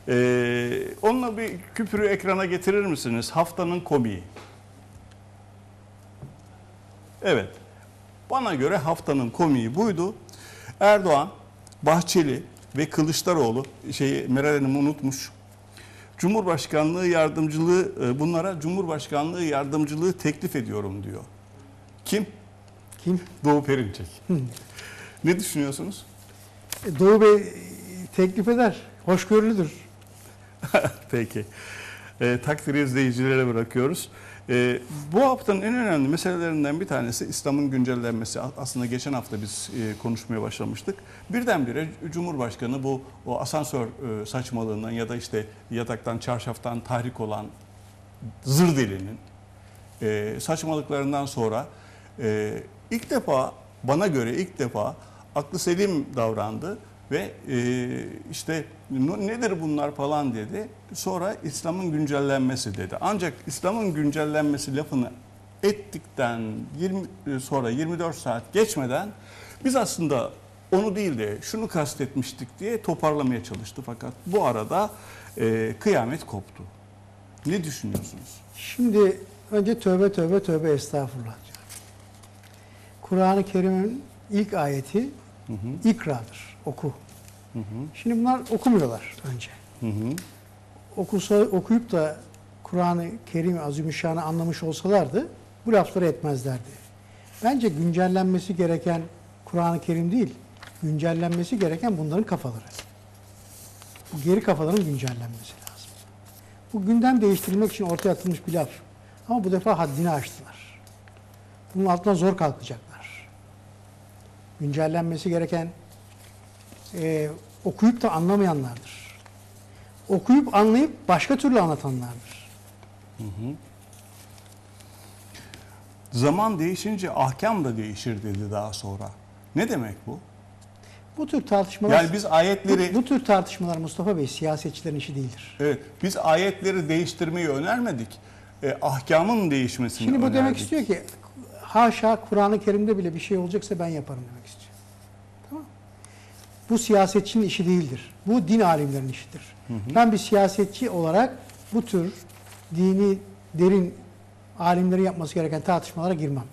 Onunla bir küpürü ekrana getirir misiniz? Haftanın komiği. Evet. Bana göre haftanın komiği buydu. Erdoğan, Bahçeli ve Kılıçdaroğlu, Meral Hanım unutmuş. Cumhurbaşkanlığı yardımcılığı, bunlara Cumhurbaşkanlığı yardımcılığı teklif ediyorum diyor. Kim? Kim? Doğu Perinçek. Ne düşünüyorsunuz? Doğu Bey teklif eder. Hoşgörülüdür. Peki. Takdiri izleyicilere bırakıyoruz. Bu haftanın en önemli meselelerinden bir tanesi İslam'ın güncellenmesi. Aslında geçen hafta biz konuşmaya başlamıştık. Birdenbire Cumhurbaşkanı o asansör saçmalığından ya da işte yataktan, çarşaftan tahrik olan zır delinin saçmalıklarından sonra ilk defa, bana göre ilk defa aklı selim davrandı ve işte nedir bunlar falan dedi. Sonra İslam'ın güncellenmesi dedi. Ancak İslam'ın güncellenmesi lafını ettikten sonra 24 saat geçmeden biz aslında onu değil de şunu kastetmiştik diye toparlamaya çalıştı. Fakat bu arada kıyamet koptu. Ne düşünüyorsunuz? Şimdi önce tövbe tövbe tövbe estağfurullah diyor. Kur'an-ı Kerim'in ilk ayeti ikradır, oku. Şimdi bunlar okumuyorlar önce. Okuyup da Kur'an-ı Kerim Azimüşşan'ı anlamış olsalardı bu lafları etmezlerdi. Bence güncellenmesi gereken Kur'an-ı Kerim değil, güncellenmesi gereken bunların kafaları. Bu geri kafaların güncellenmesi lazım. Bu gündem değiştirilmek için ortaya atılmış bir laf. Ama bu defa haddini aştılar. Bunun altından zor kalkacaklar. Güncellenmesi gereken okuyup da anlamayanlardır. Okuyup anlayıp başka türlü anlatanlardır. Zaman değişince ahkam da değişir dedi daha sonra. Ne demek bu? Bu tür tartışmalar, yani biz ayetleri bu tür tartışmalar Mustafa Bey siyasetçilerin işi değildir. Evet, biz ayetleri değiştirmeyi önermedik. Ahkamın değişmesini Şimdi bu önerdik. demek istiyor ki haşa Kur'an-ı Kerim'de bile bir şey olacaksa ben yaparım demek istiyor. Tamam? Bu siyasetçinin işi değildir. Bu din alimlerinin işidir. Ben bir siyasetçi olarak bu tür dini derin alimlerin yapması gereken tartışmalara girmem.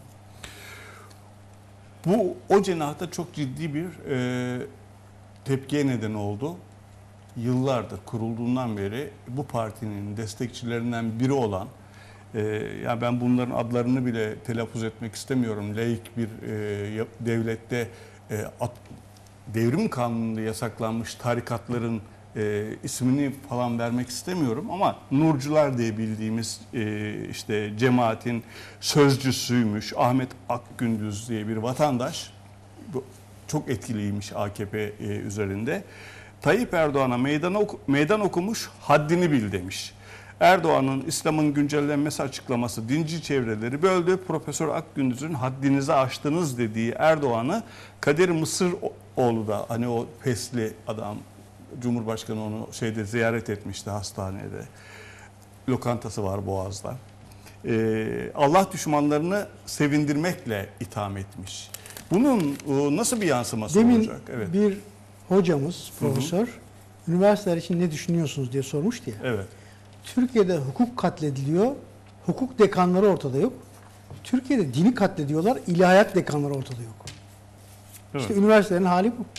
Bu o cenahta çok ciddi bir tepkiye neden oldu. yıllardır kurulduğundan beri bu partinin destekçilerinden biri olan, yani ben bunların adlarını bile telaffuz etmek istemiyorum. Laik bir devlette devrim kanununda yasaklanmış tarikatların ismini falan vermek istemiyorum ama Nurcular diye bildiğimiz işte cemaatin sözcüsüymüş Ahmet Akgündüz diye bir vatandaş, çok etkiliymiş AKP üzerinde. Tayyip Erdoğan'a meydan okumuş, haddini bil demiş. Erdoğan'ın İslam'ın güncellenmesi açıklaması dinci çevreleri böldü. Profesör Akgündüz'ün haddinizi aştınız dediği Erdoğan'ı Kadir Mısıroğlu da, hani o pesli adam, Cumhurbaşkanı onu ziyaret etmişti hastanede. Lokantası var Boğaz'da. Allah düşmanlarını sevindirmekle itham etmiş. Bunun nasıl bir yansıması olacak? Evet. Bir hocamız, profesör, üniversiteler için ne düşünüyorsunuz diye sormuştu ya. Evet. Türkiye'de hukuk katlediliyor, hukuk dekanları ortada yok. Türkiye'de dini katlediyorlar, ilahiyat dekanları ortada yok. Evet. İşte üniversitelerin hali bu.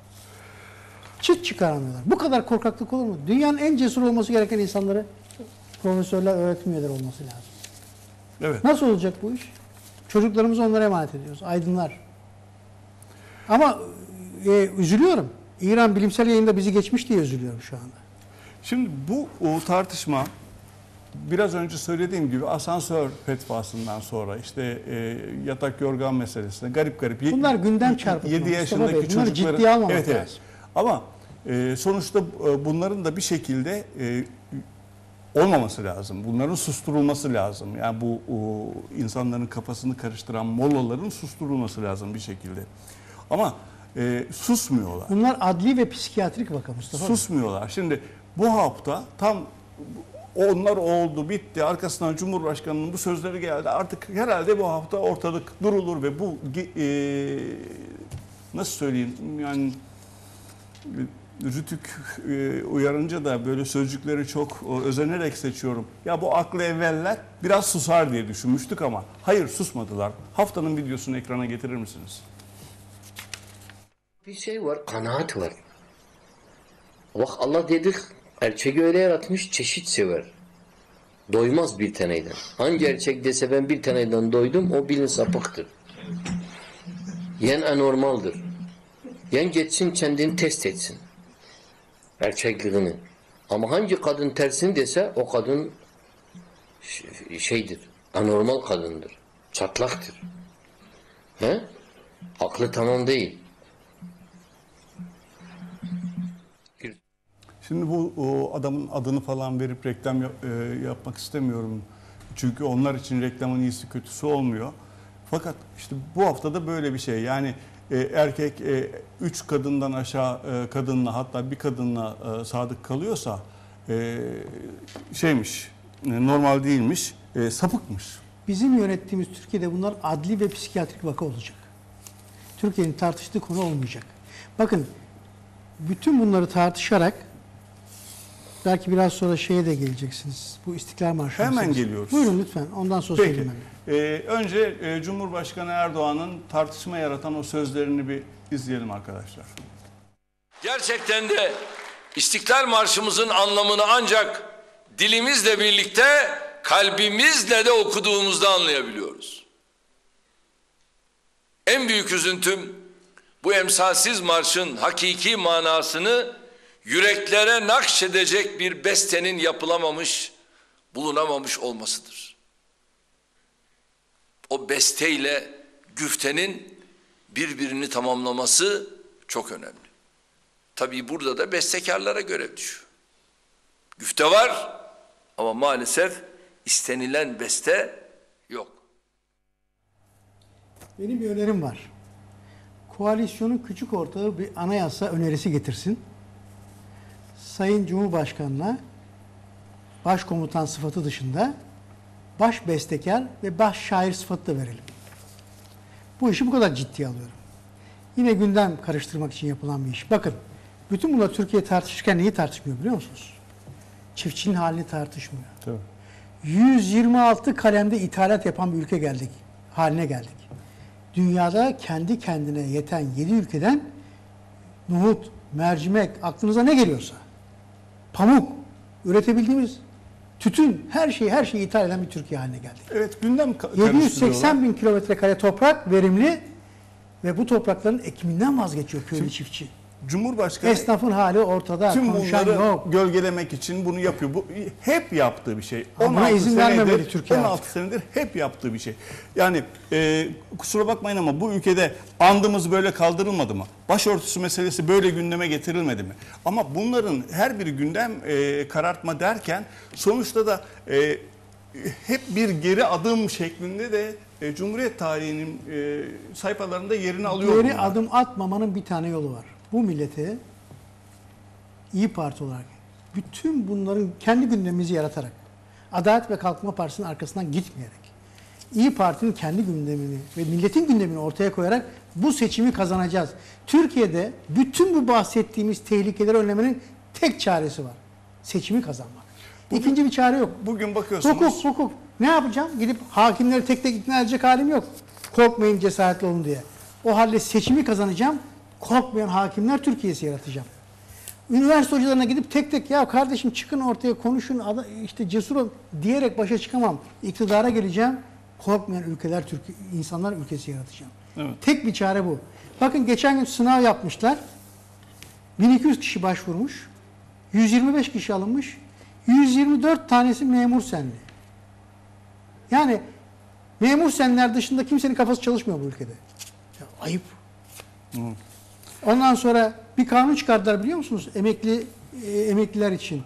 Çıt çıkaramıyorlar. Bu kadar korkaklık olur mu? Dünyanın en cesur olması gereken insanları profesörler, öğretim üyeleri olması lazım. Evet. Nasıl olacak bu iş? Çocuklarımızı onlara emanet ediyoruz. Aydınlar. Ama üzülüyorum. İran bilimsel yayında bizi geçmiş diye üzülüyorum şu anda. Şimdi bu tartışma biraz önce söylediğim gibi asansör fetvasından sonra işte yatak yorgan meselesine garip. Bunlar gündem çarpıtma. 7 yaşındaki çocukları ciddiye almamak lazım. Evet. Ama sonuçta bunların da bir şekilde olmaması lazım. Bunların susturulması lazım. Yani bu insanların kafasını karıştıran molaların susturulması lazım bir şekilde. Ama susmuyorlar. Bunlar adli ve psikiyatrik vaka Mustafa. Susmuyorlar. Şimdi bu hafta tam onlar oldu, bitti. Arkasından Cumhurbaşkanı'nın bu sözleri geldi. Artık herhalde bu hafta ortalık durulur ve bu nasıl söyleyeyim, yani Rütük uyarınca da böyle sözcükleri çok özenerek seçiyorum. Ya bu aklı evveller biraz susar diye düşünmüştük ama hayır, susmadılar. Haftanın videosunu ekrana getirir misiniz? Bir şey var, kanaat var. Bak Allah dedik, erçeği öyle yaratmış, çeşit sever. Doymaz bir taneyden. Hangi erçek dese ben bir taneyden doydum, o bilin sapıktır. Yen anormaldir. Yen geçsin kendini test etsin. Erçekliğini. Ama hangi kadın tersini dese o kadın şeydir, anormal kadındır. Çatlaktır. He? Aklı tamam değil. Şimdi bu adamın adını falan verip reklam yapmak istemiyorum. Çünkü onlar için reklamın iyisi kötüsü olmuyor. Fakat işte bu haftada böyle bir şey. Yani erkek 3 kadından aşağı kadınla, hatta bir kadınla sadık kalıyorsa normal değilmiş, sapıkmış. Bizim yönettiğimiz Türkiye'de bunlar adli ve psikiyatrik vaka olacak. Türkiye'nin tartıştığı konu olmayacak. Bakın, bütün bunları tartışarak belki biraz sonra şeye de geleceksiniz. Bu İstiklal Marşı. Hemen geliyoruz. Buyurun lütfen. Ondan sonra söyleyeyim. Önce Cumhurbaşkanı Erdoğan'ın tartışma yaratan o sözlerini bir izleyelim arkadaşlar. Gerçekten de İstiklal Marşımızın anlamını ancak dilimizle birlikte kalbimizle de okuduğumuzda anlayabiliyoruz. En büyük üzüntüm bu emsalsiz marşın hakiki manasını yüreklere nakşedecek bir bestenin yapılamamış, bulunamamış olmasıdır. O besteyle güftenin birbirini tamamlaması çok önemli. Tabii burada da bestekarlara görev düşüyor. Güfte var ama maalesef istenilen beste yok. Benim bir önerim var. Koalisyonun küçük ortağı bir anayasa önerisi getirsin. Sayın Cumhurbaşkanı'na başkomutan sıfatı dışında baş bestekar ve baş şair sıfatı da verelim. Bu işi bu kadar ciddiye alıyorum. Yine gündem karıştırmak için yapılan bir iş. Bakın, bütün bunlar Türkiye tartışırken neyi tartışmıyor biliyor musunuz? Çiftçinin halini tartışmıyor. Tabii. 126 kalemde ithalat yapan bir ülke haline geldik. Dünyada kendi kendine yeten 7 ülkeden nohut, mercimek, aklınıza ne geliyorsa pamuk, üretebildiğimiz tütün, her şeyi ithal eden bir Türkiye haline geldik. Evet, gündem 780 bin kilometre kare toprak verimli ve bu toprakların ekiminden vazgeçiyor köylü çiftçi. Cumhurbaşkanı esnafın hali ortada, tüm konuşan bunları yok. gölgelemek için bunu yapıyor. Bu hep yaptığı bir şey. Ama buna izin vermemeli Türkiye 16 artık. senedir hep yaptığı bir şey. Yani kusura bakmayın ama bu ülkede andımız böyle kaldırılmadı mı? Başörtüsü meselesi böyle gündeme getirilmedi mi? Ama bunların her biri gündem karartma derken sonuçta da hep bir geri adım şeklinde de Cumhuriyet tarihinin sayfalarında yerini alıyor. Geri bunlar. adım atmamanın bir tane yolu var. Bu millete İyi Parti olarak bütün bunların kendi gündemimizi yaratarak, Adalet ve Kalkınma Partisi'nin arkasından gitmeyerek, İyi Parti'nin kendi gündemini ve milletin gündemini ortaya koyarak bu seçimi kazanacağız. Türkiye'de bütün bu bahsettiğimiz tehlikeleri önlemenin tek çaresi var. Seçimi kazanmak. İkinci bir çare yok. Bugün bakıyorsunuz. Hukuk. Ne yapacağım? Gidip hakimleri tek tek ikna edecek halim yok. Korkmayın, cesaretli olun diye. O halde seçimi kazanacağım. Korkmayan hakimler Türkiye'si yaratacağım. Üniversite hocalarına gidip tek tek ya kardeşim çıkın ortaya konuşun, işte cesur olun diyerek başa çıkamam. İktidara geleceğim. Korkmayan ülkeler, insanlar ülkesi yaratacağım. Evet. Tek bir çare bu. Bakın geçen gün sınav yapmışlar. 1200 kişi başvurmuş. 125 kişi alınmış. 124 tanesi memur senli. Yani memur senler dışında kimsenin kafası çalışmıyor bu ülkede. Ya, ayıp. Ondan sonra bir kanun çıkardılar biliyor musunuz? Emekliler için.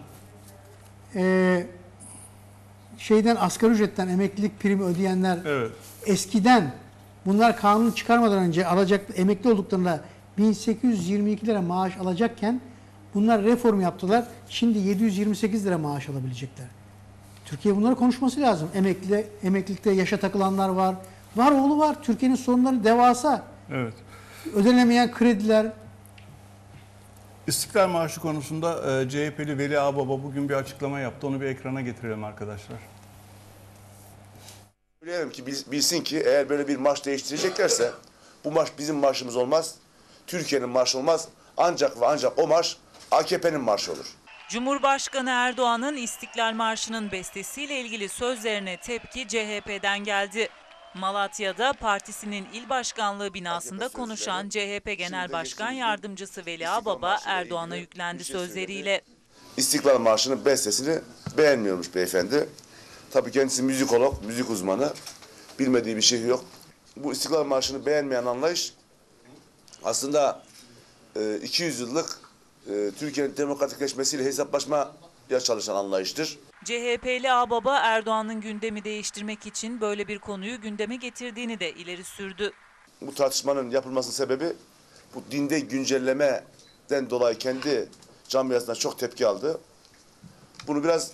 Asgari ücretten emeklilik primi ödeyenler eskiden bunlar kanun çıkarmadan önce emekli olduklarında 1822 lira maaş alacakken bunlar reform yaptılar. Şimdi 728 lira maaş alabilecekler. Türkiye bunları konuşması lazım. Emeklilikte yaşa takılanlar var. Var oğlu var. Türkiye'nin sorunları devasa. Evet. Ödenemeyen krediler. İstiklal Marşı konusunda CHP'li Veli Ağbaba bugün bir açıklama yaptı. Onu bir ekrana getirelim arkadaşlar. Söyleyelim ki bilsin ki eğer böyle bir marş değiştireceklerse bu marş bizim marşımız olmaz. Türkiye'nin marşı olmaz. Ancak ve ancak o marş AKP'nin marşı olur. Cumhurbaşkanı Erdoğan'ın İstiklal Marşı'nın bestesiyle ilgili sözlerine tepki CHP'den geldi. Malatya'da partisinin il başkanlığı binasında konuşan CHP Genel Başkan Yardımcısı Veli Ağbaba Erdoğan'a yüklendi sözleriyle. İstiklal Marşı'nın bestesini beğenmiyormuş beyefendi. Tabii kendisi müzikolog, müzik uzmanı. Bilmediği bir şey yok. Bu İstiklal Marşı'nı beğenmeyen anlayış aslında 200 yıllık Türkiye'nin demokratikleşmesiyle hesaplaşmaya çalışan anlayıştır. CHP'li Ağbaba Erdoğan'ın gündemi değiştirmek için böyle bir konuyu gündeme getirdiğini de ileri sürdü. Bu tartışmanın yapılmasının sebebi bu dinde güncellemeden dolayı kendi camiasından çok tepki aldı. Bunu biraz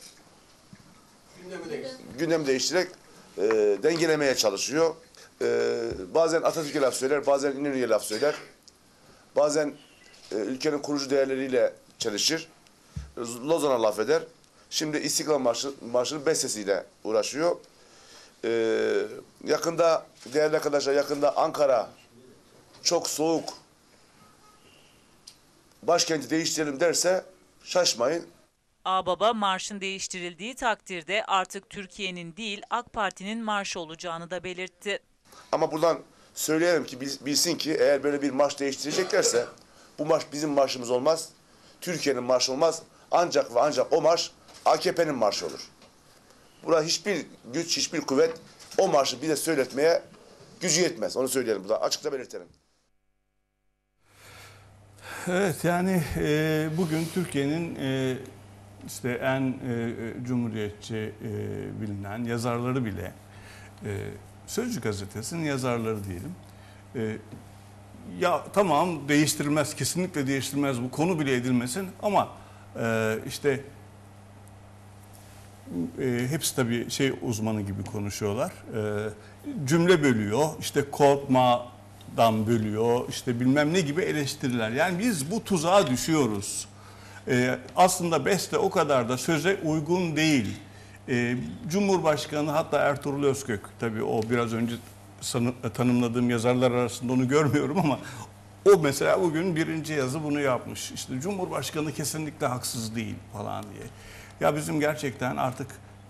gündemi değiştirerek dengelemeye çalışıyor. Bazen Atatürk'e laf söyler, bazen İnönü'ye laf söyler. Bazen ülkenin kurucu değerleriyle çelişir. Lozan'a laf eder. Şimdi İstiklal Marşı'nın bestesiyle uğraşıyor. Yakında değerli arkadaşlar, yakında Ankara çok soğuk, başkenti değiştirelim derse şaşmayın. Ağbaba marşın değiştirildiği takdirde artık Türkiye'nin değil AK Parti'nin marşı olacağını da belirtti. Ama buradan söyleyelim ki bilsin ki eğer böyle bir marş değiştireceklerse bu marş bizim marşımız olmaz. Türkiye'nin marşı olmaz. Ancak ve ancak o marş AKP'nin marşı olur. Burada hiçbir güç, hiçbir kuvvet o marşı bize söyletmeye gücü yetmez. Onu söyleyelim burada. Açıkça belirtelim. Evet, yani bugün Türkiye'nin işte en cumhuriyetçi bilinen yazarları bile Sözcü gazetesinin yazarları diyelim. Ya tamam değiştirilmez, kesinlikle değiştirilmez, bu konu bile edilmesin ama işte hepsi tabii uzmanı gibi konuşuyorlar. Cümle bölüyor, işte korkmadan bölüyor, işte bilmem ne gibi eleştiriler. Yani biz bu tuzağa düşüyoruz. Aslında beste o kadar da söze uygun değil. Cumhurbaşkanı hatta Ertuğrul Özkök, tabii o biraz önce tanımladığım yazarlar arasında onu görmüyorum ama O mesela bugün birinci yazı bunu yapmış. İşte Cumhurbaşkanı kesinlikle haksız değil falan diye. Ya bizim gerçekten artık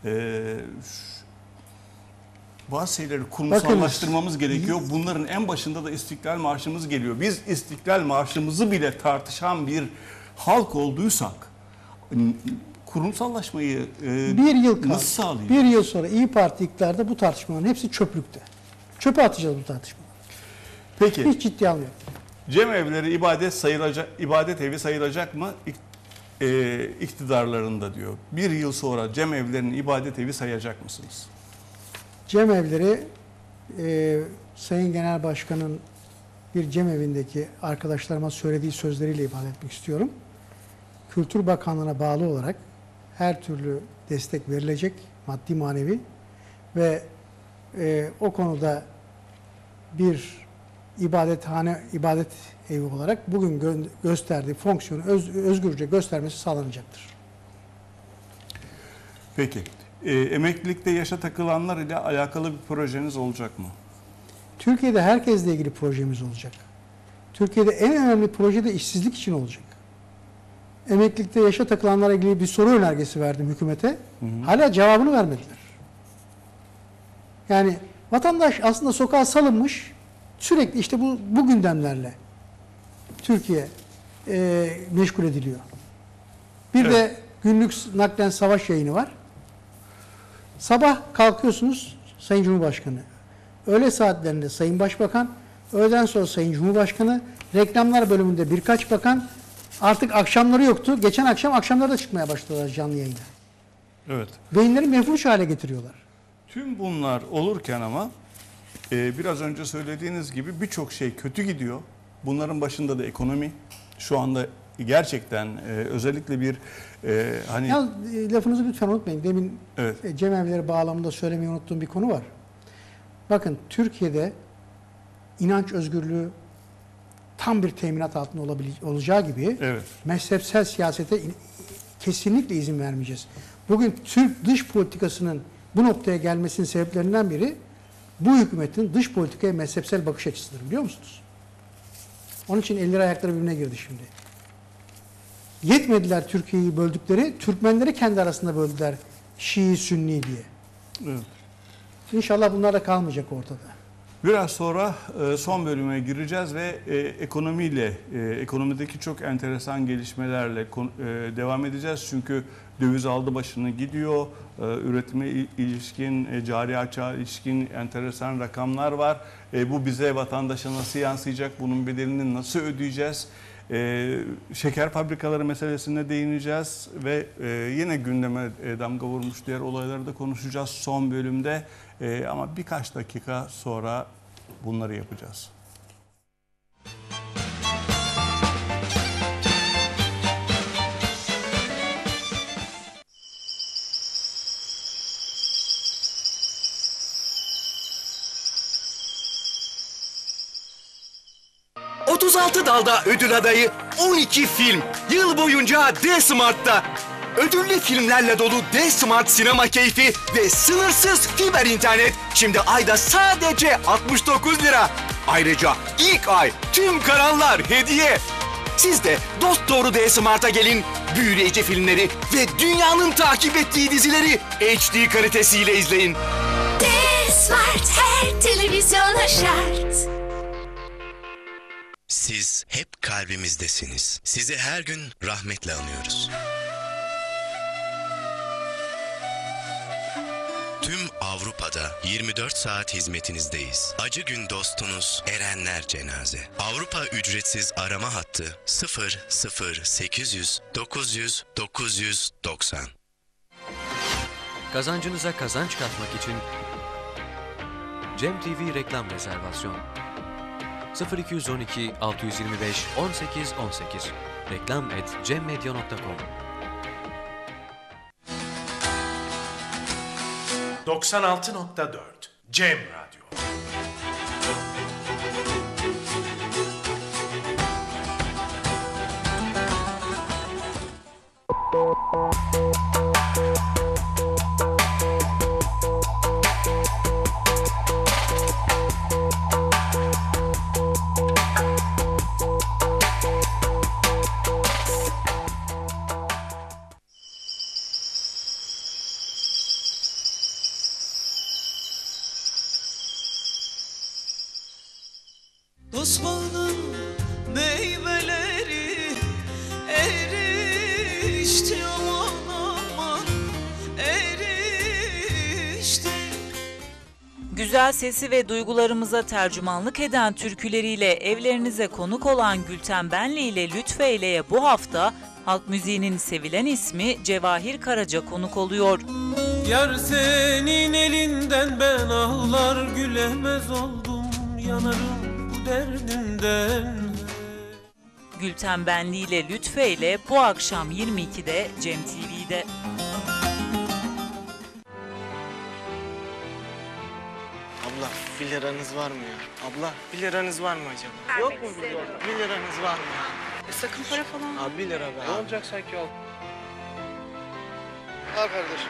bazı şeyleri kurumsallaştırmamız gerekiyor. Bunların en başında da İstiklal Marşımız geliyor. Biz İstiklal Marşımızı bile tartışan bir halk olduysak kurumsallaşmayı bir yıl kaldı. nasıl sağlayacağız? Bir yıl sonra İYİ Parti iktidarda bu tartışmaların hepsi çöplükte. Çöpe atacağız bu tartışmaları. Peki. Hiç ciddiye almıyorum. Cemevleri ibadet evi sayılacak mı iktidarlarında diyor. Bir yıl sonra cemevlerini ibadet evi sayacak mısınız? Cemevleri Sayın Genel Başkan'ın bir cemevindeki arkadaşlarıma söylediği sözleriyle ifade etmek istiyorum. Kültür Bakanlığı'na bağlı olarak her türlü destek verilecek, maddi manevi ve o konuda bir ibadet evi olarak bugün gösterdiği fonksiyonu özgürce göstermesi sağlanacaktır. Peki. Emeklilikte yaşa takılanlar ile alakalı bir projeniz olacak mı? Türkiye'de herkesle ilgili projemiz olacak. Türkiye'de en önemli proje de işsizlik için olacak. Emeklilikte yaşa takılanlara ilgili bir soru önergesi verdim hükümete. Hala cevabını vermediler. Yani vatandaş aslında sokağa salınmış, sürekli işte bu gündemlerle Türkiye meşgul ediliyor. Bir de günlük naklen savaş yayını var. Sabah kalkıyorsunuz Sayın Cumhurbaşkanı. Öğle saatlerinde Sayın Başbakan, öğleden sonra Sayın Cumhurbaşkanı, reklamlar bölümünde birkaç bakan, artık akşamları yoktu. Geçen akşamları da çıkmaya başladılar canlı yayına. Evet. Beyinleri mefhuş hale getiriyorlar. Tüm bunlar olurken ama biraz önce söylediğiniz gibi birçok şey kötü gidiyor. Bunların başında da ekonomi. Şu anda gerçekten özellikle bir hani... Ya, lafınızı lütfen unutmayın. Demin evet. cemevleri bağlamında söylemeyi unuttuğum bir konu var. Bakın Türkiye'de inanç özgürlüğü tam bir teminat altında olacağı gibi mezhepsel siyasete kesinlikle izin vermeyeceğiz. Bugün Türk dış politikasının bu noktaya gelmesinin sebeplerinden biri bu hükümetin dış politikaya mezhepsel bakış açısıdır, biliyor musunuz? Onun için elleri ayakları birbirine girdi şimdi. Yetmediler Türkiye'yi böldükleri, Türkmenleri kendi arasında böldüler Şii, Sünni diye. Evet. İnşallah bunlar da kalmayacak ortada. Biraz sonra son bölüme gireceğiz ve ekonomiyle, ekonomideki çok enteresan gelişmelerle devam edeceğiz. Çünkü döviz aldı başını gidiyor, üretime ilişkin, cari açığa ilişkin enteresan rakamlar var. Bu bize, vatandaşa nasıl yansıyacak, bunun bedelini nasıl ödeyeceğiz? Şeker fabrikaları meselesine değineceğiz ve yine gündeme damga vurmuş diğer olayları da konuşacağız son bölümde. Ama birkaç dakika sonra bunları yapacağız. ...36 dalda ödül adayı 12 film yıl boyunca D-Smart'ta. Ödüllü filmlerle dolu D-Smart sinema keyfi ve sınırsız fiber internet şimdi ayda sadece 69 lira. Ayrıca ilk ay tüm kanallar hediye. Siz de dosdoğru D-Smart'a gelin, büyüleyici filmleri ve dünyanın takip ettiği dizileri HD kalitesiyle izleyin. D-Smart her televizyona şart. Siz hep kalbimizdesiniz. Sizi her gün rahmetle anıyoruz. Tüm Avrupa'da 24 saat hizmetinizdeyiz. Acı gün dostunuz Erenler Cenaze. Avrupa ücretsiz arama hattı 00800 900 990. Kazancınıza kazanç katmak için Cem TV reklam rezervasyon 0212 625 18 18 reklam@cemmedya.com 96.4 Cem Radyo. Dost bağının meyveleri erişti, aman aman erişti. Güzel sesi ve duygularımıza tercümanlık eden türküleriyle evlerinize konuk olan Gülten Benli ile Lütfeyle'ye bu hafta halk müziğinin sevilen ismi Cevahir Karaca konuk oluyor. Yar senin elinden ben ağlar gülemez oldum, yanarım bu derdinden. Gülten Benli ile Lütfeyle bu akşam 22'de Cem TV'de. Abla 1 liranız var mı ya? Abla 1 liranız var mı acaba? Yok mu 1 lira? 1 liranız var mı ya? Sakın para falan. Abi 1 lira be. Ne olacak sanki al. Al kardeşim.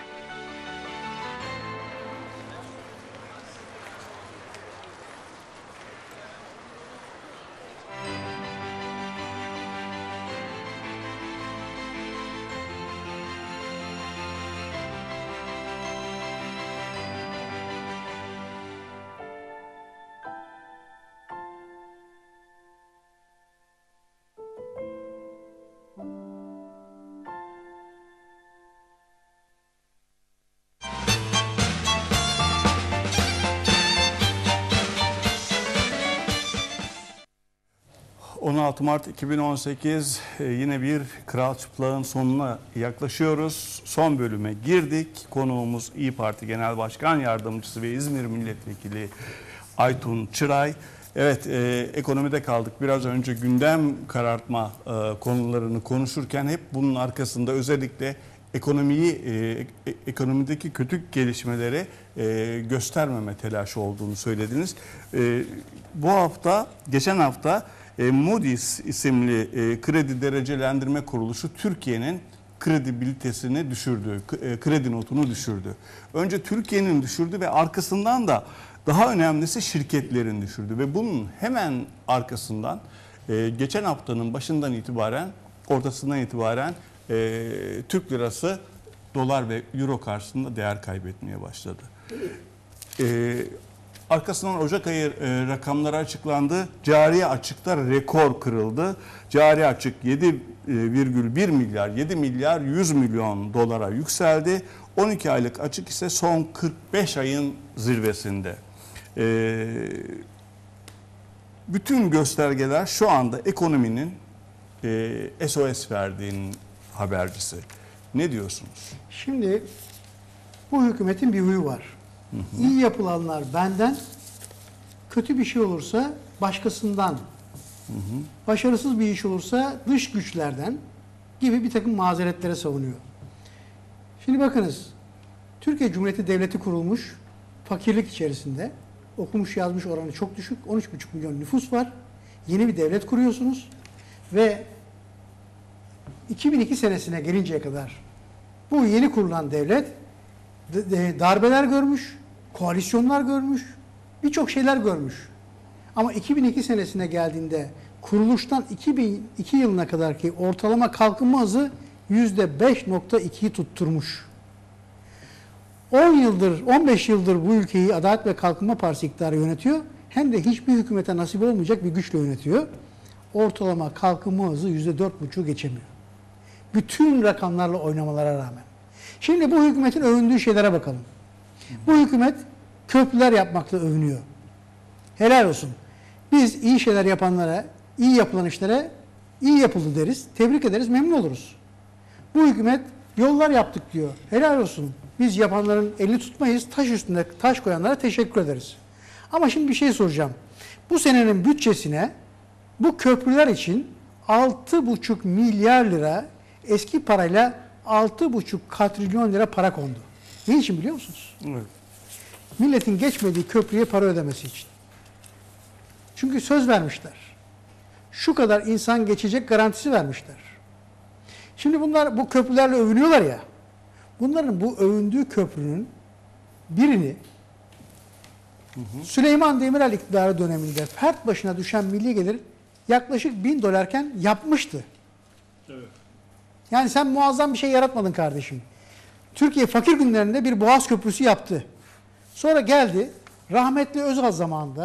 ...16 Mart 2018 yine bir Kral Çıplak'ın sonuna yaklaşıyoruz. Son bölüme girdik. Konuğumuz İYİ Parti Genel Başkan Yardımcısı ve İzmir Milletvekili Aytun Çıray. Evet, ekonomide kaldık. Biraz önce gündem karartma konularını konuşurken hep bunun arkasında özellikle ekonomideki kötü gelişmeleri göstermeme telaşı olduğunu söylediniz. Bu hafta, geçen hafta Moody's isimli kredi derecelendirme kuruluşu Türkiye'nin kredibilitesini düşürdü, kredi notunu düşürdü. Önce Türkiye'nin düşürdü ve arkasından da daha önemlisi şirketlerin düşürdü ve bunun hemen arkasından geçen haftanın başından itibaren, ortasından itibaren Türk lirası dolar ve euro karşısında değer kaybetmeye başladı. Arkasından Ocak ayı rakamları açıklandı. Cari açıkta rekor kırıldı. Cari açık 7,1 milyar, 7 milyar 100 milyon dolara yükseldi. 12 aylık açık ise son 45 ayın zirvesinde. Bütün göstergeler şu anda ekonominin SOS verdiğinin habercisi. Ne diyorsunuz? Şimdi bu hükümetin bir huyu var. İyi yapılanlar benden, kötü bir şey olursa başkasından, başarısız bir iş olursa dış güçlerden gibi bir takım mazeretlere savunuyor. Şimdi bakınız, Türkiye Cumhuriyeti Devleti kurulmuş, fakirlik içerisinde, okumuş yazmış oranı çok düşük, 13,5 milyon nüfus var. Yeni bir devlet kuruyorsunuz ve 2002 senesine gelinceye kadar bu yeni kurulan devlet darbeler görmüş, koalisyonlar görmüş, birçok şeyler görmüş. Ama 2002 senesine geldiğinde kuruluştan 2002 yılına kadarki ortalama kalkınma hızı %5,2'yi tutturmuş. 10 yıldır, 15 yıldır bu ülkeyi Adalet ve Kalkınma Partisi iktidarı yönetiyor. Hem de hiçbir hükümete nasip olmayacak bir güçle yönetiyor. Ortalama kalkınma hızı %4,5'u geçemiyor. Bütün rakamlarla oynamalara rağmen. Şimdi bu hükümetin övündüğü şeylere bakalım. Bu hükümet köprüler yapmakla övünüyor. Helal olsun. Biz iyi şeyler yapanlara, iyi yapılan işlere iyi yapıldı deriz. Tebrik ederiz, memnun oluruz. Bu hükümet yollar yaptık diyor. Helal olsun. Biz yapanların elini tutmayız. Taş üstünde taş koyanlara teşekkür ederiz. Ama şimdi bir şey soracağım. Bu senenin bütçesine bu köprüler için 6,5 milyar lira eski parayla 6,5 katrilyon lira para kondu. Ne için biliyor musunuz? Evet. Milletin geçmediği köprüye para ödemesi için. Çünkü söz vermişler. Şu kadar insan geçecek garantisi vermişler. Şimdi bunlar bu köprülerle övünüyorlar ya. Bunların bu övündüğü köprünün birini Süleyman Demirel iktidarı döneminde fert başına düşen milli gelir yaklaşık $1000 yapmıştı. Evet. Yani sen muazzam bir şey yaratmadın kardeşim. Türkiye fakir günlerinde bir Boğaz Köprüsü yaptı. Sonra geldi rahmetli Özal zamanında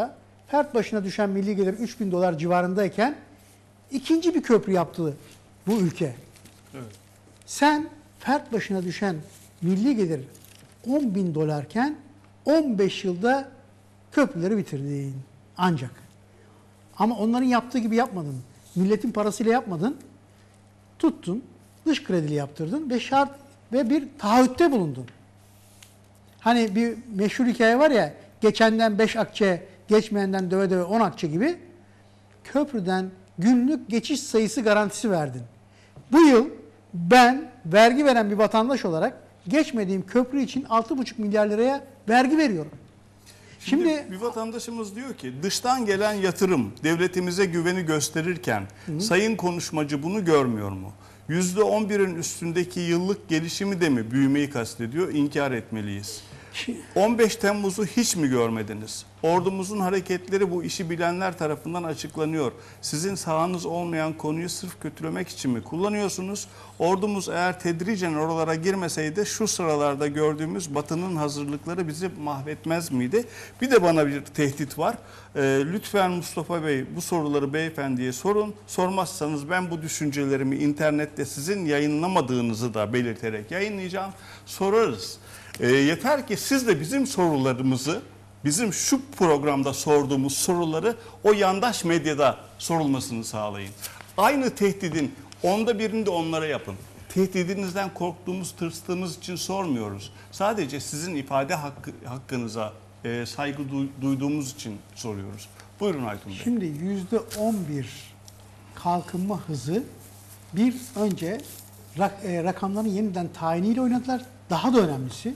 fert başına düşen milli gelir 3.000 dolar civarındayken ikinci bir köprü yaptı bu ülke. Evet. Sen fert başına düşen milli gelir 10.000 dolarken 15 yılda köprüleri bitirdin ancak. Ama onların yaptığı gibi yapmadın. Milletin parasıyla yapmadın. Tuttun, dış kredili yaptırdın ve şart ve bir taahhütte bulundun. Hani bir meşhur hikaye var ya, geçenden 5 akçe, geçmeyenden döve döve 10 akçe gibi köprüden günlük geçiş sayısı garantisi verdin. Bu yıl ben vergi veren bir vatandaş olarak geçmediğim köprü için 6,5 milyar liraya vergi veriyorum. Şimdi bir vatandaşımız diyor ki dıştan gelen yatırım devletimize güveni gösterirken sayın konuşmacı bunu görmüyor mu? %11'in üstündeki yıllık gelişimi de mi büyümeyi kastediyor? İnkar etmeliyiz. 15 Temmuz'u hiç mi görmediniz? Ordumuzun hareketleri bu işi bilenler tarafından açıklanıyor. Sizin sahanız olmayan konuyu sırf kötülemek için mi kullanıyorsunuz? Ordumuz eğer tedricen oralara girmeseydi şu sıralarda gördüğümüz Batı'nın hazırlıkları bizi mahvetmez miydi? Bir de bana bir tehdit var. Lütfen Mustafa Bey bu soruları beyefendiye sorun. Sormazsanız ben bu düşüncelerimi internette sizin yayınlamadığınızı da belirterek yayınlayacağım. Sorarız. Yeter ki siz de bizim sorularımızı, bizim şu programda sorduğumuz soruları o yandaş medyada sorulmasını sağlayın. Aynı tehdidin 1/10'ını de onlara yapın. Tehdidinizden korktuğumuz, tırstığımız için sormuyoruz. Sadece sizin ifade hakkınıza saygı duyduğumuz için soruyoruz. Buyurun Aytun Bey. Şimdi %11 kalkınma hızı bir önce rakamların yeniden tayiniyle oynadılar. Daha da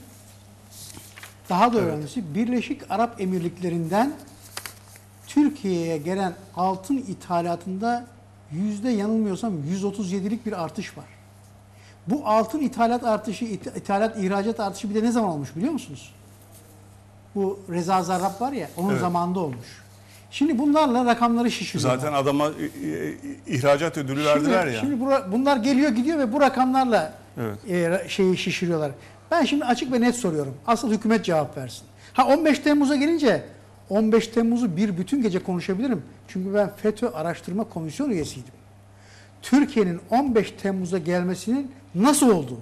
önemlisi Birleşik Arap Emirlikleri'nden Türkiye'ye gelen altın ithalatında yanılmıyorsam 137'lik bir artış var. Bu altın ithalat artışı, ihracat artışı bir de ne zaman olmuş biliyor musunuz? Bu Reza Zarrab var ya, onun zamanında olmuş. Şimdi bunlarla rakamları şişiriyorlar. Zaten adama ihracat ödülü verdiler ya. Şimdi bunlar geliyor gidiyor ve bu rakamlarla şeyi şişiriyorlar. Ben şimdi açık ve net soruyorum. Asıl hükümet cevap versin. 15 Temmuz'a gelince 15 Temmuz'u bir bütün gece konuşabilirim. Çünkü ben FETÖ Araştırma Komisyonu üyesiydim. Türkiye'nin 15 Temmuz'a gelmesinin nasıl olduğunu,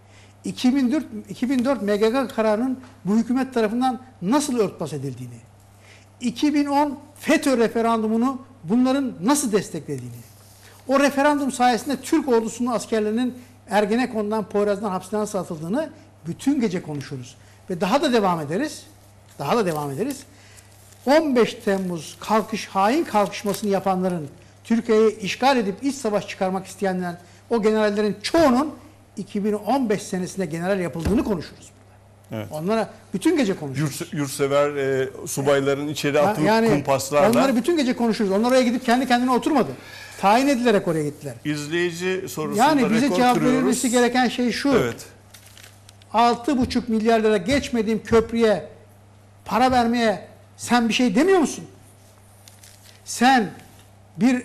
2004 MGK kararının bu hükümet tarafından nasıl örtbas edildiğini, 2010 FETÖ referandumunu bunların nasıl desteklediğini, o referandum sayesinde Türk ordusunun askerlerinin Ergenekon'dan, Poyraz'dan hapisten satıldığını bütün gece konuşuruz. Ve daha da devam ederiz. 15 Temmuz hain kalkışmasını yapanların, Türkiye'yi işgal edip iç savaş çıkarmak isteyenlerin, o generallerin çoğunun 2015 senesinde general yapıldığını konuşuruz. Evet. Onlara bütün gece konuşuruz. Yurtsever subayların içeri atılıp kumpaslarla. Onları bütün gece konuşuruz. Onlar oraya gidip kendi kendine oturmadı. Tayin edilerek oraya gittiler. İzleyici sorusunda rekor bize cevap kırıyoruz. verilmesi gereken şey şu. Evet. 6,5 milyar lira geçmediğim köprüye para vermeye sen bir şey demiyor musun? Sen bir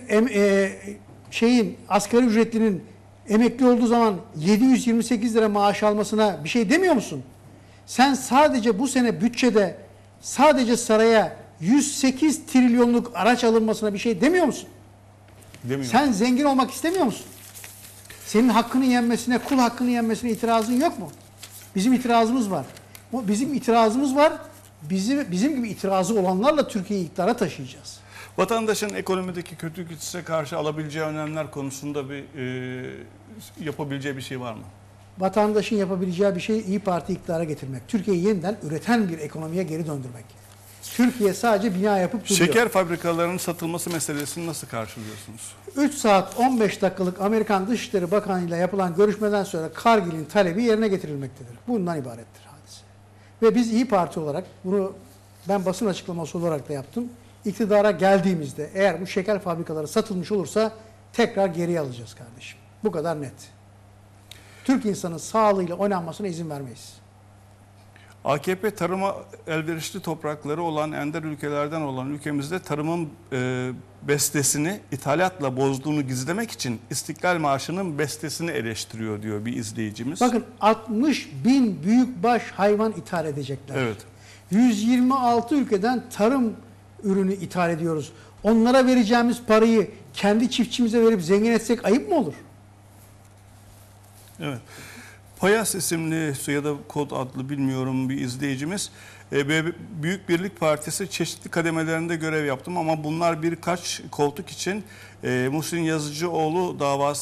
asgari ücretlinin emekli olduğu zaman 728 lira maaş almasına bir şey demiyor musun? Sen sadece bu sene bütçede sadece saraya 108 trilyonluk araç alınmasına bir şey demiyor musun? Demiyorum. Sen zengin olmak istemiyor musun? Senin hakkını yenmesine, kul hakkını yenmesine itirazın yok mu? Bizim itirazımız var. Bizim itirazımız var. Bizim gibi itirazı olanlarla Türkiye'yi iktidara taşıyacağız. Vatandaşın ekonomideki kötü gidişe karşı alabileceği önlemler konusunda yapabileceği bir şey var mı? Vatandaşın yapabileceği bir şey İYİ Parti iktidara getirmek. Türkiye'yi yeniden üreten bir ekonomiye geri döndürmek. Türkiye sadece bina yapıp duruyor. Şeker fabrikalarının satılması meselesini nasıl karşılıyorsunuz? 3 saat 15 dakikalık Amerikan Dışişleri Bakanı ile yapılan görüşmeden sonra Kargil'in talebi yerine getirilmektedir. Bundan ibarettir hadise. Ve biz İYİ Parti olarak, bunu ben basın açıklaması olarak da yaptım. İktidara geldiğimizde eğer bu şeker fabrikaları satılmış olursa tekrar geriye alacağız kardeşim. Bu kadar net. Türk insanın sağlığıyla oynanmasına izin vermeyiz. AKP tarıma elverişli toprakları olan ender ülkelerden olan ülkemizde tarımın bestesini ithalatla bozduğunu gizlemek için İstiklal Marşı'nın bestesini eleştiriyor diyor bir izleyicimiz. Bakın 60.000 büyükbaş hayvan ithal edecekler. Evet. 126 ülkeden tarım ürünü ithal ediyoruz. Onlara vereceğimiz parayı kendi çiftçimize verip zengin etsek ayıp mı olur? Evet. Payas isimli ya da Kod adlı bilmiyorum bir izleyicimiz. Büyük Birlik Partisi çeşitli kademelerinde görev yaptım ama bunlar birkaç koltuk için Muhsin Yazıcıoğlu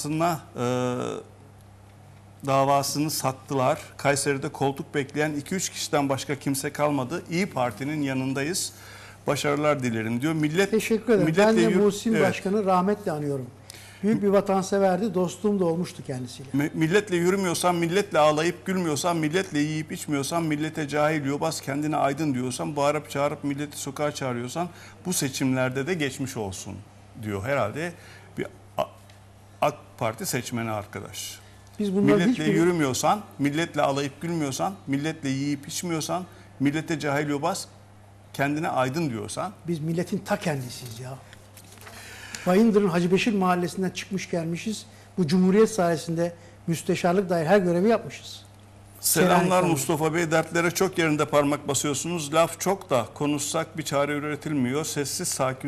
davasını sattılar. Kayseri'de koltuk bekleyen 2-3 kişiden başka kimse kalmadı. İyi Parti'nin yanındayız. Başarılar dilerim diyor. Teşekkür ederim. Ben de Muhsin Başkan'ı rahmetle anıyorum. Büyük bir vatanseverdi. Dostluğum da olmuştu kendisiyle. Milletle yürümüyorsan, milletle ağlayıp gülmüyorsan, milletle yiyip içmiyorsan, millete cahil yobaz kendine aydın diyorsan, bağırıp çağırıp milleti sokağa çağırıyorsan bu seçimlerde de geçmiş olsun diyor. Herhalde bir AK Parti seçmeni arkadaş. Biz milletle yürümüyorsan, milletle ağlayıp gülmüyorsan, milletle yiyip içmiyorsan, millete cahil yobaz kendine aydın diyorsan. Biz milletin ta kendisiyiz ya. Bayındır'ın Hacı Beşir mahallesinden çıkmış gelmişiz. Bu Cumhuriyet sayesinde müsteşarlık dair her görevi yapmışız. Selamlar Mustafa Bey. Dertlere çok yerinde parmak basıyorsunuz. Laf çok da konuşsak bir çare üretilmiyor. Sessiz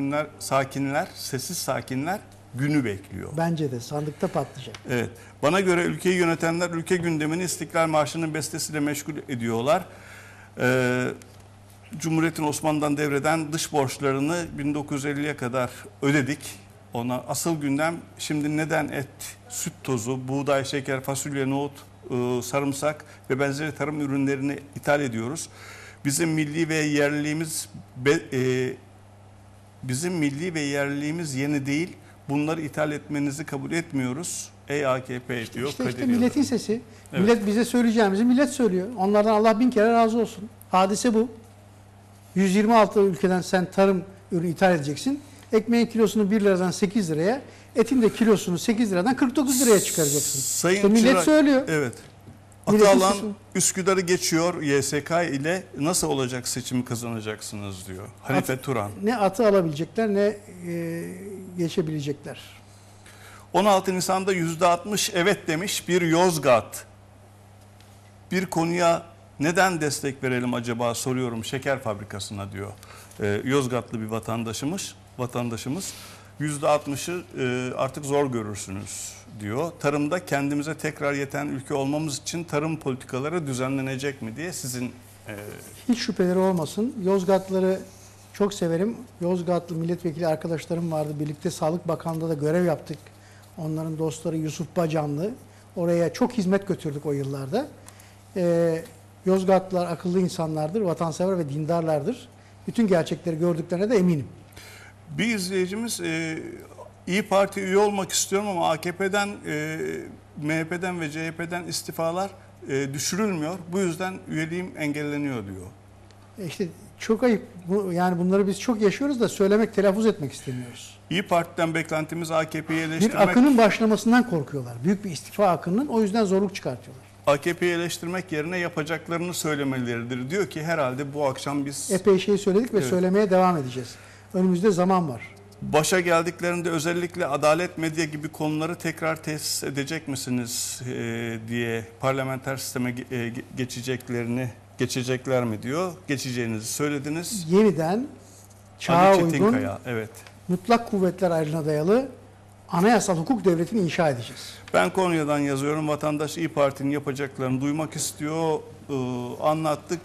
sakinler günü bekliyor. Bence de sandıkta patlayacak. Evet. Bana göre ülkeyi yönetenler ülke gündemini İstiklal Marşı'nın bestesiyle meşgul ediyorlar. Cumhuriyet'in Osmanlı'dan devreden dış borçlarını 1950'ye kadar ödedik. Ona asıl gündem şimdi neden et, süt tozu, buğday, şeker, fasulye, nohut, sarımsak ve benzeri tarım ürünlerini ithal ediyoruz. Bizim milli ve yerliliğimiz yeni değil. Bunları ithal etmenizi kabul etmiyoruz. Ey AKP diyor. İşte milletin sesi. Evet. Millet bize söyleyeceğimizi millet söylüyor. Onlardan Allah bin kere razı olsun. Hadise bu. 126 ülkeden sen tarım ürünü ithal edeceksin. Ekmeğin kilosunu 1 liradan 8 liraya, etin de kilosunu 8 liradan 49 liraya çıkaracaksın. Sayın işte millet söylüyor. Evet. Atalan Üsküdar'ı geçiyor YSK ile nasıl olacak seçimi kazanacaksınız diyor. Halife Turan. Ne atı alabilecekler ne geçebilecekler. 16 Nisan'da %60 evet demiş bir Yozgat. Bir konuya neden destek verelim acaba soruyorum şeker fabrikasına diyor. Yozgatlı bir vatandaşımız. %60'ı artık zor görürsünüz diyor. Tarımda kendimize tekrar yeten ülke olmamız için tarım politikaları düzenlenecek mi diye sizin... Hiç şüpheleri olmasın. Yozgatlıları çok severim. Yozgatlı milletvekili arkadaşlarım vardı. Birlikte Sağlık Bakanlığı'nda da görev yaptık. Onların dostları Yusuf Bacanlı. Oraya çok hizmet götürdük o yıllarda. Yozgatlılar akıllı insanlardır, vatansever ve dindarlardır. Bütün gerçekleri gördüklerine de eminim. Bir izleyicimiz İyi Parti üye olmak istiyorum ama AKP'den, MHP'den ve CHP'den istifalar düşürülmüyor. Bu yüzden üyeliğim engelleniyor diyor. İşte çok ayıp. Yani bunları biz çok yaşıyoruz da söylemek, telaffuz etmek istemiyoruz. İyi Parti'den beklentimiz AKP'yi eleştirmek. Bir akının başlamasından korkuyorlar. Büyük bir istifa akının, o yüzden zorluk çıkartıyorlar. AKP'yi eleştirmek yerine yapacaklarını söylemeleridir. Diyor ki herhalde bu akşam biz... Epey şey söyledik ve söylemeye devam edeceğiz. Önümüzde zaman var. Başa geldiklerinde özellikle adalet, medya gibi konuları tekrar tesis edecek misiniz diye parlamenter sisteme geçecekler mi diyor. Geçeceğinizi söylediniz. Yeniden çağa uygun, evet, mutlak kuvvetler ayrılığına dayalı anayasal hukuk devletini inşa edeceğiz. Ben Konya'dan yazıyorum. Vatandaş İYİ Parti'nin yapacaklarını duymak istiyor. Anlattık.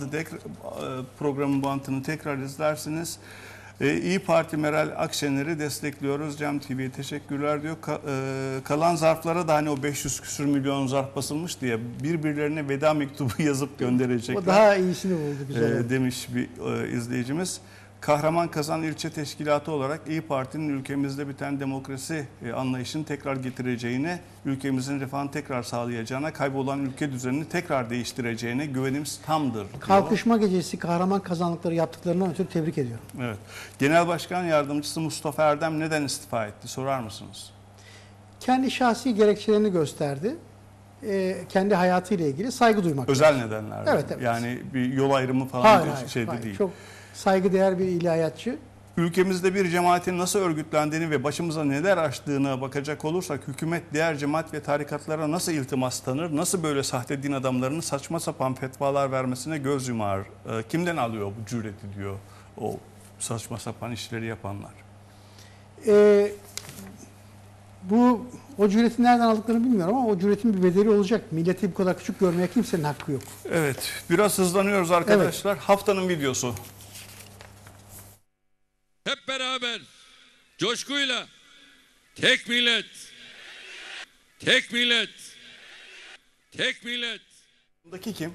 Programın bantını tekrar izlersiniz. İYİ Parti Meral Akşener'i destekliyoruz. Cem TV'ye teşekkürler diyor. Kalan zarflara da hani o 500 küsür milyon zarf basılmış diye birbirlerine veda mektubu yazıp gönderecekler. O daha iyisini buldu güzel. Demiş bir izleyicimiz. Kahraman İlçe Teşkilatı olarak İYİ Parti'nin ülkemizde biten demokrasi anlayışını tekrar getireceğine, ülkemizin refahını tekrar sağlayacağına, kaybolan ülke düzenini tekrar değiştireceğine güvenimiz tamdır diyor. Kalkışma gecesi kahraman kazanlıkları yaptıklarından ötürü tebrik ediyorum. Evet. Genel Başkan Yardımcısı Mustafa Erdem neden istifa etti sorar mısınız? Kendi şahsi gerekçelerini gösterdi. Kendi hayatıyla ilgili saygı duymak. Özel nedenler. Evet. Yani bir yol ayrımı falan değil. Çok saygıdeğer bir ilahiyatçı. Ülkemizde bir cemaatin nasıl örgütlendiğini ve başımıza neler açtığına bakacak olursak hükümet diğer cemaat ve tarikatlara nasıl iltimas tanır, nasıl böyle sahte din adamlarının saçma sapan fetvalar vermesine göz yumar. Kimden alıyor bu cüreti diyor o saçma sapan işleri yapanlar. O cüretin nereden aldıklarını bilmiyorum ama o cüretin bir bedeli olacak. Milleti bu kadar küçük görmeye kimsenin hakkı yok. Evet, biraz hızlanıyoruz arkadaşlar. Evet. Haftanın videosu. Hep beraber coşkuyla tek millet, tek millet, tek millet. Buradaki kim?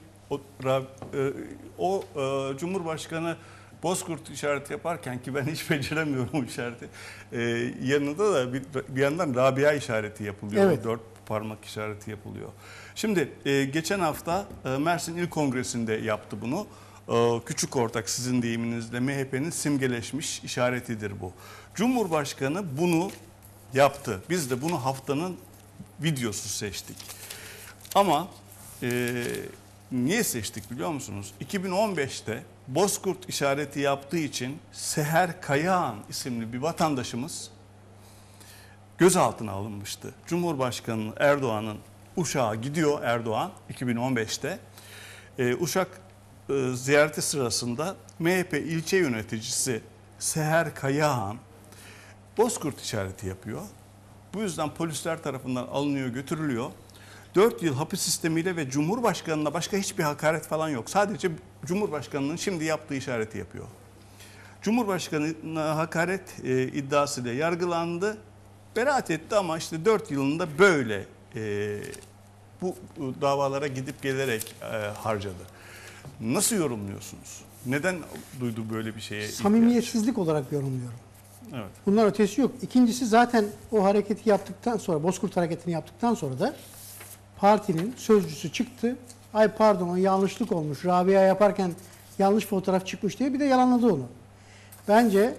Cumhurbaşkanı Bozkurt işareti yaparken, ki ben hiç beceremiyorum o işareti. Yanında da bir yandan Rabia işareti yapılıyor. Evet. 4 parmak işareti yapılıyor. Şimdi geçen hafta Mersin İl Kongresi'nde yaptı bunu. Küçük ortak, sizin deyiminizle MHP'nin simgeleşmiş işaretidir bu. Cumhurbaşkanı bunu yaptı. Biz de bunu haftanın videosu seçtik. Ama niye seçtik biliyor musunuz? 2015'te Bozkurt işareti yaptığı için Seher Kayağan isimli bir vatandaşımız gözaltına alınmıştı. Cumhurbaşkanı Erdoğan'ın Uşak'a gidiyor Erdoğan 2015'te. Uşak ziyareti sırasında MHP ilçe yöneticisi Seher Kayağan Bozkurt işareti yapıyor. Bu yüzden polisler tarafından alınıyor, götürülüyor. 4 yıl hapis sistemiyle ve Cumhurbaşkanı'na başka hiçbir hakaret falan yok. Sadece Cumhurbaşkanı'nın şimdi yaptığı işareti yapıyor. Cumhurbaşkanı'na hakaret iddiasıyla yargılandı. Beraat etti ama işte 4 yılında böyle bu davalara gidip gelerek harcadı. Nasıl yorumluyorsunuz? Neden duydu böyle bir şeye? Samimiyetsizlik olarak yorumluyorum. Evet. Bundan ötesi yok. İkincisi, zaten o hareketi yaptıktan sonra, Bozkurt hareketini yaptıktan sonra da partinin sözcüsü çıktı. Ay pardon, o yanlışlık olmuş. Rabia yaparken yanlış fotoğraf çıkmış diye bir de yalanladı onu. Bence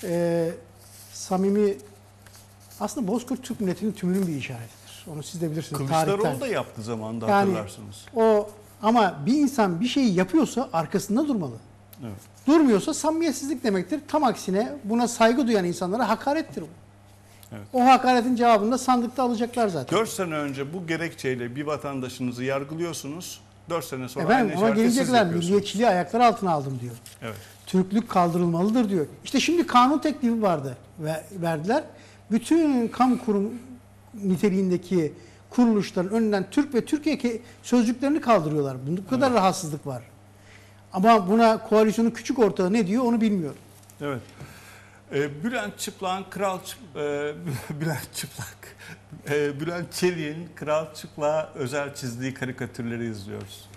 samimi, aslında Bozkurt Türk milletinin tümünün bir işaretidir. Onu siz de bilirsiniz. Kılıçdaroğlu da yaptı zamanında, hatırlarsınız. Ama bir insan bir şeyi yapıyorsa arkasında durmalı. Evet. Durmuyorsa samimiyetsizlik demektir. Tam aksine buna saygı duyan insanlara hakarettir bu. Evet. O hakaretin cevabını da sandıkta alacaklar zaten. 4 sene önce bu gerekçeyle bir vatandaşınızı yargılıyorsunuz. 4 sene sonra aynı işareti ona gelecekler. yapıyorsunuz. Milliyetçiliği ayaklar altına aldım diyor. Evet. Türklük kaldırılmalıdır diyor. İşte şimdi kanun teklifi vardı ve verdiler. Bütün kamu kurum niteliğindeki kuruluşların önünden Türk ve Türkiye sözcüklerini kaldırıyorlar. Bu kadar rahatsızlık var. Ama buna koalisyonun küçük ortağı ne diyor onu bilmiyorum. Evet. Bülent Çelik'in Kral Çıplak'a özel çizdiği karikatürleri izliyoruz.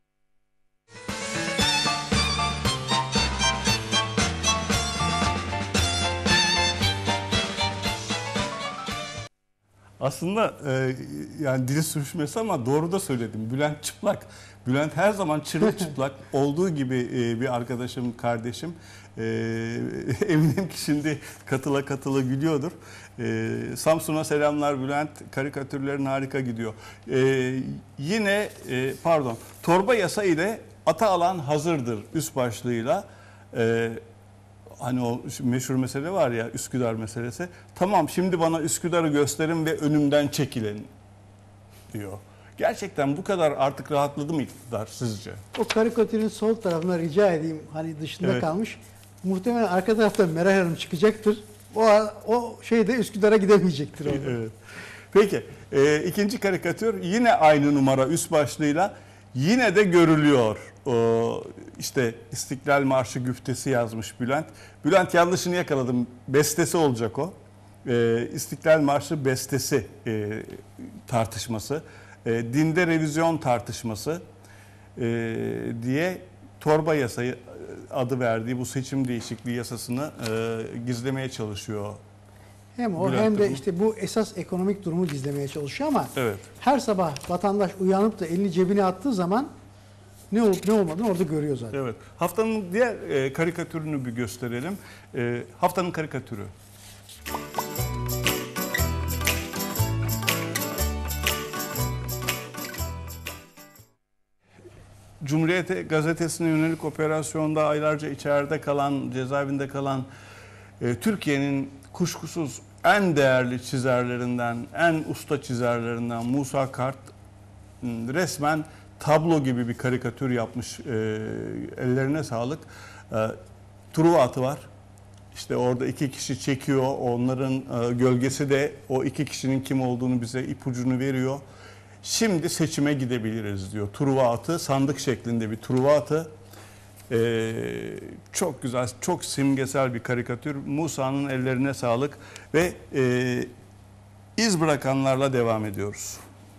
Aslında yani dili sürüşmesi ama doğru da söyledim. Bülent çıplak. Bülent her zaman çırılçıplak olduğu gibi bir arkadaşım, kardeşim. Eminim ki şimdi katıla gülüyordur. Samsun'a selamlar Bülent. Karikatürlerin harika gidiyor. Yine torba yasa ile ata alan hazırdır üst başlığıyla. Hani o meşhur mesele var ya, Üsküdar meselesi. Tamam, şimdi bana Üsküdar'ı gösterin ve önümden çekilin diyor. Gerçekten bu kadar artık rahatladı mı iktidar sizce? O karikatürün sol tarafına rica edeyim, hani dışında kalmış. Muhtemelen arka tarafta Meral Hanım çıkacaktır. O şeyde Üsküdar'a gidemeyecektir orada. Evet. Peki ikinci karikatür yine aynı numara üst başlığıyla yine de görülüyor. İşte İstiklal Marşı güftesi yazmış Bülent. Bülent, yanlışını yakaladım. Bestesi olacak o. İstiklal Marşı bestesi tartışması. Dinde revizyon tartışması diye torba yasayı adı verdiği bu seçim değişikliği yasasını gizlemeye çalışıyor. Hem o Bülent hem de Hanım. işte bu esas ekonomik durumu gizlemeye çalışıyor ama evet. Her sabah vatandaş uyanıp da elini cebine attığı zaman ne olup ne olmadığını orada görüyor zaten. Evet. Haftanın diğer karikatürünü bir gösterelim. Haftanın karikatürü. Cumhuriyet Gazetesi'ne yönelik operasyonda aylarca içeride kalan, cezaevinde kalan Türkiye'nin kuşkusuz en değerli çizerlerinden, en usta çizerlerinden Musa Kart resmen tablo gibi bir karikatür yapmış. Ellerine sağlık. Truva atı var. İşte orada 2 kişi çekiyor. Onların gölgesi de o 2 kişinin kim olduğunu bize ipucunu veriyor. Şimdi seçime gidebiliriz diyor. Truva atı, sandık şeklinde bir truva atı. Çok güzel, çok simgesel bir karikatür. Musa'nın ellerine sağlık ve iz bırakanlarla devam ediyoruz.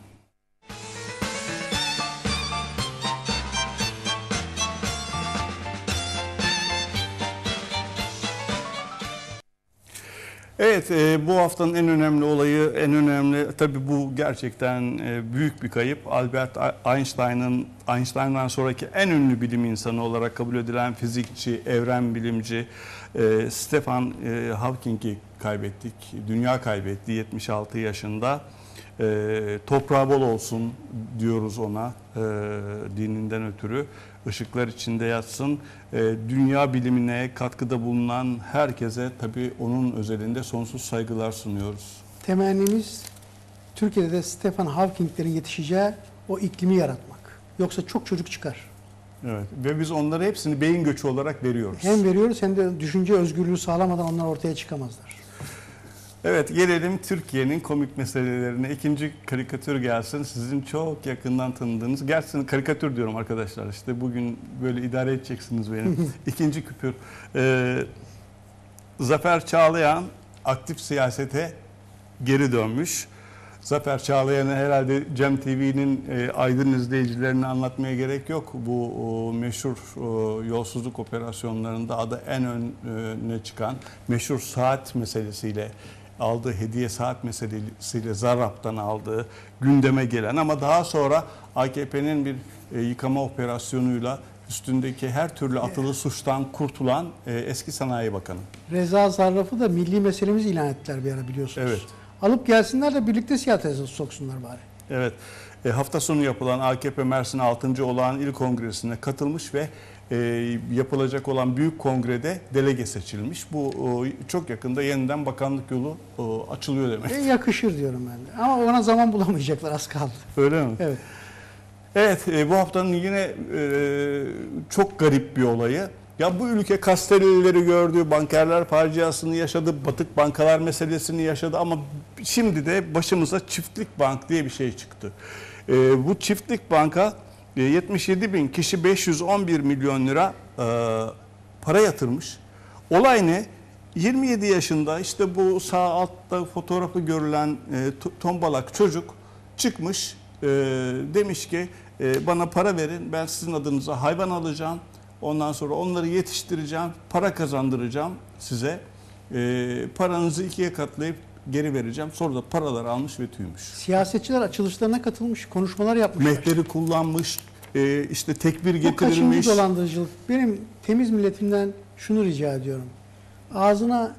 Evet, bu haftanın en önemli olayı, en önemli tabii bu gerçekten büyük bir kayıp. Albert Einstein'dan sonraki en ünlü bilim insanı olarak kabul edilen fizikçi, evren bilimci Stephen Hawking'i kaybettik. Dünya kaybetti 76 yaşında. Toprağı bol olsun diyoruz ona dininden ötürü. Işıklar içinde yatsın. Dünya bilimine katkıda bulunan herkese tabii onun özelinde sonsuz saygılar sunuyoruz. Temennimiz Türkiye'de de Stephen Hawking'lerin yetişeceği o iklimi yaratmak. Yoksa çok çocuk çıkar. Evet ve biz onlara hepsini beyin göçü olarak veriyoruz. Hem veriyoruz hem de düşünce özgürlüğü sağlamadan onlar ortaya çıkamazlar. Evet, gelelim Türkiye'nin komik meselelerine. İkinci karikatür gelsin. Sizin çok yakından tanıdığınız. Gerçekten karikatür diyorum arkadaşlar. İşte bugün böyle idare edeceksiniz beni. İkinci küpür. Zafer Çağlayan aktif siyasete geri dönmüş. Zafer Çağlayan'ı herhalde Cem TV'nin aydın izleyicilerine anlatmaya gerek yok. Bu meşhur yolsuzluk operasyonlarında adı en öne çıkan meşhur saat meselesiyle, aldığı hediye saat meselesiyle Zarrab'dan aldığı gündeme gelen ama daha sonra AKP'nin bir yıkama operasyonuyla üstündeki her türlü atılı suçtan kurtulan eski Sanayi Bakanı. Reza Zarrab'ı da milli meselemiz ilan ettiler bir ara biliyorsunuz. Evet. Alıp gelsinler de birlikte siyasete soksunlar bari. Evet. Hafta sonu yapılan AKP Mersin 6. Olağan İl Kongresi'ne katılmış ve yapılacak olan büyük kongrede delege seçilmiş. Bu çok yakında yeniden bakanlık yolu açılıyor demek. Yakışır diyorum ben de. Ama ona zaman bulamayacaklar, az kaldı. Öyle mi? Evet. Evet, bu haftanın yine çok garip bir olayı. Ya bu ülke Kastellileri gördü, bankerler faciasını yaşadı, batık bankalar meselesini yaşadı ama şimdi de başımıza Çiftlik Bank diye bir şey çıktı. Bu Çiftlik Bank'a 77 bin kişi 511 milyon lira para yatırmış. Olay ne? 27 yaşında işte bu sağ altta fotoğrafı görülen tombalak çocuk çıkmış, demiş ki bana para verin, ben sizin adınıza hayvan alacağım. Ondan sonra onları yetiştireceğim, para kazandıracağım size. Paranızı 2'ye katlayıp geri vereceğim. Sonra da paraları almış ve tüymüş. Siyasetçiler açılışlarına katılmış, konuşmalar yapmışlar. Mehter'i kullanmış, işte tekbir Bu getirilmiş. kaçıncı dolandırıcılık? Benim temiz milletimden şunu rica ediyorum. Ağzına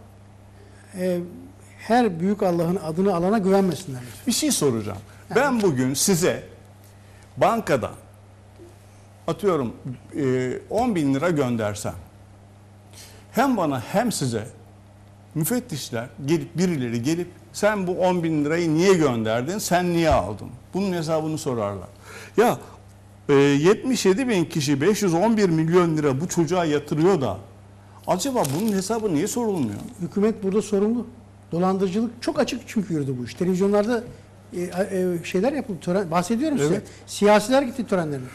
her büyük Allah'ın adını alana güvenmesinler. Bir şey soracağım. Yani. Ben bugün size bankadan atıyorum 10 bin lira göndersem hem bana hem size müfettişler birileri gelip sen bu 10 bin lirayı niye gönderdin, sen niye aldın? Bunun hesabını sorarlar. Ya 77 bin kişi 511 milyon lira bu çocuğa yatırıyor da acaba bunun hesabı niye sorulmuyor? Hükümet burada sorumlu. Dolandırıcılık çok açık çünkü yürüdü bu iş. Televizyonlarda şeyler yapıldı. Bahsediyorum size. Evet. Siyasiler gitti törenlerine.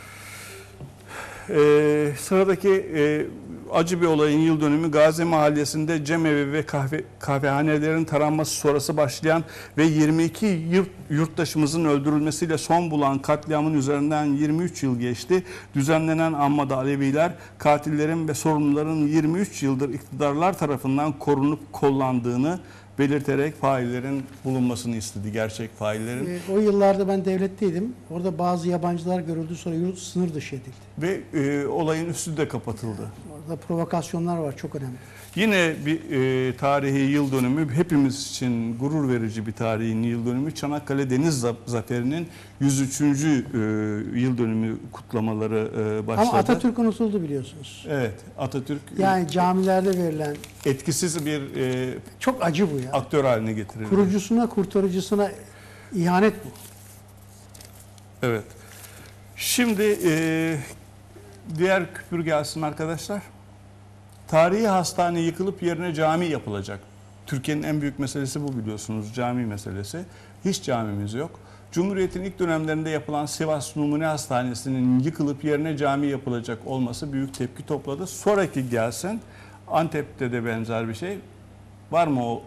Sıradaki acı bir olayın yıl dönümü Gazi Mahallesi'nde cemevi ve kahvehanelerin taranması sonrası başlayan ve 22 yurttaşımızın öldürülmesiyle son bulan katliamın üzerinden 23 yıl geçti. Düzenlenen anmada Aleviler katillerin ve sorumluların 23 yıldır iktidarlar tarafından korunup kollandığını belirterek faillerin bulunmasını istedi, gerçek faillerin. O yıllarda ben devletteydim. Orada bazı yabancılar görüldü, sonra yurt sınır dışı edildi. Ve olayın üstü de kapatıldı. Orada provokasyonlar var, çok önemli. Yine bir tarihi yıl dönümü, hepimiz için gurur verici bir tarihin yıl dönümü. Çanakkale Deniz Zaferi'nin 103. Yıl dönümü kutlamaları başladı. Ama Atatürk unutuldu biliyorsunuz. Evet, Atatürk. Yani camilerde verilen etkisiz bir çok acı bu ya. Aktör haline getirildi. Kurucusuna, kurtarıcısına ihanet bu. Evet. Şimdi diğer küpür gelsin arkadaşlar. Tarihi hastane yıkılıp yerine cami yapılacak. Türkiye'nin en büyük meselesi bu, biliyorsunuz, cami meselesi. Hiç camimiz yok. Cumhuriyet'in ilk dönemlerinde yapılan Sivas Numune Hastanesi'nin yıkılıp yerine cami yapılacak olması büyük tepki topladı. Sonraki gelsin, Antep'te de benzer bir şey. Var mı o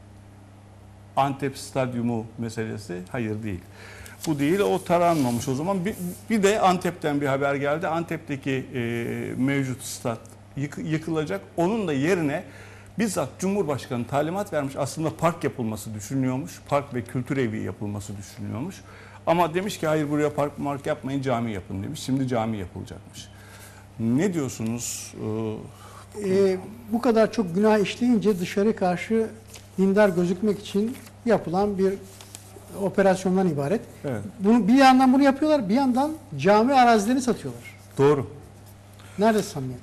Antep stadyumu meselesi? Hayır, değil. Bu değil, o taranmamış o zaman. Bir de Antep'ten bir haber geldi. Antep'teki mevcut stat yıkılacak. Onun da yerine bizzat Cumhurbaşkanı talimat vermiş. Aslında park yapılması düşünülüyormuş. Park ve kültür evi yapılması düşünülüyormuş. Ama demiş ki hayır, buraya park yapmayın, cami yapın demiş. Şimdi cami yapılacakmış. Ne diyorsunuz? Bu kadar çok günah işleyince dışarı karşı dindar gözükmek için yapılan bir operasyondan ibaret. Evet. Bir yandan bunu yapıyorlar, bir yandan cami arazilerini satıyorlar. Doğru. Nerede samimiyet?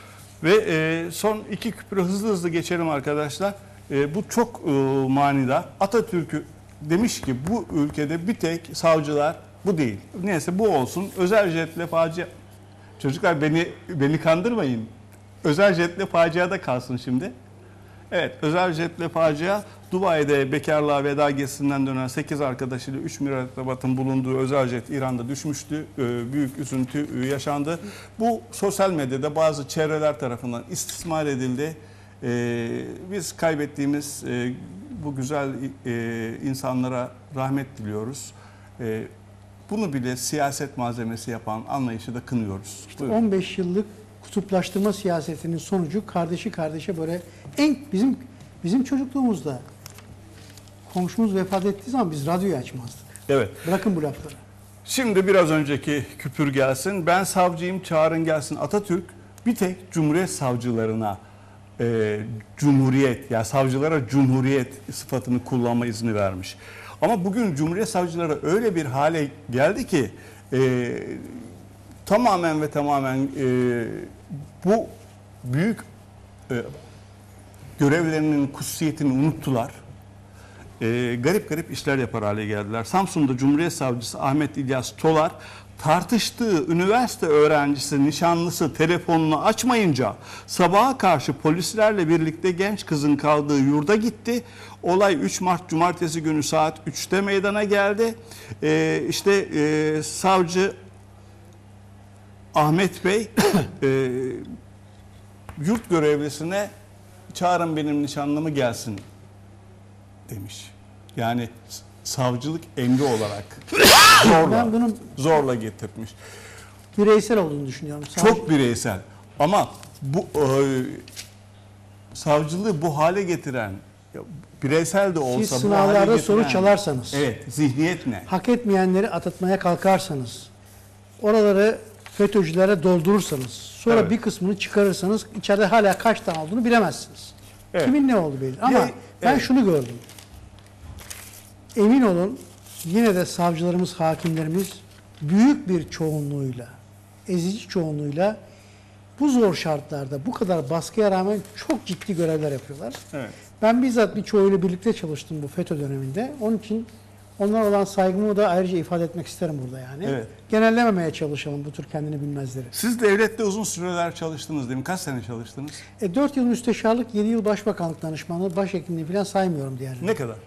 Ve son iki küpürü hızlı geçelim arkadaşlar. Bu çok manidar. Atatürk'ü demiş ki bu ülkede bir tek savcılar bu değil. Neyse bu olsun. Özel jetle facia. Çocuklar beni kandırmayın. Özel jetle facia da kalsın şimdi. Evet, özel jetle facia. Dubai'de bekarlığa veda gezisinden dönen 8 arkadaşıyla 3 mürettebatın bulunduğu özel jet İran'da düşmüştü. Büyük üzüntü yaşandı. Bu sosyal medyada bazı çevreler tarafından istismar edildi. Biz kaybettiğimiz bu güzel insanlara rahmet diliyoruz. Bunu bile siyaset malzemesi yapan anlayışı da kınıyoruz. İşte 15 yıllık kutuplaştırma siyasetinin sonucu kardeşi kardeşe böyle bizim çocukluğumuzda komşumuz vefat ettiği zaman biz radyoyu açmazdık. Evet. Bırakın bu lafları. Şimdi biraz önceki küpür gelsin. Ben savcıyım, çağırın gelsin. Atatürk bir tek Cumhuriyet savcılarına Cumhuriyet, yani savcılara Cumhuriyet sıfatını kullanma izni vermiş. Ama bugün Cumhuriyet savcıları öyle bir hale geldi ki tamamen bu büyük görevlerinin kutsiyetini unuttular. Garip işler yapar hale geldiler. Samsun'da Cumhuriyet Savcısı Ahmet İlyas Tolar tartıştığı üniversite öğrencisi nişanlısı telefonunu açmayınca sabaha karşı polislerle birlikte genç kızın kaldığı yurda gitti. Olay 3 Mart Cumartesi günü saat 3'te meydana geldi. Savcı Ahmet Bey yurt görevlisine çağırın benim nişanlımı gelsin demiş. Yani savcılık emri olarak zorla getirmiş. Bireysel olduğunu düşünüyorum. Çok bireysel. Ama bu savcılığı bu hale getiren, bireysel de olsa siz sınavlarda soru getiren, çalarsanız, evet, zihniyet ne? hak etmeyenleri atatmaya kalkarsanız, oraları FETÖ'cülere doldurursanız, sonra evet, bir kısmını çıkarırsanız içeride hala kaç tane olduğunu bilemezsiniz. Evet. Kimin ne oldu belli. Ama ben şunu gördüm. Emin olun yine de savcılarımız, hakimlerimiz büyük bir çoğunluğuyla, ezici çoğunluğuyla bu zor şartlarda bu kadar baskıya rağmen çok ciddi görevler yapıyorlar. Evet. Ben bizzat birçoğuyla birlikte çalıştım bu FETÖ döneminde. Onun için onlara olan saygımı da ayrıca ifade etmek isterim burada yani. Evet. Genellememeye çalışalım bu tür kendini bilmezleri. Siz devlette uzun süreler çalıştınız değil mi? Kaç sene çalıştınız? 4 yıl müsteşarlık, 7 yıl başbakanlık danışmanlığı, başhekimliği falan saymıyorum diğerlerini. Ne kadar?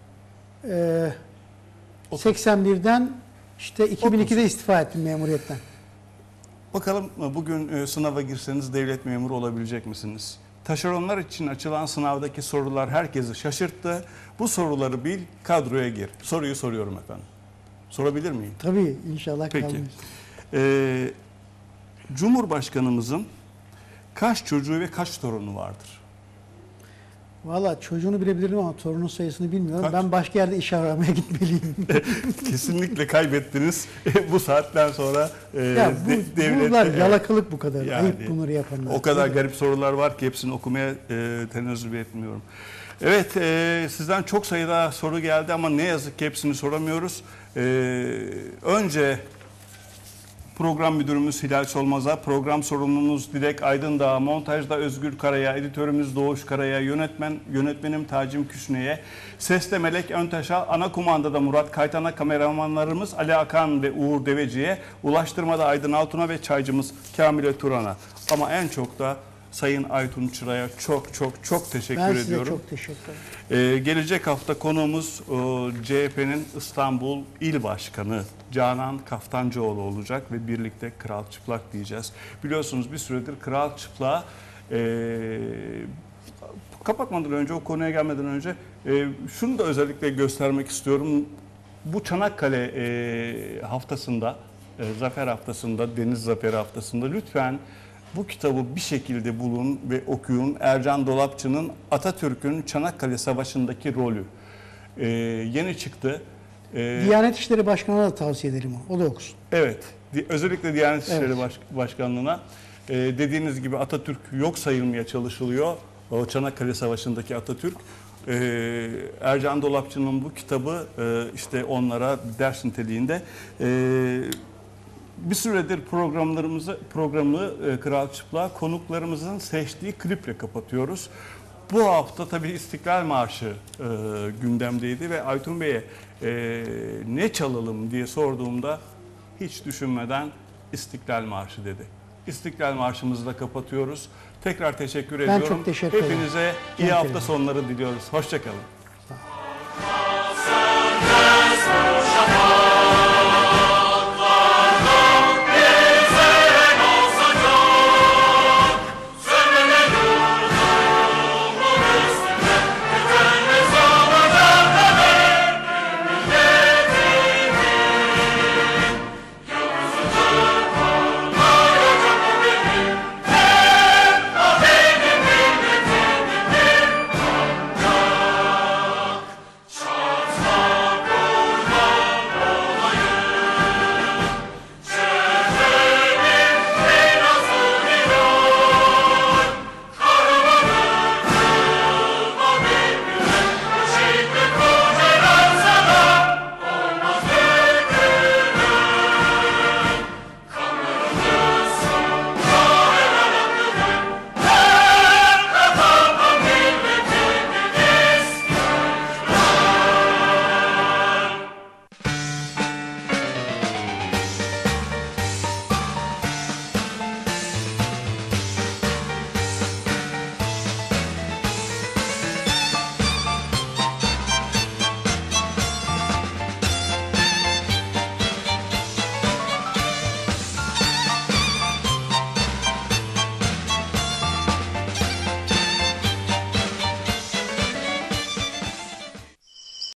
81'den işte 2002'de istifa ettim memuriyetten. Bakalım bugün sınava girseniz devlet memuru olabilecek misiniz? Taşeronlar için açılan sınavdaki sorular herkesi şaşırttı. Bu soruları bil, kadroya gir. Soruyu soruyorum efendim. Sorabilir miyim? Tabii, inşallah. Peki. Cumhurbaşkanımızın kaç çocuğu ve kaç torunu vardır? Valla çocuğunu bilebilirim ama torunun sayısını bilmiyorum. Kaç? Ben başka yerde iş aramaya gitmeliyim. Kesinlikle kaybettiniz. Bu saatten sonra bunlar yalakalık bu kadar. Yani, ayıp bunları yapanlar. O kadar garip sorular var ki hepsini okumaya tenezzül etmiyorum. Evet, sizden çok sayıda soru geldi ama ne yazık ki hepsini soramıyoruz. Önce program müdürümüz Hilal Solmaz'a, program sorumlumuz Dilek Aydındağ'a, montajda Özgür Kara'ya, editörümüz Doğuş Kara'ya, yönetmenim Tacim Küsne'ye, seste Melek Öntaş'a, ana kumandada Murat Kaytan'a, kameramanlarımız Ali Akan ve Uğur Deveci'ye, ulaştırmada Aydın Altun'a ve çaycımız Kamile Turan'a. Ama en çok da Sayın Aytun Çıray'a çok teşekkür Ben size ediyorum. çok teşekkür ederim. Gelecek hafta konuğumuz CHP'nin İstanbul İl Başkanı Canan Kaftancıoğlu olacak ve birlikte Kral Çıplak diyeceğiz. Biliyorsunuz bir süredir Kral Çıplak'a kapatmadan önce, o konuya gelmeden önce şunu da özellikle göstermek istiyorum. Bu Çanakkale haftasında, Zafer Haftası'nda, Deniz Zaferi Haftası'nda lütfen bu kitabı bir şekilde bulun ve okuyun. Ercan Dolapçı'nın Atatürk'ün Çanakkale Savaşı'ndaki rolü. Yeni çıktı. Diyanet İşleri Başkanı'na da tavsiye ederim onu. O da okusun. Evet. Özellikle Diyanet İşleri Başkanlığı'na. Dediğiniz gibi Atatürk yok sayılmaya çalışılıyor. O Çanakkale Savaşı'ndaki Atatürk. Ercan Dolapçı'nın bu kitabı işte onlara ders niteliğinde. Bir süredir programı Kral Çıplak konuklarımızın seçtiği kliple kapatıyoruz. Bu hafta tabii İstiklal Marşı gündemdeydi ve Aytun Bey'e ne çalalım diye sorduğumda hiç düşünmeden İstiklal Marşı dedi. İstiklal Marşımızı da kapatıyoruz. Tekrar teşekkür ediyorum. Ben çok teşekkür ederim. Hepinize iyi hafta sonları diliyoruz. Hoşça kalın.